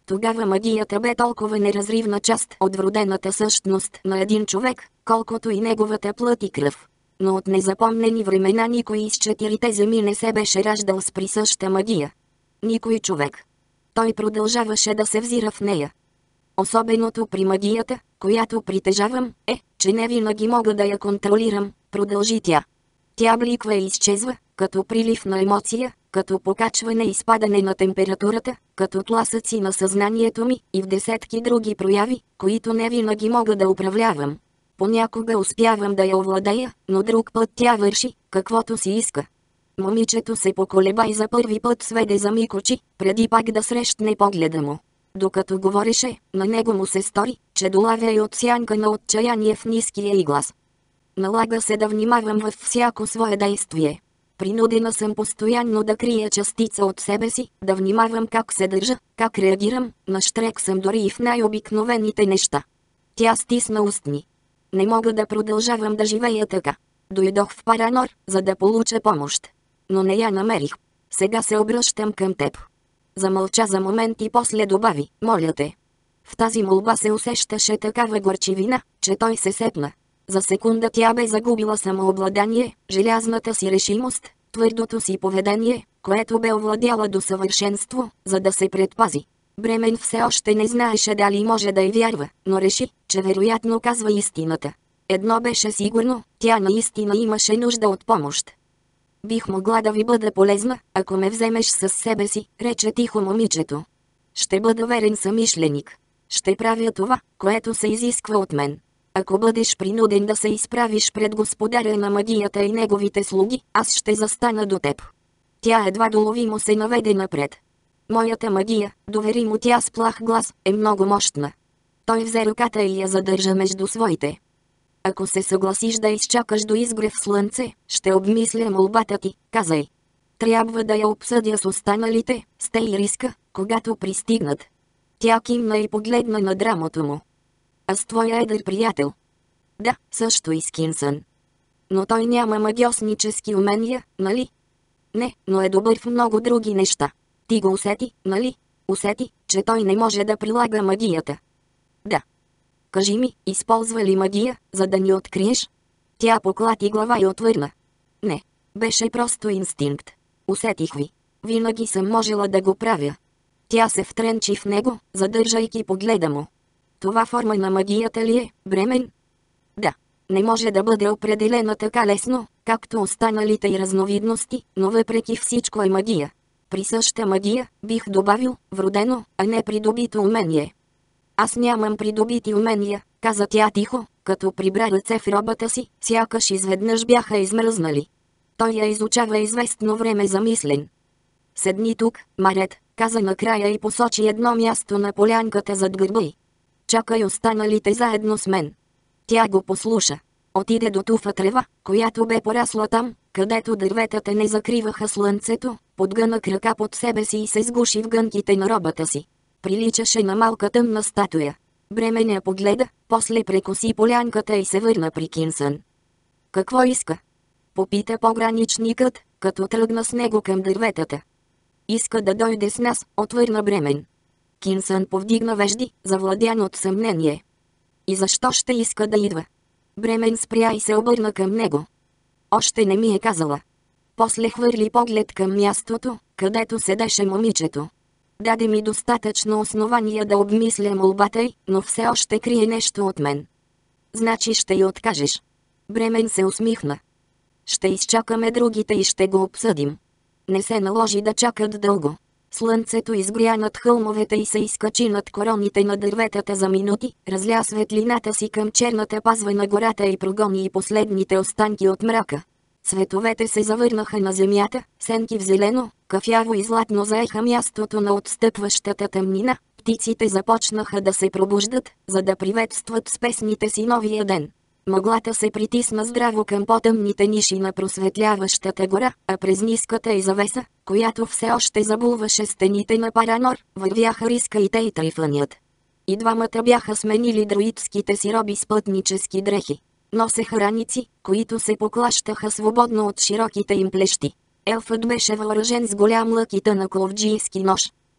Тогава магията бе толкова неразривна част от вродената същност на един човек, колкото и неговата плът и кръв. Но от незапомнени времена никой из четирите земи не се беше раждал с присъща магия. Никой човек. Той продължаваше да се взира в нея. Особеното при магията, която притежавам, е, че не винаги мога да я контролирам, продължи тя. Тя бликва и изчезва, като прилив на емоция, като покачване и спадане на температурата, като тласъци на съзнанието ми и в десетки други прояви, които не винаги мога да управлявам. Понякога успявам да я овладея, но друг път тя върши, каквото си иска. Момичето се поколеба и за първи път сведе за миг очи, преди пак да срещне погледа му. Докато говореше, на него му се стори, че долавя и от сянка на отчаяние в ниския й глас. Налага се да внимавам във всяко свое действие. Принудена съм постоянно да крия частица от себе си, да внимавам как се държа, как реагирам, нащрек съм дори и в най-обикновените неща. Тя стисна устни. Не мога да продължавам да живея така. Дойдох в Паранор, за да получа помощ. Но не я намерих. Сега се обръщам към теб. Замълча за момент и после добави, моля те. В тази молба се усещаше такава горчивина, че той се сепна. За секунда тя бе загубила самообладание, желязната си решимост, твърдото си поведение, което бе овладяла до съвършенство, за да се предпази. Бремен все още не знаеше дали може да й вярва, но реши, че вероятно казва истината. Едно беше сигурно, тя наистина имаше нужда от помощ. Бих могла да ви бъда полезна, ако ме вземеш със себе си, рече тихо момичето. Ще бъда верен съмишленик. Ще правя това, което се изисква от мен. Ако бъдеш принуден да се изправиш пред господаря на магията и неговите слуги, аз ще застана до теб. Тя едва доловимо се наведе напред. Моята магия, довери му тя с плах глас, е много мощна. Той взе ръката и я задържа между своите. Ако се съгласиш да изчакаш до изгрев слънце, ще обмисля молбата ти, казай. Трябва да я обсъдя с останалите, с те и риска, когато пристигнат. Тя кимна и погледна на драмото му. А с твоя едър приятел? Да, също и с Кинсън. Но той няма магиоснически умения, нали? Не, но е добър в много други неща. Ти го усети, нали? Усети, че той не може да прилага магията. Да. Кажи ми, използва ли магия, за да ни откриеш? Тя поклати глава и отвърна. Не, беше просто инстинкт. Усетих ви. Винаги съм можела да го правя. Тя се втренчи в него, задържайки погледа му. Това форма на магията ли е, Бремен? Да. Не може да бъде определена така лесно, както останалите й разновидности, но въпреки всичко е магия. Присъща магия, бих добавил, вродено, а не придобито умение. Аз нямам придобити умения, каза тя тихо, като прибра ръце в робата си, сякаш изведнъж бяха измръзнали. Той я изучава известно време замислен. Седни тук, Марет, каза накрая и посочи едно място на полянката зад гърба й. Чакай останалите заедно с мен. Тя го послуша. Отиде до туфа трева, която бе порасла там, където дърветата не закриваха слънцето, подгъна крака под себе си и се сгуши в гънките на робата си. Приличаше на малка тъмна статуя. Бремен я погледа, после прекоси полянката и се върна при Кинсън. Какво иска? Попита пограничникът, като тръгна с него към дърветата. Иска да дойде с нас, отвърна Бремен. Кинсън повдигна вежди, завладян от съмнение. И защо ще иска да идва? Бремен спря и се обърна към него. Още не ми е казала. После хвърли поглед към мястото, където седеше момичето. Даде ми достатъчно основания да обмисля молбата й, но все още крие нещо от мен. Значи ще й откажеш. Бремен се усмихна. Ще изчакаме другите и ще го обсъдим. Не се наложи да чакат дълго. Слънцето изгря над хълмовете и се изкачи над короните на дърветата за минути, разля светлината си към черната пазва на гората и прогони и последните останки от мрака. Цветовете се завърнаха на земята, сенки в зелено, кафяво и златно заеха мястото на отстъпващата тъмнина, птиците започнаха да се пробуждат, за да приветстват с песните си новия ден. Мъглата се притисна здраво към потъмните ниши на просветляващата гора, а през ниската й завеса, която все още забулваше стените на Паранор, вървяха Риска и те и Трифънят. И двамата бяха сменили друидските си роби с пътнически дрехи. Носеха раници, които се поклащаха свободно от широките им плещи. Елфът беше въоръжен с голям лък и тънък ловджийски нож.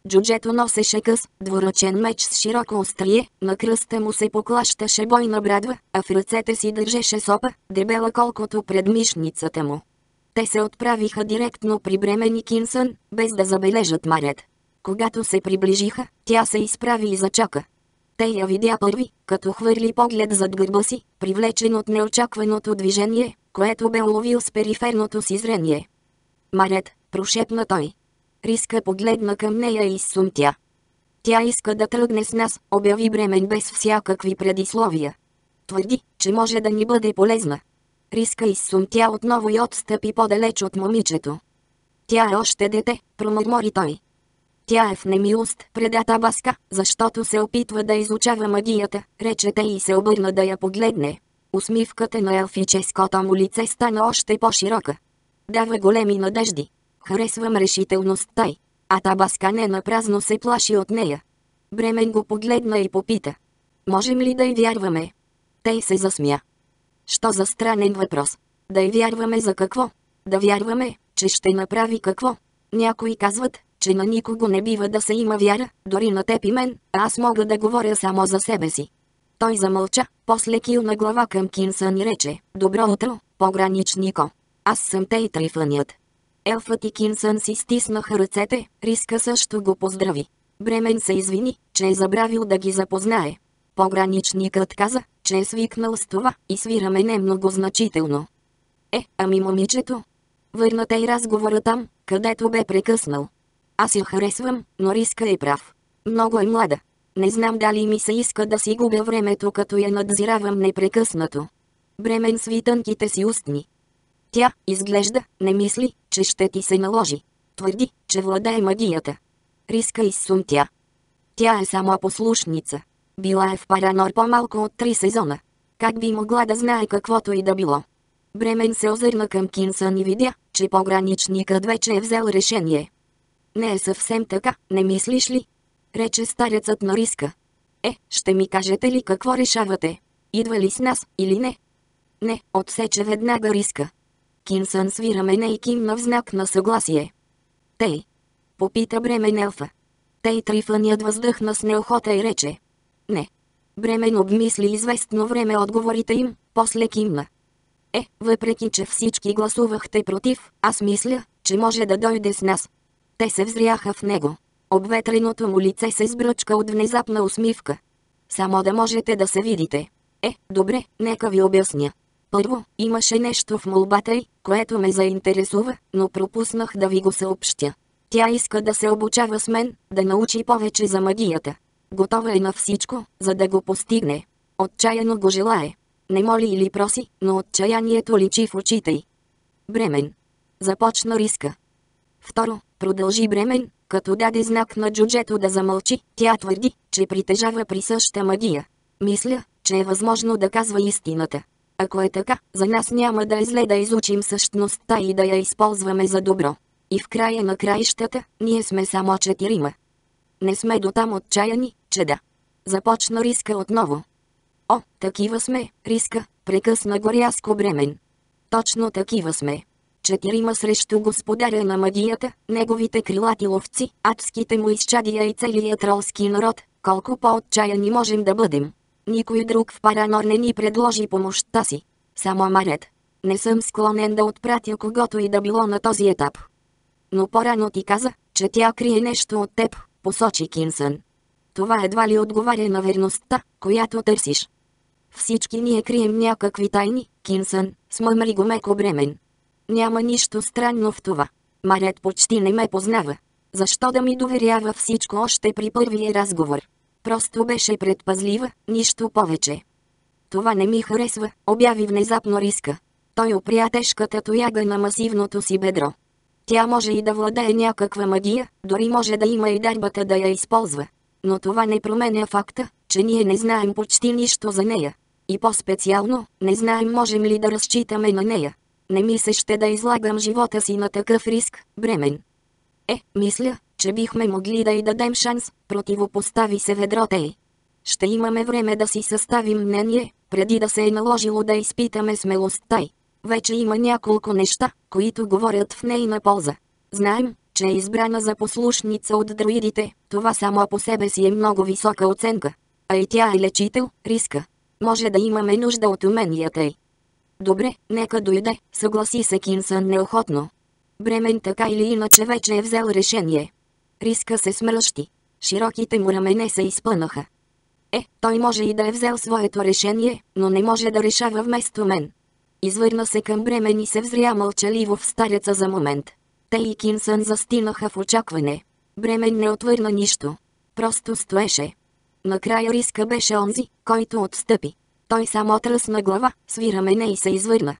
Джуджето носеше къс, двуръчен меч с широко острие, на кръста му се поклащаше бойна брадва, а в ръцете си държеше сопа, дебела колкото пред мишницата му. Те се отправиха директно при Бремен и Кинсън, без да забележат Марет. Когато се приближиха, тя се изправи и зачака. Те я видя първи, като хвърли поглед зад гърба си, привлечен от неочакваното движение, което бе уловил с периферното си зрение. Марет, прошепна той. Риска погледна към нея и изсумтя. Тя иска да тръгне с нас, обяви Бремен без всякакви предисловия. Твърди, че може да ни бъде полезна. Риска изсумтя отново и отстъпи по-далеч от момичето. Тя е още дете, промърмори той. Тя е в немилост пред Атабаска, защото се опитва да изучава магията, рече те и се обърна да я погледне. Усмивката на елфическото му лице стана още по-широка. Дава големи надежди. Харесвам решителността й. Атабаска не напразно се плаши от нея. Бремен го погледна и попита. Можем ли да й вярваме? Тей се засмя. Що за странен въпрос? Да й вярваме за какво? Да вярваме, че ще направи какво? Някои казват, че на никого не бива да се има вяра, дори на теб и мен, а аз мога да говоря само за себе си. Той замълча, после килна глава към Кинсън и рече, добро утро, пограничнико. Аз съм Тей Трифънят. Елфът и Кинсън си стиснаха ръцете, Риска също го поздрави. Бремен се извини, че е забравил да ги запознае. Пограничникът каза, че е свикнал с това и свира мене много значително. Ами момичето? Върната и разговора там, където бе прекъснал. Аз я харесвам, но Риска е прав. Много е млада. Не знам дали ми се иска да си губя времето, като я надзиравам непрекъснато. Бремен сви тънките си устни. Тя, изглежда, не мисли, че ще ти се наложи. Твърди, че владее магията. Риска изсумтя. Тя е само послушница. Била е в Паранор по-малко от 3 сезона. Как би могла да знае каквото и да било? Бремен се озърна към Кинсън и видя, че пограничникът вече е взел решение. Не е съвсем така, не мислиш ли? Рече старецът на Риска. Ще ми кажете ли какво решавате? Идва ли с нас, или не? Не, отсече веднага Риска. Кинсън свира мене и кимна в знак на съгласие. Тей? Попита Бремен елфа. Тей Трифънят въздъхна с неохота и рече. Не. Бремен обмисли известно време отговорите им, после кимна. Въпреки че всички гласувахте против, аз мисля, че може да дойде с нас. Те се взряха в него. Обветреното му лице се сбръчка от внезапна усмивка. Само да можете да се видите. Добре, нека ви обясня. Първо, имаше нещо в молбата й, което ме заинтересува, но пропуснах да ви го съобщя. Тя иска да се обучава с мен, да научи повече за магията. Готова е на всичко, за да го постигне. Отчаяно го желае. Не моли или проси, но отчаянието личи в очите й. Бремен. Започна Риска. Второ, продължи Бремен, като даде знак на Джуджето да замълчи, тя твърди, че притежава присъща магия. Мисля, че е възможно да казва истината. Ако е така, за нас няма да е зле да изучим същността и да я използваме за добро. И в края на краищата, ние сме само 4. Не сме дотам отчаяни, че да. Започна Риска отново. Такива сме, Риска, прекъсна го рязко Бремен. Точно такива сме. 4 срещу господаря на магията, неговите крилати ловци, адските му изчадия и целият тролски народ, колко по-отчаяни можем да бъдем. Никой друг в Паранор не ни предложи помощта си. Само Марет. Не съм склонен да отпратя когото и да било на този етап. Но по-рано ти каза, че тя крие нещо от теб, посочи Кинсън. Това едва ли отговаря на верността, която търсиш. Всички ние крием някакви тайни, Кинсън, смъмри го меко Бремен. Няма нищо странно в това. Марет почти не ме познава. Защо да ми доверява всичко още при първия разговор? Просто беше предпазлива, нищо повече. Това не ми харесва, обяви внезапно Риска. Той опря тежката тояга на масивното си бедро. Тя може и да владее някаква магия, дори може да има и дарбата да я използва. Но това не променя факта, че ние не знаем почти нищо за нея. И по-специално, не знаем можем ли да разчитаме на нея. Не ми се ще да излагам живота си на такъв риск, Бремен. Мисля, че бихме могли да й дадем шанс, противопостави се ведрото й. Ще имаме време да си съставим мнение, преди да се е наложило да изпитаме смелостта й. Вече има няколко неща, които говорят в нейна полза. Знаем, че е избрана за послушница от друидите, това само по себе си е много висока оценка. А и тя е лечител, Риска. Може да имаме нужда от уменията й. Добре, нека дойде, съгласи се Кинсън неохотно. Бремен така или иначе вече е взел решение. Риска се смръщи. Широките му рамене се изпънаха. Той може и да е взел своето решение, но не може да решава вместо мен. Извърна се към Бремен и се взря мълчаливо в стареца за момент. Те и Кинсън застинаха в очакване. Бремен не отвърна нищо. Просто стоеше. Накрая Риска беше онзи, който отстъпи. Той само тръсна глава, сви рамене и се извърна.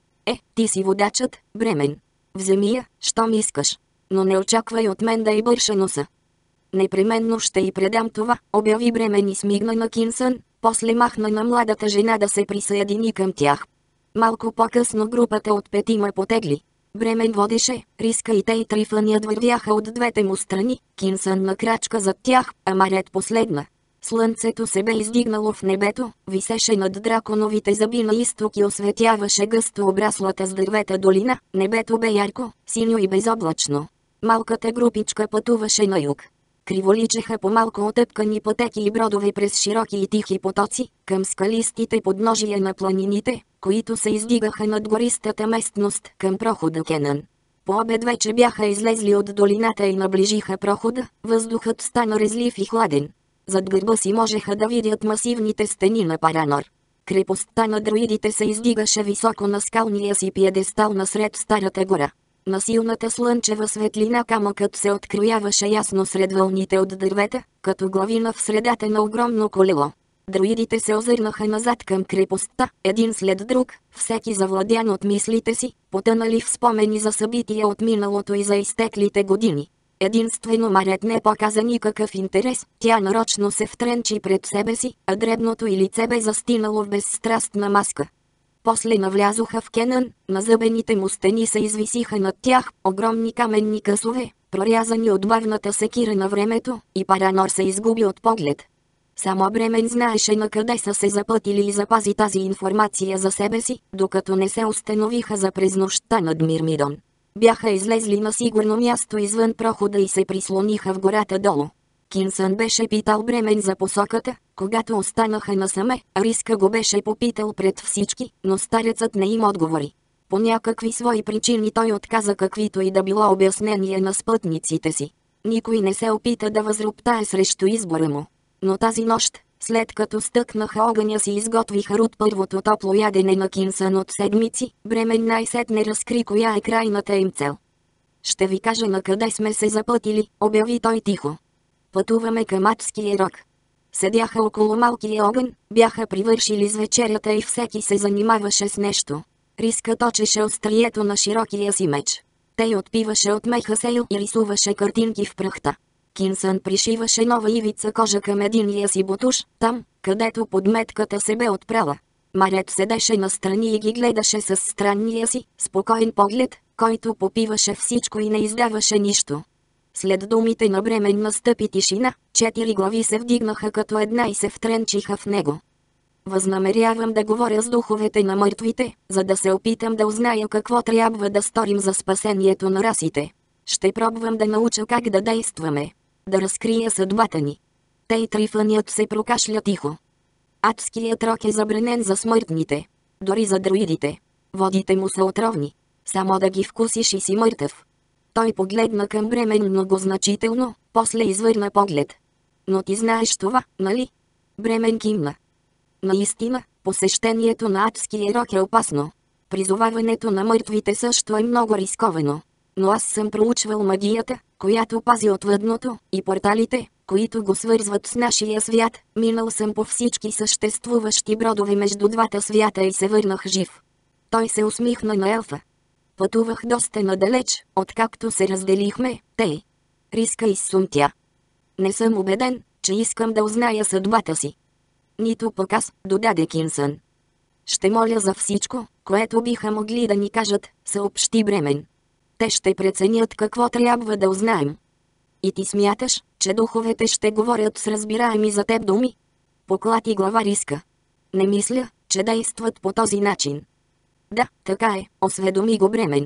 Ти си водачът, Бремен. Вземи я, щом искаш. Но не очаквай от мен да й бърша носа. Непременно ще й предам това, обяви Бремен и смигна на Кинсън, после махна на младата жена да се присъедини към тях. Малко по-късно групата от петима потегли. Бремен водеше, Риска и те и Трифънят вървяха от двете му страни, Кинсън на крачка зад тях, а Марет последна. Слънцето се бе издигнало в небето, висеше над драконовите зъби на изток и осветяваше гъсто обраслата с дървета долина, небето бе ярко, синьо и безоблачно. Малката групичка пътуваше на юг. Криволичеха по малко отъпкани пътеки и бродове през широки и тихи потоци, към скалистите подножия на планините, които се издигаха над гористата местност към прохода Кенън. По обед вече бяха излезли от долината и наближиха прохода, въздухът стана резлив и хладен. Зад гърба си можеха да видят масивните стени на Паранор. Крепостта на друидите се издигаше високо на скалния си пиедестал насред старата гора. На силната слънчева светлина камъкът се открояваше ясно сред вълните от дървета, като главина в средата на огромно колело. Друидите се озърнаха назад към крепостта, един след друг, всеки завладян от мислите си, потънали в спомени за събития от миналото и за изтеклите години. Единствено Марет не показа никакъв интерес, тя нарочно се втренчи пред себе си, а дребното й лице бе застинало в безстрастна маска. После навлязоха в Кенън, назъбените му стени се извисиха над тях, огромни каменни късове, прорязани от бавната секира на времето, и Паранор се изгуби от поглед. Само Бремен знаеше на къде са се запътили и запази тази информация за себе си, докато не се установиха за през нощта над Мирмидон. Бяха излезли на сигурно място извън прохода и се прислониха в гората долу. Кинсън беше питал Бремен за посоката, когато останаха насаме, а Риска го беше попитал пред всички, но старецът не им отговори. По някакви свои причини той отказа каквито и да било обяснение на спътниците си. Никой не се опита да възроптае срещу избора му. Но тази нощ, след като стъкнаха огъня си изготвиха Рут първото топло ядене на Кинсън от седмици, Бремен най-сетне разкри коя е крайната им цел. «Ще ви кажа на къде сме се запътили», обяви той тихо. «Пътуваме към Адския рог». Седяха около малкия огън, бяха привършили с вечерята и всеки се занимаваше с нещо. Риска точеше острието на широкия си меч. Тей отпиваше от меха сейл и рисуваше картинки в прахта. Кинсън пришиваше нова ивица кожа към единия си бутуш, там, където подметката се бе отправа. Марет седеше настрани и ги гледаше с странния си, спокоен поглед, който попиваше всичко и не издаваше нищо. След думите на Бремен настъпи тишина, 4 глави се вдигнаха като една и се втренчиха в него. «Възнамерявам да говоря с духовете на мъртвите, за да се опитам да узная какво трябва да сторим за спасението на расите. Ще пробвам да науча как да действаме. Да разкрия съдбата ни». Тей Трифънят се прокашля тихо. «Адският рог е забранен за смъртните. Дори за друидите. Водите му са отровни. Само да ги вкусиш и си мъртъв». Той погледна към Бремен многозначително, после извърна поглед. «Но ти знаеш това, нали?» Бремен кимна. «Наистина, посещението на Адския рог е опасно. Призоваването на мъртвите също е много рисковано. Но аз съм проучвал магията, която пази отвъдното, и порталите, които го свързват с нашия свят. Минал съм по всички съществуващи бродове между двата свята и се върнах жив». Той се усмихна на елфа. «Пътувах доста надалеч, откакто се разделихме, Тей». Риска изсумтя. «Не съм убеден, че искам да узная съдбата си». «Нито пък аз», додаде Кинсън. «Ще моля за всичко, което биха могли да ни кажат», съобщи Бремен. «Те ще преценят какво трябва да узнаем». «И ти смяташ, че духовете ще говорят с разбираеми за теб думи?» Поклати глава Риска. «Не мисля, че действат по този начин». «Да, така е», осведоми го Бремен.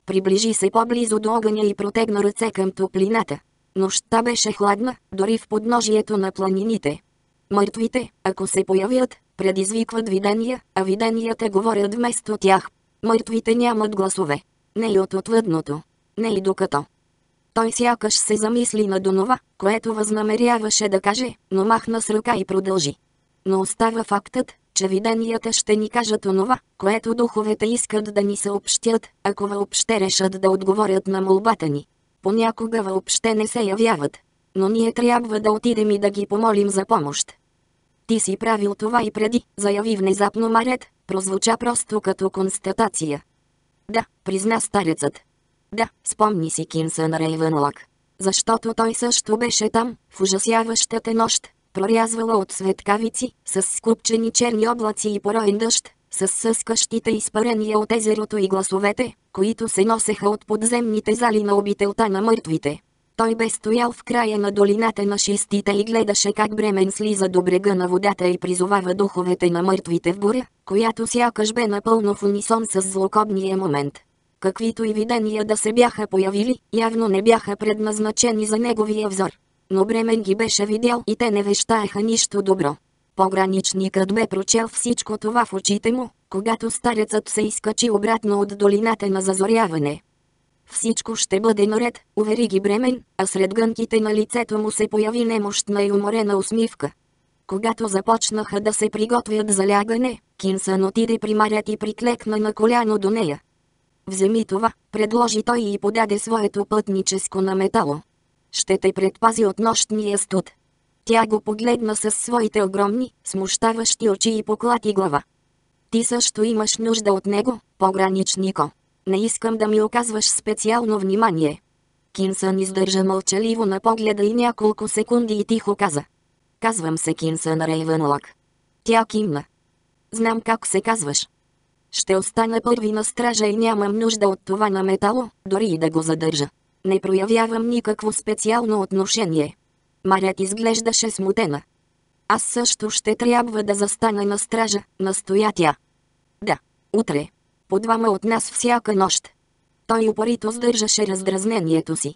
Приближи се по-близо до огъня и протегна ръце към топлината. Нощта беше хладна, дори в подножието на планините. Мъртвите, ако се появят, предизвикват видения, а виденията говорят вместо тях. Мъртвите нямат гласове. Не и от отвъдното. Не и докато. Той сякаш се замисли над онова, което възнамеряваше да каже, но махна с ръка и продължи. Но остава фактът, че виденията ще ни кажат онова, което духовете искат да ни съобщят, ако въобще решат да отговорят на молбата ни. Понякога въобще не се явяват. Но ние трябва да отидем и да ги помолим за помощ. Ти си правил това и преди, заяви внезапно Марет, прозвуча просто като констатация. Да, призна старецът. Да, спомни си Кинсън Рейвънлок. Защото той също беше там, в ужасяващата нощ, прорязвала от светкавици, с скупчени черни облаци и пороен дъжд, с съскащите изпарения от езерото и гласовете, които се носеха от подземните зали на обителта на мъртвите. Той бе стоял в края на долината на шестите и гледаше как Бремен слиза до брега на водата и призовава духовете на мъртвите в буря, която сякаш бе напълно в унисон с злокобния момент. Каквито и видения да се бяха появили, явно не бяха предназначени за неговия взор. Но Бремен ги беше видял и те не вещаеха нищо добро. Пограничникът бе прочел всичко това в очите му, когато старецът се изкачи обратно от долината на зазоряване. Всичко ще бъде наред, увери ги Бремен, а сред гънките на лицето му се появи немощна и уморена усмивка. Когато започнаха да се приготвят за лягане, Кинсън отиде при Марет и приклекна на коляно до нея. Вземи това, предложи той и подаде своето пътническо наметало. Ще те предпази от нощния студ. Тя го погледна със своите огромни, смущаващи очи и поклати глава. Ти също имаш нужда от него, пограничнико. Не искам да ми оказваш специално внимание. Кинсън издържа мълчаливо на погледа и няколко секунди и тихо каза. Казвам се Кинсън Рейвънлок. Тя кимна. Знам как се казваш. Ще остана първи на стража и нямам нужда от това на метало, дори и да го задържа. Не проявявам никакво специално отношение. Марет изглеждаше смутена. Аз също ще трябва да застана на стража, настоя тя. Да, утре. По двама от нас всяка нощ. Той упорито сдържаше раздразнението си.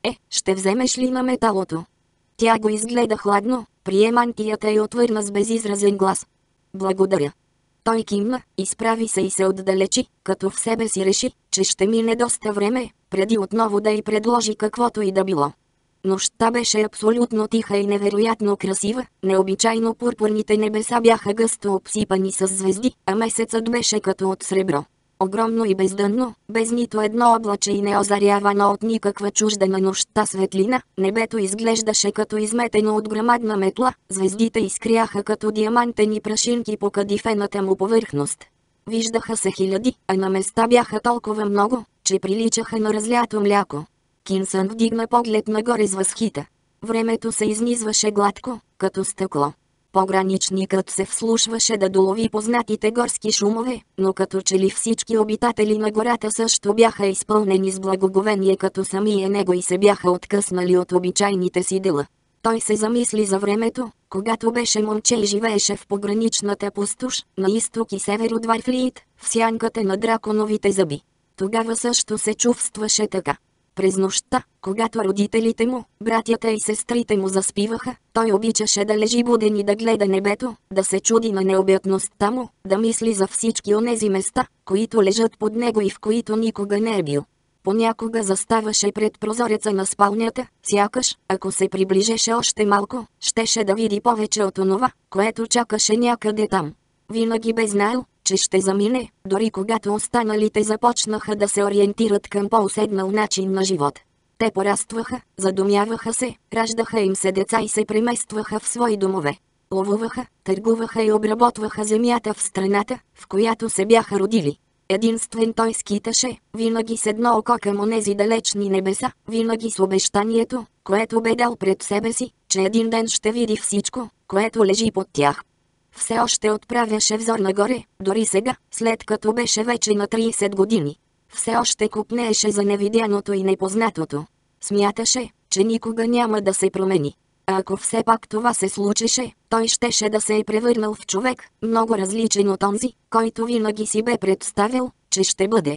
Ще вземеш ли на металото? Тя го изгледа хладно, прие мантията и отвърна с безизразен глас. Благодаря. Той кимна, изправи се и се отдалечи, като в себе си реши, че ще мине доста време, преди отново да й предложи каквото и да било. Нощта беше абсолютно тиха и невероятно красива, необичайно пурпурните небеса бяха гъсто обсипани с звезди, а месецът беше като от сребро. Огромно и бездънно, без нито едно облаче и неозарявано от никаква чужда на нощта светлина, небето изглеждаше като изметено от грамадна метла, звездите изкряха като диамантени прашинки по кадифената му повърхност. Виждаха се хиляди, а на места бяха толкова много, че приличаха на разлято мляко. Кинсън вдигна поглед нагоре с възхита. Времето се изнизваше гладко, като стъкло. Пограничникът се вслушваше да долови познатите горски шумове, но като че ли всички обитатели на гората също бяха изпълнени с благоговение като самия него и се бяха откъснали от обичайните си дела. Той се замисли за времето, когато беше момче и живееше в пограничната пустош, на изток и север от Варфлиит, в сянката на драконовите зъби. Тогава също се чувстваше така. През нощта, когато родителите му, братята и сестрите му заспиваха, той обичаше да лежи буден и да гледа небето, да се чуди на необятността му, да мисли за всички онези места, които лежат под него и в които никога не е бил. Понякога заставаше пред прозореца на спалнята, сякаш, ако се приближеше още малко, щеше да види повече от онова, което чакаше някъде там. Винаги бе знаел, че ще замине, дори когато останалите започнаха да се ориентират към по-уседнал начин на живот. Те порастваха, задумяваха се, раждаха им се деца и се преместваха в свои домове. Ловуваха, търгуваха и обработваха земята в страната, в която се бяха родили. Единствен той скиташе, винаги с едно око към онези далечни небеса, винаги с обещанието, което бе дал пред себе си, че един ден ще види всичко, което лежи под тях. Все още отправяше взор нагоре, дори сега, след като беше вече на 30 години. Все още копнееше за невидяното и непознатото. Смяташе, че никога няма да се промени. А ако все пак това се случеше, той щеше да се е превърнал в човек, много различен от онзи, който винаги си бе представил, че ще бъде.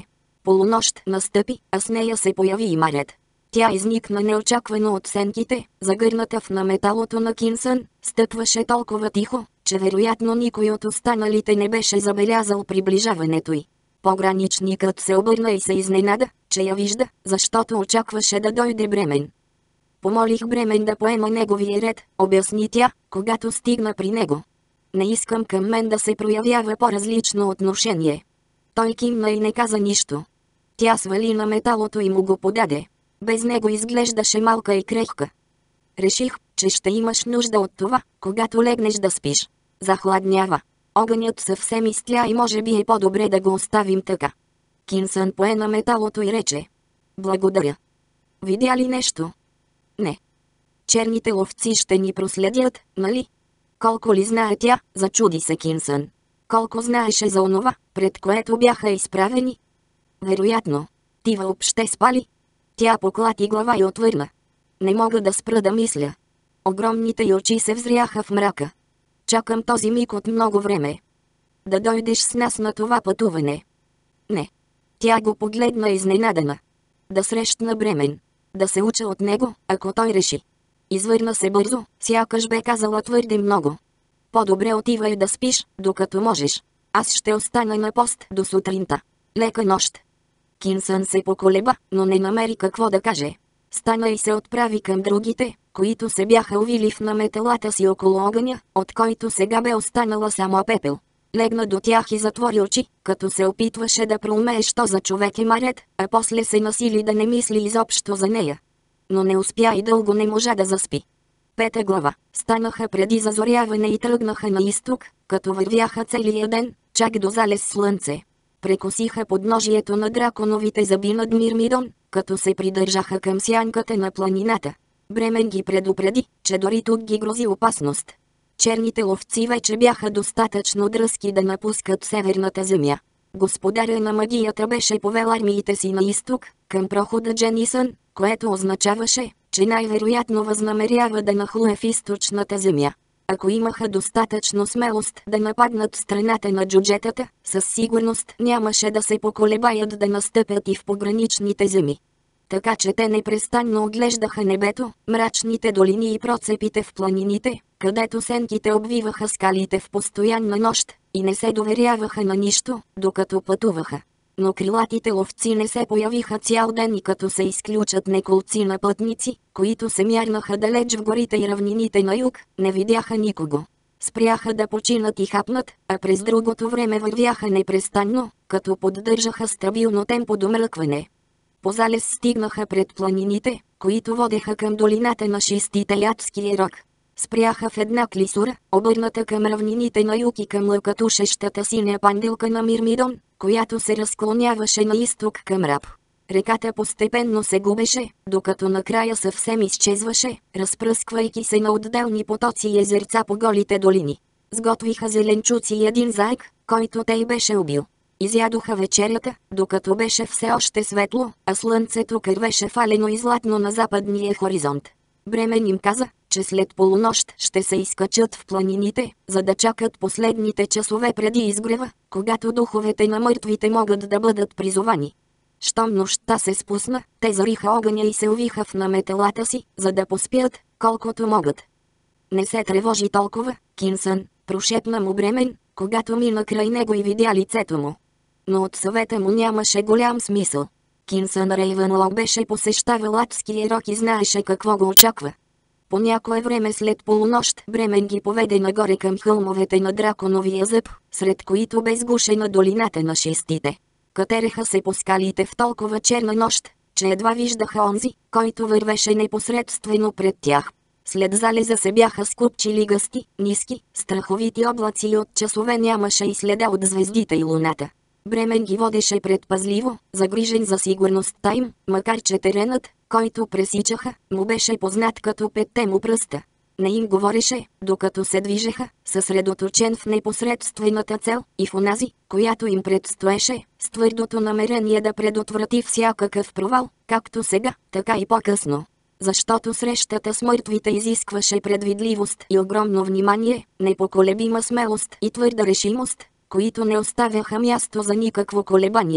Полунощ настъпи, а с нея се появи и Марет. Тя изникна неочаквано от сенките, загърната в наметалото на Кинсън, стъпваше толкова тихо, че вероятно никой от останалите не беше забелязал приближаването й. Пограничникът се обърна и се изненада, че я вижда, защото очакваше да дойде Бремен. Помолих Бремен да поема неговия ред, обясни тя, когато стигна при него. Не искам към мен да се проявява по-различно отношение. Той кимна и не каза нищо. Тя свали на металото и му го подаде. Без него изглеждаше малка и крехка. Реших, че ще имаш нужда от това, когато легнеш да спиш. Захладнява. Огънят съвсем изтля и може би е по-добре да го оставим така. Кинсън пое на металото и рече: благодаря. Видя ли нещо? Не. Черните ловци ще ни проследят, нали? Колко ли знае тя, зачуди се Кинсън. Колко знаеше за онова, пред което бяха изправени? Вероятно. Ти въобще спали? Тя поклати глава и отвърна. Не мога да спра да мисля. Огромните й очи се взряха в мрака. Чакам този миг от много време. Да дойдеш с нас на това пътуване. Не. Тя го погледна изненадана. Да срещна Бремен. Да се уча от него, ако той реши. Извърна се бързо, сякаш бе казала твърде много. По-добре отивай да спиш, докато можеш. Аз ще остана на пост до сутринта. Лека нощ. Кинсън се поколеба, но не намери какво да каже. Стана и се отправи към другите, които се бяха увили в наметелата си около огъня, от който сега бе останала само пепел. Легна до тях и затвори очи, като се опитваше да проумее що за човек е Марет, а после се насили да не мисли изобщо за нея. Но не успя и дълго не можа да заспи. Пета глава. Станаха преди зазоряване и тръгнаха на изток, като вървяха целия ден, чак до залез слънце. Прекосиха подножието на драконовите зъби над Мирмидон, като се придържаха към сянката на планината. Бремен ги предупреди, че дори тук ги грози опасност. Черните ловци вече бяха достатъчно дръзки да напускат северната земя. Господаря на магията беше повел армиите си на изток, към прохода Дженисън, което означаваше, че най-вероятно възнамерява да нахлуе в източната земя. Ако имаха достатъчно смелост да нападнат страната на джуджетата, със сигурност нямаше да се поколебаят да настъпят и в пограничните земи. Така че те непрестанно оглеждаха небето, мрачните долини и процепите в планините, където сенките обвиваха скалите в постоянна нощ, и не се доверяваха на нищо, докато пътуваха. Но крилатите ловци не се появиха цял ден и като се изключат неколци на пътници, които се мярнаха далеч в горите и равнините на юг, не видяха никого. Спряха да починат и хапнат, а през другото време вървяха непрестанно, като поддържаха стабилно темпо до мръкване. По залез стигнаха пред планините, които водеха към долината на шестите ядския рог. Спряха в една клисура, обърната към равнините на юг и към лъкатушещата синя панделка на Мирмидон, която се разклоняваше на изток към Раб. Реката постепенно се губеше, докато накрая съвсем изчезваше, разпръсквайки се на отделни потоци и езерца по голите долини. Сготвиха зеленчуци и един заек, който те й беше убил. Изядоха вечерята, докато беше все още светло, а слънцето кървеше фалено и златно на западния хоризонт. Бремен им каза, че след полунощ ще се изкачат в планините, за да чакат последните часове преди изгрева, когато духовете на мъртвите могат да бъдат призовани. Щом нощта се спусна, те зариха огъня и се увиха в наметелата си, за да поспят, колкото могат. Не се тревожи толкова, Кинсън, прошепна му Бремен, когато мина край него и видя лицето му. Но от съвета му нямаше голям смисъл. Кинсън Рейвънлок беше посещавал адския рог и знаеше какво го очаква. По някое време след полунощ Бремен ги поведе нагоре към хълмовете на драконовия зъб, сред които бе сгушена долината на шестите. Катереха се по скалите в толкова черна нощ, че едва виждаха онзи, който вървеше непосредствено пред тях. След залеза се бяха скупчили гъсти, ниски, страховити облаци и от часове нямаше и следа от звездите и луната. Бремен ги водеше предпазливо, загрижен за сигурността им, макар че теренът, който пресичаха, му беше познат като петте му пръста. Не им говореше, докато се движеха, съсредоточен в непосредствената цел и в онази, която им предстоеше, с твърдото намерение да предотврати всякакъв провал, както сега, така и по-късно. Защото срещата с мъртвите изискваше предвидливост и огромно внимание, непоколебима смелост и твърда решимост, които не оставяха място за никакво колебание.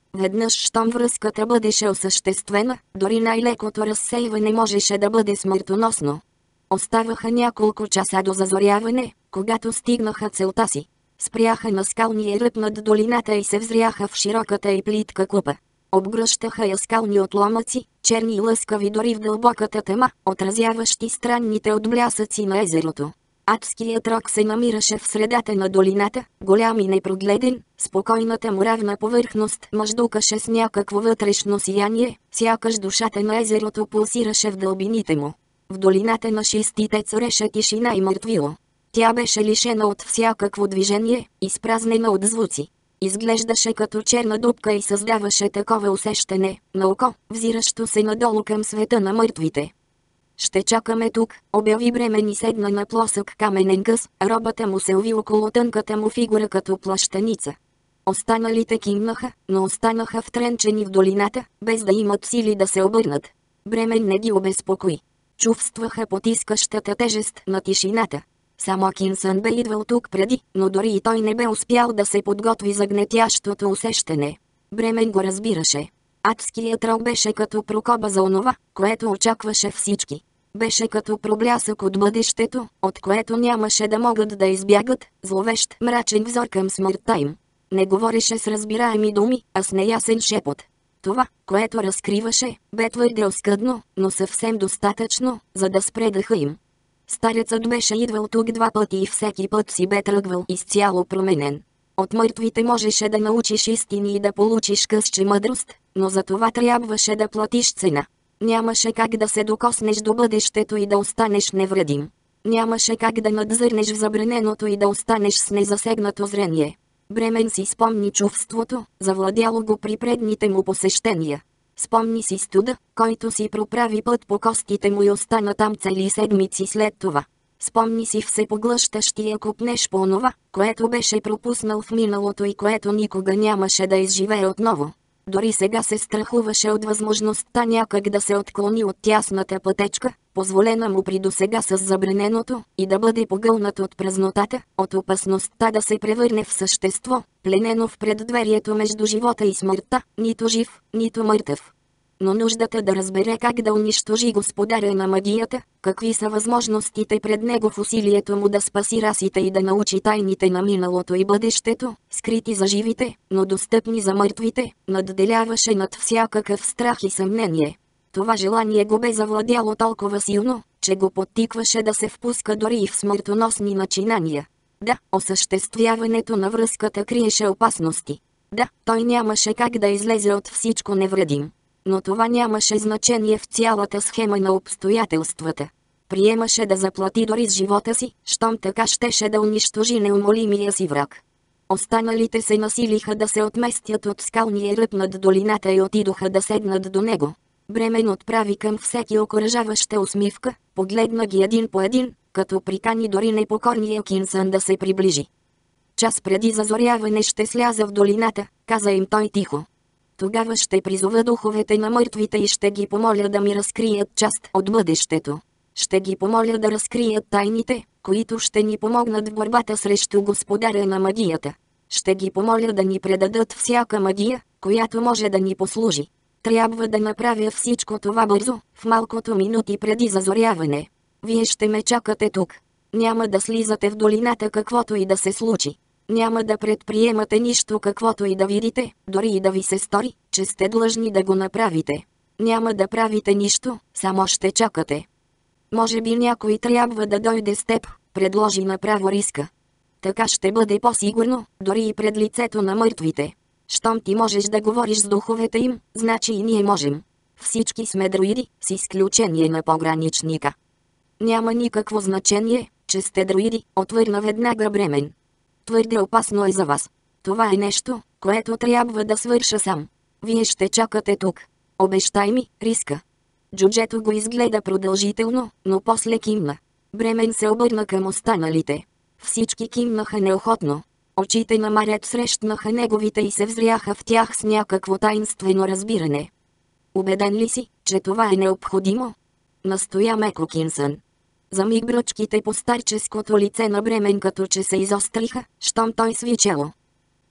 Веднъж щом връзката бъдеше осъществена, дори най-лекото разсейване можеше да бъде смъртоносно. Оставаха няколко часа до зазоряване, когато стигнаха целта си. Спряха на скалния ръб над долината и се взряха в широката и плитка купа. Обгръщаха я скални отломъци, черни и лъскави дори в дълбоката тема, отразяващи странните отблясъци на езерото. Адският рок се намираше в средата на долината, голям и непрогледен, спокойната му равна повърхност мъждукаше с някакво вътрешно сияние, сякаш душата на езерото пулсираше в дълбините му. В долината на шистите цареше тишина и мъртвило. Тя беше лишена от всякакво движение, изпразнена от звуци. Изглеждаше като черна дупка и създаваше такова усещане, на око, взиращо се надолу към света на мъртвите. Ще чакаме тук, обяви Бремен и седна на плосък каменен къс, робата му се уви около тънката му фигура като плащаница. Останалите кимнаха, но останаха втренчени в долината, без да имат сили да се обърнат. Бремен не ги обезпокои. Чувстваха потискащата тежест на тишината. Само Кинсън бе идвал тук преди, но дори и той не бе успял да се подготви за гнетящото усещане. Бремен го разбираше. Адският рок беше като прокоба за онова, което очакваше всички. Беше като проблясък от бъдещето, от което нямаше да могат да избягат, зловещ мрачен взор към смъртта им. Не говореше с разбираеми думи, а с неясен шепот. Това, което разкриваше, бе твърде оскъдно, но съвсем достатъчно, за да спре дъха им. Старецът беше идвал тук 2 пъти и всеки път си бе тръгвал изцяло променен. От мъртвите можеше да научиш истини и да получиш късче мъдрост, но за това трябваше да платиш цена. Нямаше как да се докоснеш до бъдещето и да останеш невредим. Нямаше как да надзърнеш в забраненото и да останеш с незасегнато зрение. Бремен си спомни чувството, завладяло го при предните му посещения. Спомни си студа, който си проправи път по костите му и остана там цели седмици след това. Спомни си всепоглъщащия купнеж по онова, което беше пропуснал в миналото и което никога нямаше да изживее отново. Дори сега се страхуваше от възможността някак да се отклони от тясната пътечка, позволена му при досега с забраненото, и да бъде погълнат от празнотата, от опасността да се превърне в същество, пленено в преддверието между живота и смъртта, нито жив, нито мъртъв. Но нуждата да разбере как да унищожи господаря на магията, какви са възможностите пред него в усилието му да спаси расите и да научи тайните на миналото и бъдещето, скрити за живите, но достъпни за мъртвите, надделяваше над всякакъв страх и съмнение. Това желание го бе завладяло толкова силно, че го подтикваше да се впуска дори и в смъртоносни начинания. Да, осъществяването на връзката криеше опасности. Да, той нямаше как да излезе от всичко невредим. Но това нямаше значение в цялата схема на обстоятелствата. Приемаше да заплати дори с живота си, щом така щеше да унищожи неумолимия си враг. Останалите се насилиха да се отместят от скалния ръб над долината и отидоха да седнат до него. Бремен отправи към всеки окуражаваща усмивка, погледна ги един по един, като прикани дори непокорния Кинсън да се приближи. Час преди зазоряване ще сляза в долината, каза им той тихо. Тогава ще призова духовете на мъртвите и ще ги помоля да ми разкрият част от бъдещето. Ще ги помоля да разкрият тайните, които ще ни помогнат в борбата срещу господаря на магията. Ще ги помоля да ни предадат всяка магия, която може да ни послужи. Трябва да направя всичко това бързо, в малкото минути преди зазоряване. Вие ще ме чакате тук. Няма да слизате в долината каквото и да се случи. Няма да предприемате нищо каквото и да видите, дори и да ви се стори, че сте длъжни да го направите. Няма да правите нищо, само ще чакате. Може би някой трябва да дойде с теб, предложи направо Риска. Така ще бъде по-сигурно, дори и пред лицето на мъртвите. Щом ти можеш да говориш с духовете им, значи и ние можем. Всички сме друиди, с изключение на пограничника. Няма никакво значение, че сте друиди, отвърна веднага Бремен. Твърде опасно е за вас. Това е нещо, което трябва да свърша сам. Вие ще чакате тук. Обещай ми, Риска. Джуджето го изгледа продължително, но после кимна. Бремен се обърна към останалите. Всички кимнаха неохотно. Очите на Марет срещнаха неговите и се взряха в тях с някакво таинствено разбиране. Убеден ли си, че това е необходимо? Настоя меко Кинсън. За миг бръчките по старческото лице на Бремен като че се изостриха, щом той свичело.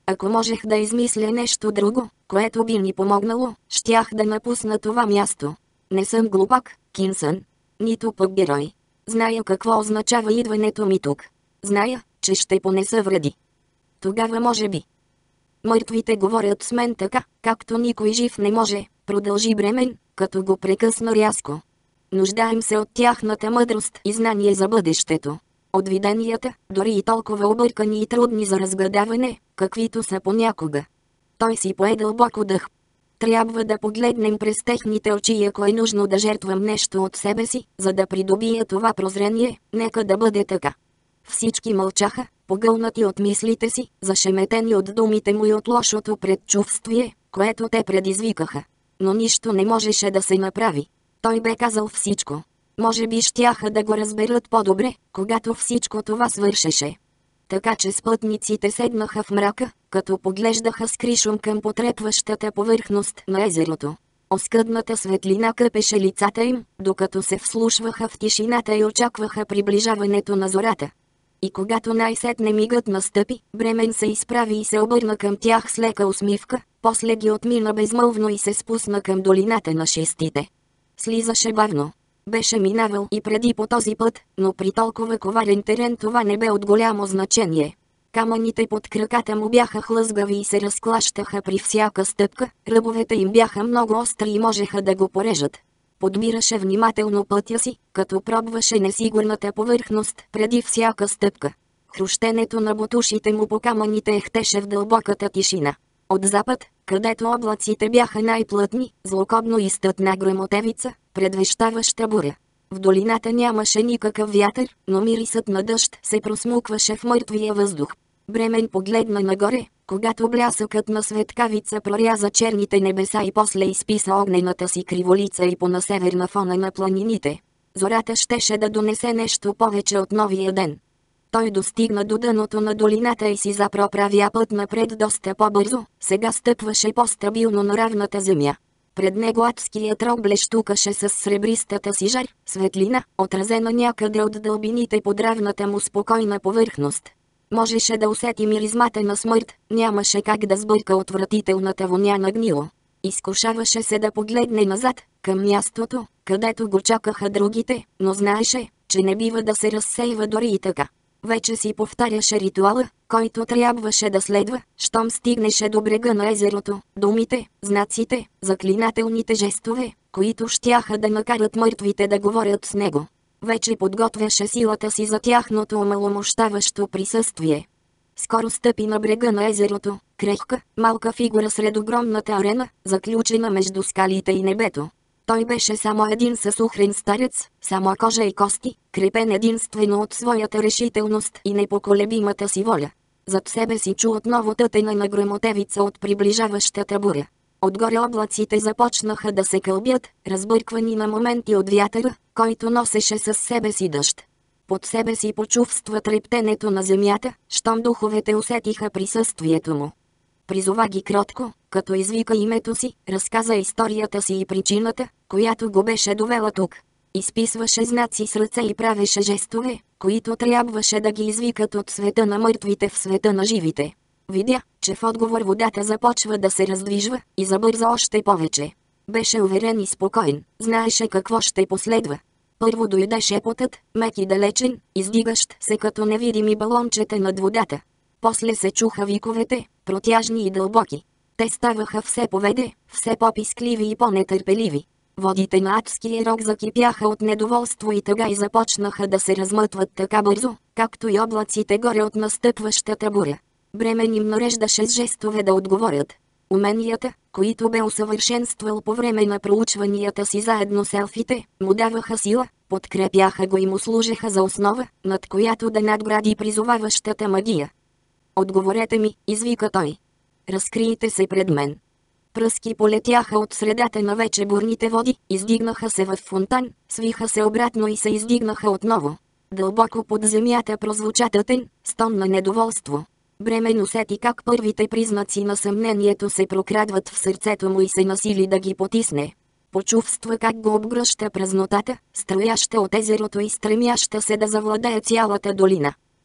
Ако можех да измисля нещо друго, което би ни помогнало, щях да напусна това място. Не съм глупак, Кинсън. Нито пък герой. Зная какво означава идването ми тук. Зная, че ще понеса вреди. Тогава може би. Мъртвите говорят с мен така, както никой жив не може, продължи Бремен, като го прекъсна рязко. Нуждаем се от тяхната мъдрост и знание за бъдещето. От виденията, дори и толкова объркани и трудни за разгадаване, каквито са понякога. Той си пое дълбоко дъх. Трябва да погледнем през техните очи и ако е нужно да жертвам нещо от себе си, за да придобия това прозрение, нека да бъде така. Всички мълчаха, погълнати от мислите си, зашеметени от думите му и от лошото предчувствие, което те предизвикаха. Но нищо не можеше да се направи. Той бе казал всичко. Може би щяха да го разберат по-добре, когато всичко това свършеше. Така че спътниците седнаха в мрака, като поглеждаха с кришум към потрепващата повърхност на езерото. Оскъдната светлина къпеше лицата им, докато се вслушваха в тишината и очакваха приближаването на зората. И когато най-сетне мигът настъпи, Бремен се изправи и се обърна към тях с лека усмивка, после ги отмина безмълвно и се спусна към долината на шестите. Слизаше бавно. Беше минавал и преди по този път, но при толкова коварен терен това не бе от голямо значение. Камъните под краката му бяха хлъзгави и се разклащаха при всяка стъпка, ръбовете им бяха много остри и можеха да го порежат. Подбираше внимателно пътя си, като пробваше несигурната повърхност преди всяка стъпка. Хрущенето на ботушите му по камъните ехтеше в дълбоката тишина. От запад, където облаците бяха най-плътни, злокобно изтътна гръмотевица, предвещаваща буря. В долината нямаше никакъв вятър, но мирисът на дъжд се просмукваше в мъртвия въздух. Бремен погледна нагоре, когато блясъкът на светкавица проряза черните небеса и после изписа огнената си криволица и по на север на фона на планините. Зората щеше да донесе нещо повече от новия ден. Той достигна до дъното на долината и си запро правия път напред доста по-бързо, сега стъпваше по-стабилно на равната земя. Пред него адският рог блещукаше с сребристата си жар, светлина, отразена някъде от дълбините под равната му спокойна повърхност. Можеше да усети миризмата на смърт, нямаше как да сбърка отвратителната воня на гнило. Изкушаваше се да погледне назад, към мястото, където го чакаха другите, но знаеше, че не бива да се разсейва дори и така. Вече си повтаряше ритуала, който трябваше да следва, щом стигнеше до брега на езерото, думите, знаците, заклинателните жестове, които щяха да накарат мъртвите да говорят с него. Вече подготвяше силата си за тяхното омаломощаващо присъствие. Скоро стъпи на брега на езерото, крехка, малка фигура сред огромната арена, заключена между скалите и небето. Той беше само един съсухрен старец, само кожа и кости, крепен единствено от своята решителност и непоколебимата си воля. Зад себе си чу отново тътена на гръмотевица от приближаващата буря. Отгоре облаците започнаха да се кълбят, разбърквани на моменти от вятъра, който носеше със себе си дъжд. Под себе си почувства трептенето на земята, щом духовете усетиха присъствието му. Призова ги кротко, като извика името си, разказа историята си и причината, която го беше довела тук. Изписваше знаци с ръце и правеше жестове, които трябваше да ги извикат от света на мъртвите в света на живите. Видя, че в отговор водата започва да се раздвижва и забърза още повече. Беше уверен и спокоен, знаеше какво ще последва. Първо дойде шепотът, мек и далечен, издигащ се като невидими балончета над водата. После се чуха виковете, протяжни и дълбоки. Те ставаха все поведе, все по-пискливи и по-нетърпеливи. Водите на адския рог закипяха от недоволство и тъга и започнаха да се размътват така бързо, както и облаците горе от настъпващата буря. Бремен им нареждаше с жестове да отговорят. Уменията, които бе усъвършенствал по време на проучванията си заедно с елфите, му даваха сила, подкрепяха го и му служеха за основа, над която да надгради призоваващата магия. Отговорете ми, извика той. Разкрийте се пред мен. Пръски полетяха от средата на вече бурните води, издигнаха се в фонтан, свиха се обратно и се издигнаха отново. Дълбоко под земята прозвуча тътен стон на недоволство. Бремен усети как първите признаци на съмнението се прокрадват в сърцето му и се насили да ги потисне. Почувства как го обгръща празнотата, струяща от езерото и стремяща се да завладее цялата долина.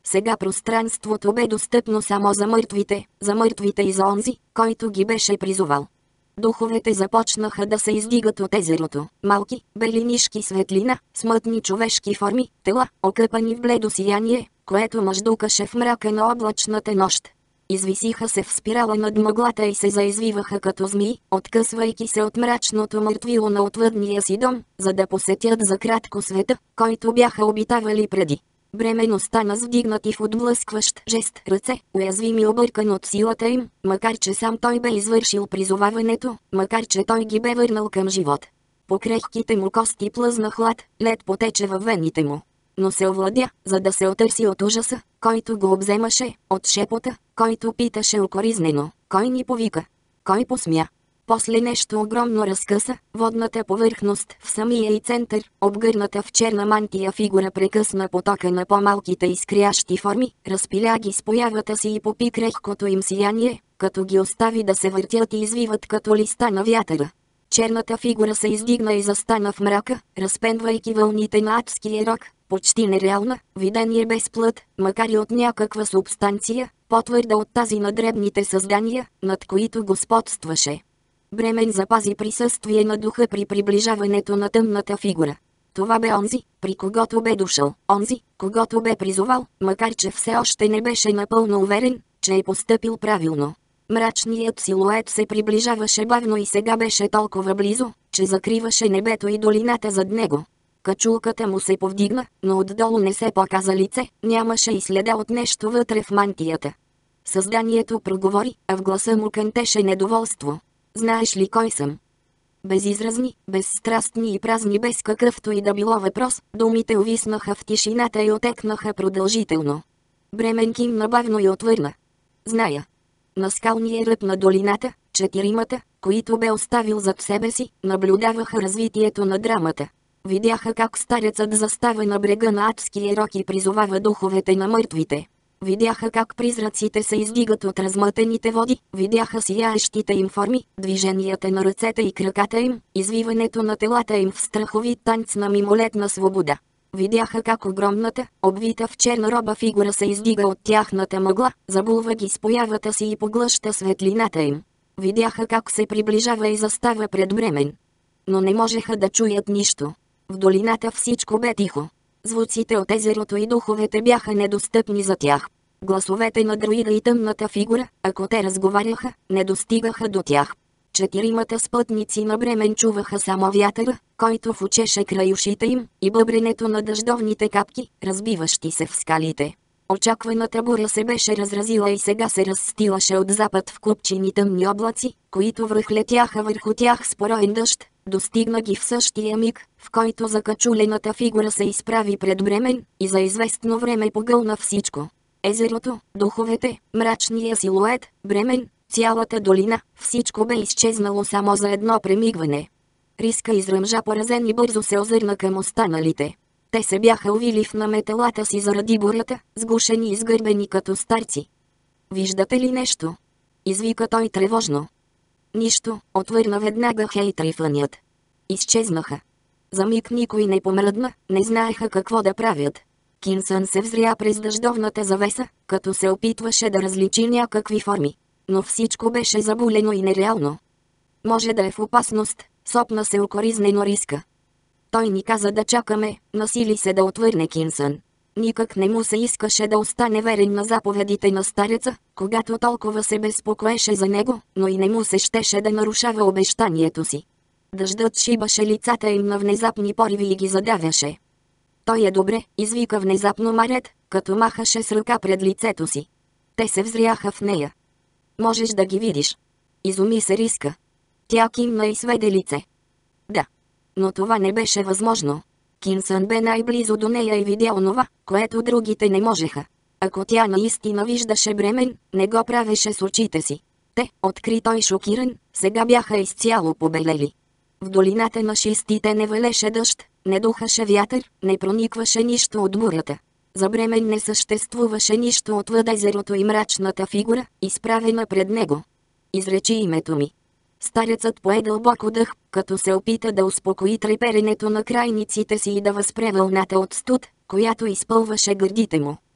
Сега пространството бе достъпно само за мъртвите и за онзи, който ги беше призовал. Духовете започнаха да се издигат от езерото. Малки, бели нишки светлина, смътни човешки форми, тела, окъпани в бледо сияние, което мъждукаше в мрака на облачната нощ. Извисиха се в спирала над мъглата и се заизвиваха като змии, откъсвайки се от мрачното мъртвило на отвъдния си дом, за да посетят за кратко света, който бяха обитавали преди. Бременно стана с вдигнати в отблъскващ жест ръце, уязвими объркан от силата им, макар че сам той бе извършил призоваването, макар че той ги бе върнал към живот. По крехките му кости плъзна хлад, лед потече във вените му. Но се овладя, за да се отърси от ужаса, който го обземаше, от шепота, който питаше укоризнено: кой ни повика? Кой посмя? После нещо огромно разкъса, водната повърхност в самия и център, обгърната в черна мантия фигура прекъсна потока на по-малките изкрящи форми, разпиля ги с появата си и попи крехкото им сияние, като ги остави да се въртят и извиват като листа на вятъра. Черната фигура се издигна и застана в мрака, разпенвайки вълните на адския рок, почти нереална, видение без плът, макар и от някаква субстанция, по-твърда от тази на дребните създания, над които господстваше. Бремен запази присъствие на духа при приближаването на тъмната фигура. Това бе онзи, при когото бе дошъл, онзи, когото бе призовал, макар че все още не беше напълно уверен, че е постъпил правилно. Мрачният силует се приближаваше бавно и сега беше толкова близо, че закриваше небето и долината зад него. Качулката му се повдигна, но отдолу не се показа лице, нямаше и следа от нещо вътре в мантията. Създанието проговори, а в гласа му кънтеше недоволство. Знаеш ли кой съм? Безизразни, безстрастни и празни без какъвто и да било въпрос, думите увиснаха в тишината и отекнаха продължително. Бремен кимна бавно и отвърна. Зная. На скалния ръб на долината, четиримата, които бе оставил зад себе си, наблюдаваха развитието на драмата. Видяха как старецът застава на брега на адския рок и призовава духовете на мъртвите. Видяха как призраците се издигат от размътените води, видяха сияещите им форми, движенията на ръцете и краката им, извиването на телата им в страховит танц на мимолетна свобода. Видяха как огромната, обвита в черна роба фигура се издига от тяхната мъгла, забулва ги с появата си и поглъща светлината им. Видяха как се приближава и застава пред Бремен. Но не можеха да чуят нищо. В долината всичко бе тихо. Звуците от езерото и духовете бяха недостъпни за тях. Гласовете на друида и тъмната фигура, ако те разговаряха, не достигаха до тях. Четиримата спътници на Бремен чуваха само вятъра, който фучеше край ушите им, и бъбренето на дъждовните капки, разбиващи се в скалите. Очакваната буря се беше разразила и сега се разстилаше от запад в купчини тъмни облаци, които връхлетяха върху тях с пороен дъжд. Достигна ги в същия миг, в който закачулената фигура се изправи пред Бремен, и за известно време погълна всичко. Езерото, духовете, мрачния силует, Бремен, цялата долина, всичко бе изчезнало само за едно премигване. Риска изръмжа поразен и бързо се озърна към останалите. Те се бяха увили в наметелата си заради бурята, сгушени и сгърбени като старци. Виждате ли нещо? Извика той тревожно. Нищо, отвърна веднага Хейтрифънят. Изчезнаха. За миг никой не помръдна, не знаеха какво да правят. Кинсън се взря през дъждовната завеса, като се опитваше да различи някакви форми. Но всичко беше забулено и нереално. Може да е в опасност, сопна се укоризнено Риска. Той ни каза да чакаме, насили се да отвърне Кинсън. Никак не му се искаше да остане верен на заповедите на стареца, когато толкова се безпокоеше за него, но и не му се щеше да нарушава обещанието си. Дъждът шибаше лицата им на внезапни пориви и ги задавяше. Той е добре, извика внезапно Марет, като махаше с ръка пред лицето си. Те се взряха в нея. Можеш да ги видиш. Изуми се Риска. Тя кимна и сведе лице. Да. Но това не беше възможно. Кинсън бе най-близо до нея и видя онова, което другите не можеха. Ако тя наистина виждаше Бремен, не го правеше с очите си. Те, откри той шокиран, сега бяха изцяло побелели. В долината на шистите не валеше дъжд, не духаше вятър, не проникваше нищо от бурята. За Бремен не съществуваше нищо отвъд езерото и мрачната фигура, изправена пред него. Изречи името ми. Старецът пое дълбоко дъх, като се опита да успокои треперенето на крайниците си и да възпре вълната от студ, която изпълваше гърдите му.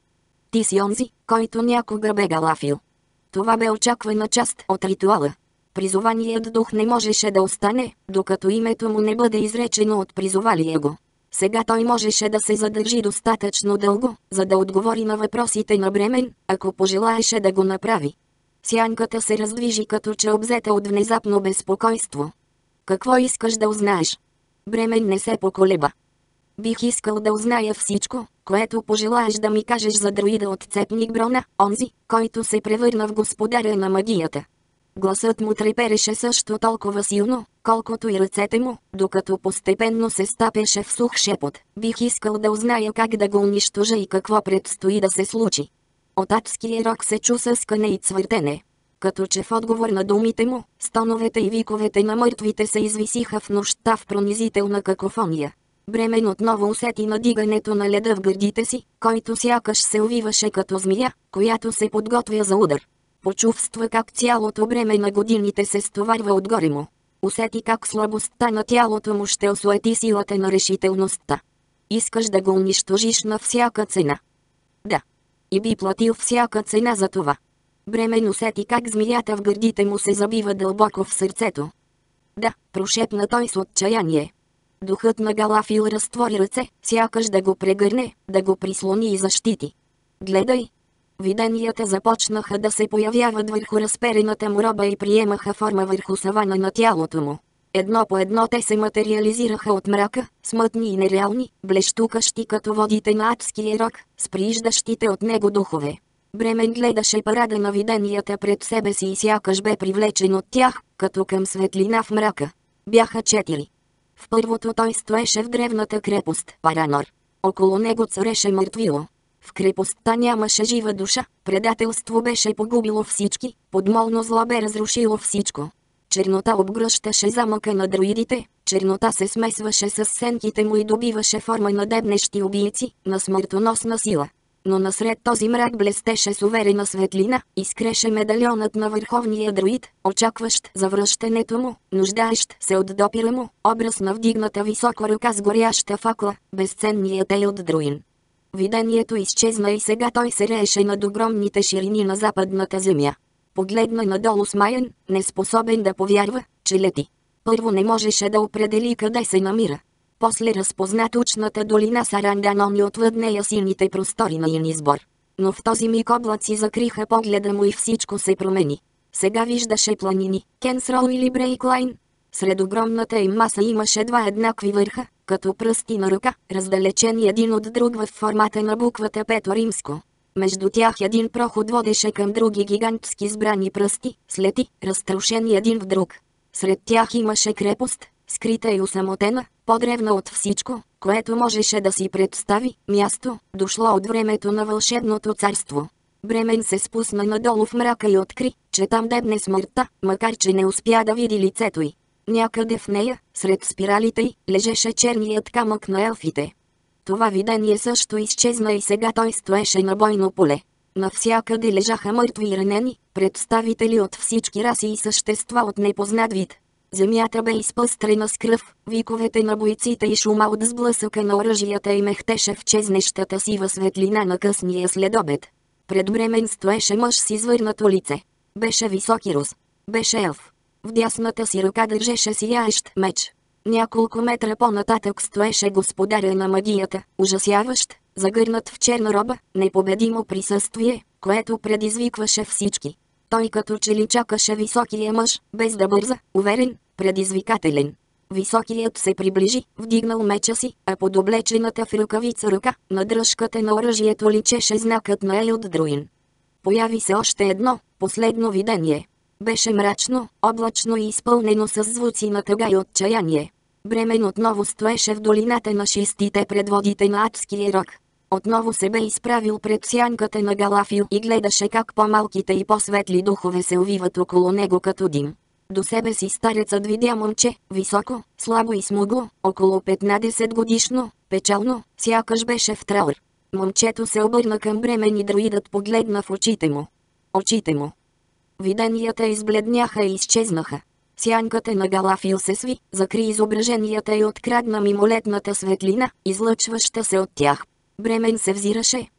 Ти си онзи, който някога бе Галафил. Това бе очаквана част от ритуала. Призованият дух не можеше да остане, докато името му не бъде изречено от призовалия го. Сега той можеше да се задържи достатъчно дълго, за да отговори на въпросите на Бремен, ако пожелаеше да го направи. Сянката се раздвижи като че обзета от внезапно безпокойство. Какво искаш да узнаеш? Бремен не се поколеба. Бих искал да узная всичко, което пожелаеш да ми кажеш за друида от Цепник Брона, онзи, който се превърна в господаря на магията. Гласът му трепереше също толкова силно, колкото и ръцете му, докато постепенно се стапеше в сух шепот. Бих искал да узная как да го унищожа и какво предстои да се случи. От адския рог се чу съскане и цвъртене. Като че в отговор на думите му, стоновете и виковете на мъртвите се извисиха в нощта в пронизителна какофония. Бремен отново усети надигането на леда в гърдите си, който сякаш се увиваше като змия, която се подготвя за удар. Почувства как цялото бреме на годините се стоварва отгоре му. Усети как слабостта на тялото му ще осуети силата на решителността. Искаш да го унищожиш на всяка цена. Да. И би платил всяка цена за това. Бремен усети как змията в гърдите му се забива дълбоко в сърцето. Да, прошепна той с отчаяние. Духът на Галафил разтвори ръце, сякаш да го прегърне, да го прислони и защити. Гледай! Виденията започнаха да се появяват върху разперената му роба и приемаха форма върху савана на тялото му. Едно по едно те се материализираха от мрака, смътни и нереални, блещукащи като водите на адския рог, с прииждащите от него духове. Бремен гледаше парада на виденията пред себе си и сякаш бе привлечен от тях, като към светлина в мрака. Бяха 4. В първото той стоеше в древната крепост Паранор. Около него цареше мъртвило. В крепостта нямаше жива душа, предателство беше погубило всички, подмолно зло бе разрушило всичко. Чернота обгръщаше замъка на друидите, чернота се смесваше с сенките му и добиваше форма на дебнещи убийци, на смъртоносна сила. Но насред този мрак блестеше с уверена светлина, изкреше медальонът на върховния друид, очакващ завръщането му, нуждаещ се от допира му, образ на вдигната високо ръка с горяща факла, безценният Елд Друин. Видението изчезна и сега той се рееше над огромните ширини на западната земя. Погледна надолу смаян, неспособен да повярва, че лети. Първо не можеше да определи къде се намира. После разпозна тучната долина Саранданон и отвъд нея силните простори на Инизбор. Но в този миг облаци закриха погледа му и всичко се промени. Сега виждаше планини, Кенсрол или Брейклайн. Сред огромната им маса имаше два еднакви върха, като пръсти на ръка, раздалечени един от друг в формата на буквата Пето Римско. Между тях един проход водеше към други гигантски сбрани пръсти, слети, разтрошени един в друг. Сред тях имаше крепост, скрита и осамотена, по-древна от всичко, което можеше да си представи, място, дошло от времето на вълшебното царство. Бремен се спусна надолу в мрака и откри, че там дебне смъртта, макар че не успя да види лицето й. Някъде в нея, сред спиралите й, лежеше черният камък на елфите. Това видение също изчезна и сега той стоеше на бойно поле. Навсякъде лежаха мъртви и ранени, представители от всички раси и същества от непознат вид. Земята бе изпъстрена с кръв, виковете на бойците и шума от сблъсъка на оръжията и мехтеше в чезнещата сива светлина на късния следобед. Пред Бремен стоеше мъж с извърнато лице. Беше високи рус. Беше елф. В дясната си ръка държеше сияещ меч. Няколко метра по-нататък стоеше господаря на магията, ужасяващ, загърнат в черна роба, непобедимо присъствие, което предизвикваше всички. Той като че ли чакаше високия мъж, без да бърза, уверен, предизвикателен. Високият се приближи, вдигнал меча си, а под облечената в ръкавица ръка, на дръжката на оръжието личеше знакът на Елд Друин. Появи се още едно, последно видение. Беше мрачно, облачно и изпълнено с звуци на тъга и отчаяние. Бремен отново стоеше в долината на шестите пред водите на адския рог. Отново се бе изправил пред сянката на Галафил и гледаше как по-малките и по-светли духове се увиват около него като дим. До себе си старецът видя момче, високо, слабо и смугло, около 15 годишно, печално, сякаш беше в траур. Момчето се обърна към Бремен и друидът погледна в очите му. Очите му. Виденията избледняха и изчезнаха. Сянката на Галафил се сви, закри изображенията и открадна мимолетната светлина, излъчваща се от тях. Бремен се взираше,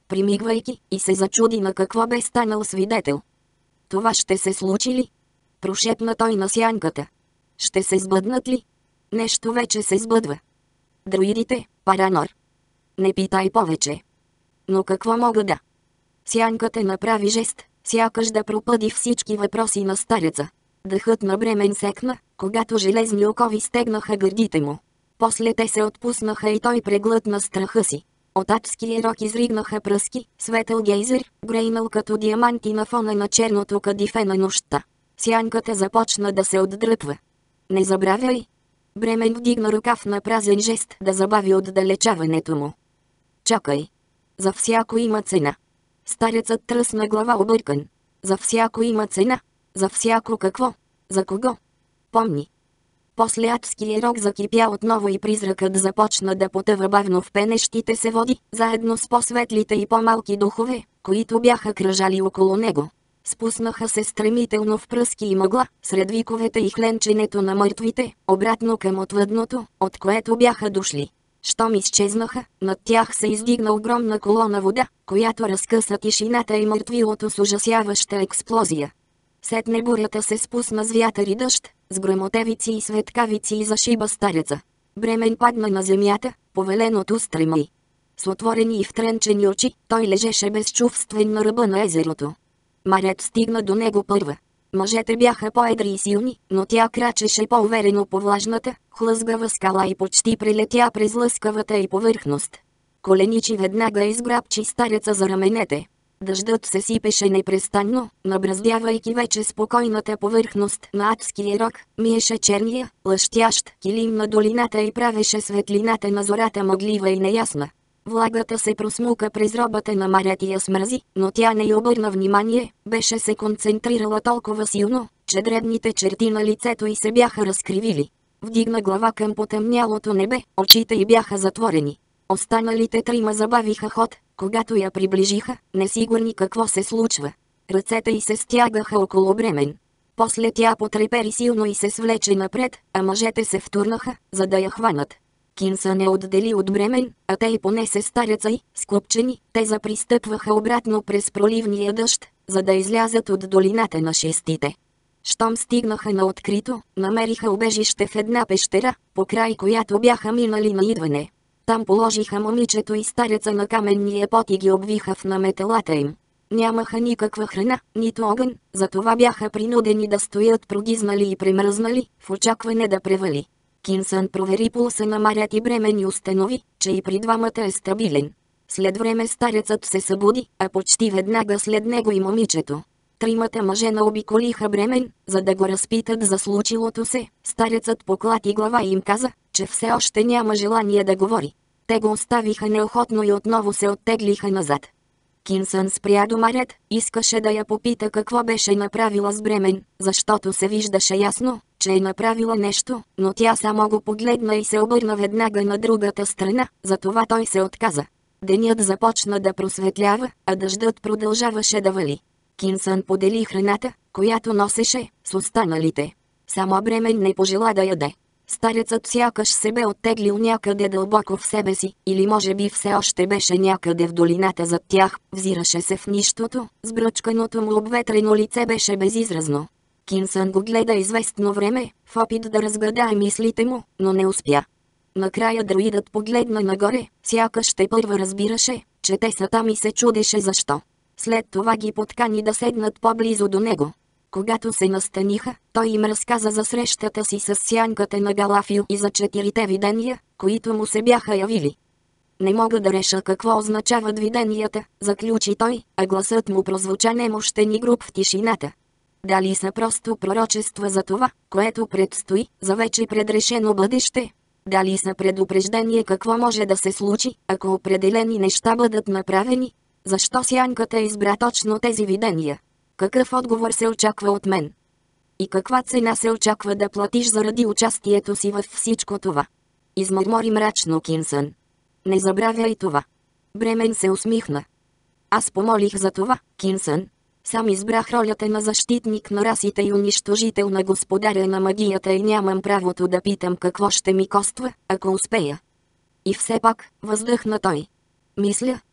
примигвайки, и се зачуди на какво бе станал свидетел. Това ще се случи ли? Прошепна той на сянката. Ще се сбъднат ли? Нещо вече се сбъдва. Друидите, Паранор. Не питай повече. Но какво мога да? Сянката направи жест, сякаш да пропъди всички въпроси на стареца. Дъхът на Бремен секна, когато железни окови стегнаха гърдите му. После те се отпуснаха и той преглътна страха си. От адския рок изригнаха пръски, светъл гейзер, грейнал като диаманти на фона на черното кадифе на нощта. Сянката започна да се отдръпва. Не забравяй! Бремен вдигна ръкав на празен жест да забави отдалечаването му. Чакай! За всяко има цена. Старецът тръсна глава объркан. За всяко има цена. За всяко какво? За кого? Помни. После адския рок закипя отново и призракът започна да потъва бавно в пенещите се води, заедно с по-светлите и по-малки духове, които бяха кръжали около него. Спуснаха се стремително в пръски и мъгла, сред виковете и хленченето на мъртвите, обратно към отвъдното, от което бяха дошли. Щом изчезнаха, над тях се издигна огромна колона вода, която разкъса тишината и мъртвилото с ужасяваща експлозия. Сетне бурята се спусна с вятър и дъжд, с гръмотевици и светкавици и зашиба стареца. Бремен падна на земята, повелен от устрема й. С отворени и втренчени очи, той лежеше безчувствен на ръба на езерото. Марет стигна до него първа. Мъжете бяха по-едри и силни, но тя крачеше по-уверено по влажната, хлъзгава скала и почти прелетя през лъскавата й повърхност. Коленичи веднага изграбчи стареца за раменете. Дъждът се сипеше непрестанно, набраздявайки вече спокойната повърхност на адския рок, миеше черния, лъщящ килим на долината и правеше светлината на зората мъглива и неясна. Влагата се просмука през робата на Марет и я смрази, но тя не й обърна внимание, беше се концентрирала толкова силно, че дребните черти на лицето й се бяха разкривили. Вдигна глава към потъмнялото небе, очите й бяха затворени. Останалите трима забавиха ход, когато я приближиха, несигурни какво се случва. Ръцете й се стягаха около Бремен. После тя потрепери силно и се свлече напред, а мъжете се втурнаха, за да я хванат. Кинсън е отдели от Бремен, а те й понесе стареца й, скупчени, те запристъпваха обратно през проливния дъжд, за да излязат от долината на шестите. Щом стигнаха на открито, намериха убежище в една пещера, покрай която бяха минали на идване. Там положиха момичето и стареца на каменния пот и ги обвиха в наметелата им. Нямаха никаква храна, нито огън, затова бяха принудени да стоят прогизнали и премръзнали, в очакване да превали. Кинсън провери пулса на Марет и Бремен и установи, че и при двамата е стабилен. След време старецът се събуди, а почти веднага след него и момичето. Тримата мъже наобиколиха Бремен, за да го разпитат за случилото се. Старецът поклати глава и им каза, че все още няма желание да говори. Те го оставиха неохотно и отново се оттеглиха назад. Кинсън спря до Марет, искаше да я попита какво беше направила с Бремен, защото се виждаше ясно, че е направила нещо, но тя само го погледна и се обърна веднага на другата страна, затова той се отказа. Денят започна да просветлява, а дъждът продължаваше да вали. Кинсън подели храната, която носеше, с останалите. Само Бремен не пожела да яде. Старецът сякаш се бе оттеглил някъде дълбоко в себе си, или може би все още беше някъде в долината зад тях, взираше се в нищото, сбръчканото му обветрено лице беше безизразно. Кинсън го гледа известно време, в опит да разгадае мислите му, но не успя. Накрая друидът погледна нагоре, сякаш тепърва разбираше, че те са там и се чудеше защо. След това ги подкани да седнат по-близо до него. Когато се настаниха, той им разказа за срещата си с сянката на Галафил и за 4 видения, които му се бяха явили. Не мога да реша какво означават виденията, заключи той, а гласът му прозвуча немощен и груб в тишината. Дали са просто пророчества за това, което предстои, за вече предрешено бъдеще? Дали са предупреждение какво може да се случи, ако определени неща бъдат направени? Защо сянката избра точно тези видения? Какъв отговор се очаква от мен? И каква цена се очаква да платиш заради участието си във всичко това? Измърмори мрачно Кинсън. Не забравяй това. Бремен се усмихна. Аз помолих за това, Кинсън. Сам избрах ролята на защитник на расите и унищожител на господаря на магията и нямам правото да питам какво ще ми коства, ако успея. И все пак, въздъхна той. Мисля,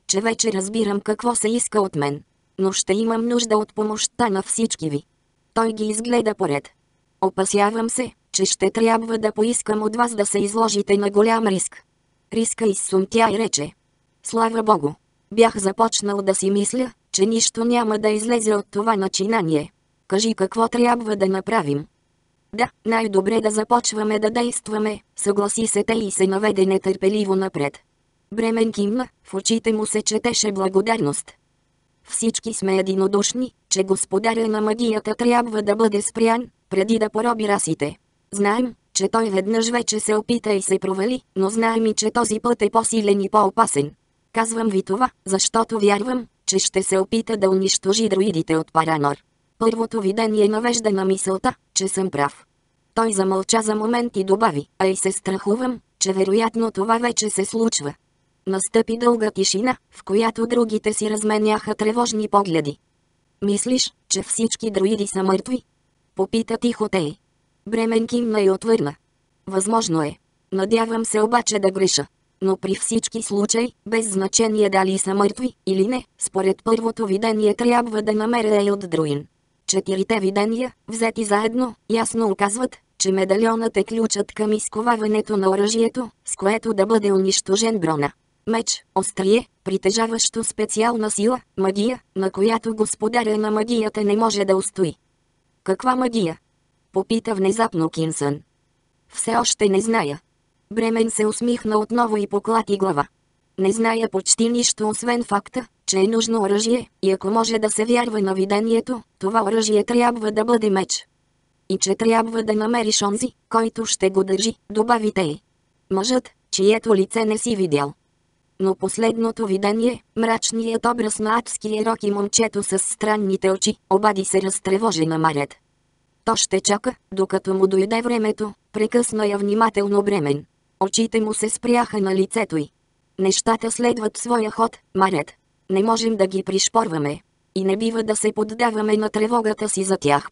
че вече разбирам какво се иска от мен. Но ще имам нужда от помощта на всички ви. Той ги изгледа поред. Опасявам се, че ще трябва да поискам от вас да се изложите на голям риск. Риска изсумтя и рече. Слава Богу! Бях започнал да си мисля, че нищо няма да излезе от това начинание. Кажи какво трябва да направим. Да, най-добре да започваме да действаме, съгласи се те и се наведе нетърпеливо напред. Бремен кимна, в очите му се четеше благодарност. Всички сме единодушни, че господаря на магията трябва да бъде спрян, преди да пороби расите. Знаем, че той веднъж вече се опита и се провали, но знаем и че този път е по-силен и по-опасен. Казвам ви това, защото вярвам, че ще се опита да унищожи друидите от Паранор. Първото видение навежда на мисълта, че съм прав. Той замълча за момент и добави, а и се страхувам, че вероятно това вече се случва. Настъпи дълга тишина, в която другите си разменяха тревожни погледи. Мислиш, че всички друиди са мъртви? Попита тихо Тей. Бремен кимна и отвърна. Възможно е. Надявам се обаче да греша. Но при всички случаи, без значение дали са мъртви или не, според първото видение трябва да намеря Елд Друин. 4 видения, взети заедно, ясно указват, че медальонът е ключът към изковаването на оръжието, с което да бъде унищожен Брона. Меч, острие, притежаващо специална сила, магия, на която господаря на магията не може да устои. Каква магия? Попита внезапно Кинсън. Все още не зная. Бремен се усмихна отново и поклати глава. Не зная почти нищо освен факта, че е нужно оръжие, и ако може да се вярва на видението, това оръжие трябва да бъде меч. И че трябва да намериш онзи, който ще го държи, добави Тей. Мъжът, чието лице не си видял. Но последното видение, мрачният образ на адския рок и момчето с странните очи, обади се разтревожена Марет. То ще чака, докато му дойде времето, прекъсна я внимателно Бремен. Очите му се спряха на лицето й. Нещата следват своя ход, Марет. Не можем да ги пришпорваме. И не бива да се поддаваме на тревогата си за тях.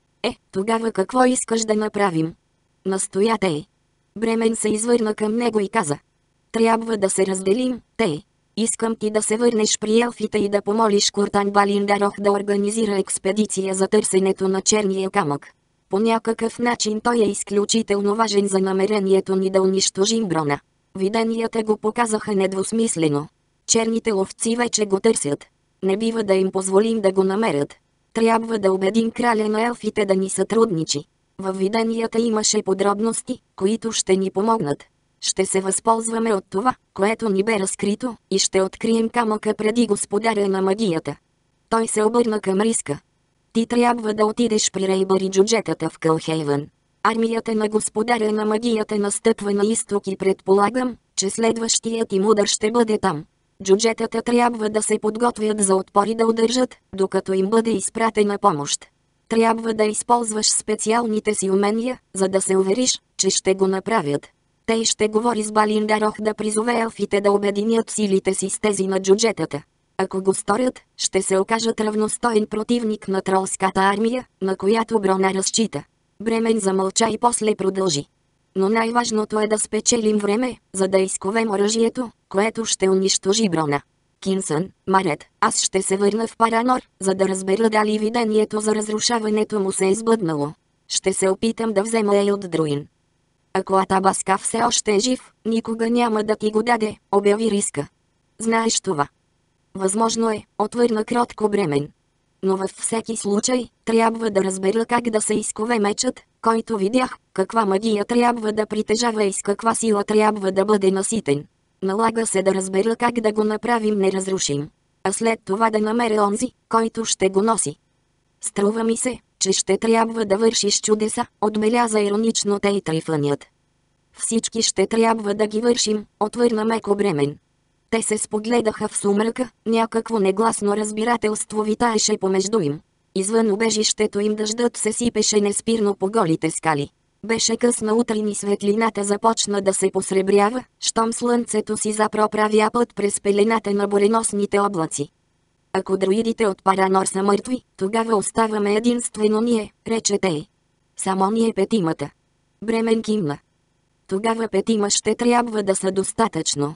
Тогава какво искаш да направим? Настоя Тей. Бремен се извърна към него и каза. Трябва да се разделим, Тей. Искам ти да се върнеш при елфите и да помолиш Куртан Балиндарох да организира експедиция за търсенето на черния камък. По някакъв начин той е изключително важен за намерението ни да унищожим Брона. Виденията го показаха недвусмислено. Черните ловци вече го търсят. Не бива да им позволим да го намерят. Трябва да убедим краля на елфите да ни сътрудничи. Във виденията имаше подробности, които ще ни помогнат. Ще се възползваме от това, което ни бе разкрито, и ще открием камъка преди господаря на магията. Той се обърна към Риска. Ти трябва да отидеш при Рейбър и джуджетата в Кълхейвън. Армията на господаря на магията настъпва на изток и предполагам, че следващият им удар ще бъде там. Джуджетата трябва да се подготвят за отпор и да удържат, докато им бъде изпратена помощ. Трябва да използваш специалните си умения, за да се увериш, че ще го направят. Тей ще говори с Балиндарох да призове елфите да обединят силите си с тези на джуджетата. Ако го сторят, ще се окажат равностоен противник на тролската армия, на която Брона разчита. Бремен замълча и после продължи. Но най-важното е да спечелим време, за да изковем оръжието, което ще унищожи Брона. Кинсън, Марет, аз ще се върна в Паранор, за да разбера дали видението за разрушаването му се е сбъднало. Ще се опитам да взема Елд Друин. Ако Атабаска все още е жив, никога няма да ти го даде, обяви Риска. Знаеш това. Възможно е, отвърна кротко Бремен. Но във всеки случай, трябва да разбера как да се изкове мечът, който видях, каква магия трябва да притежава и с каква сила трябва да бъде наситен. Налага се да разбера как да го направим неразрушим. А след това да намеря онзи, който ще го носи. Струва ми се, че ще трябва да вършиш чудеса, отбеляза иронично Тей Трифънят. Всички ще трябва да ги вършим, отвърна меко Бремен. Те се спогледаха в сумрака, някакво негласно разбирателство витаеше помежду им. Извън убежището им дъждът се сипеше неспирно по голите скали. Беше късна утрин и светлината започна да се посребрява, щом слънцето си запроправя път през пелената на буреносните облаци. Ако друидите от Паранор са мъртви, тогава оставаме единствено ние, рече Тей. Само ние петимата. Бремен кимна. Тогава петима ще трябва да са достатъчно.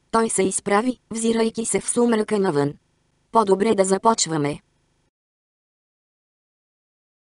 Той се изправи, взирайки се в сумрака навън. По-добре да започваме.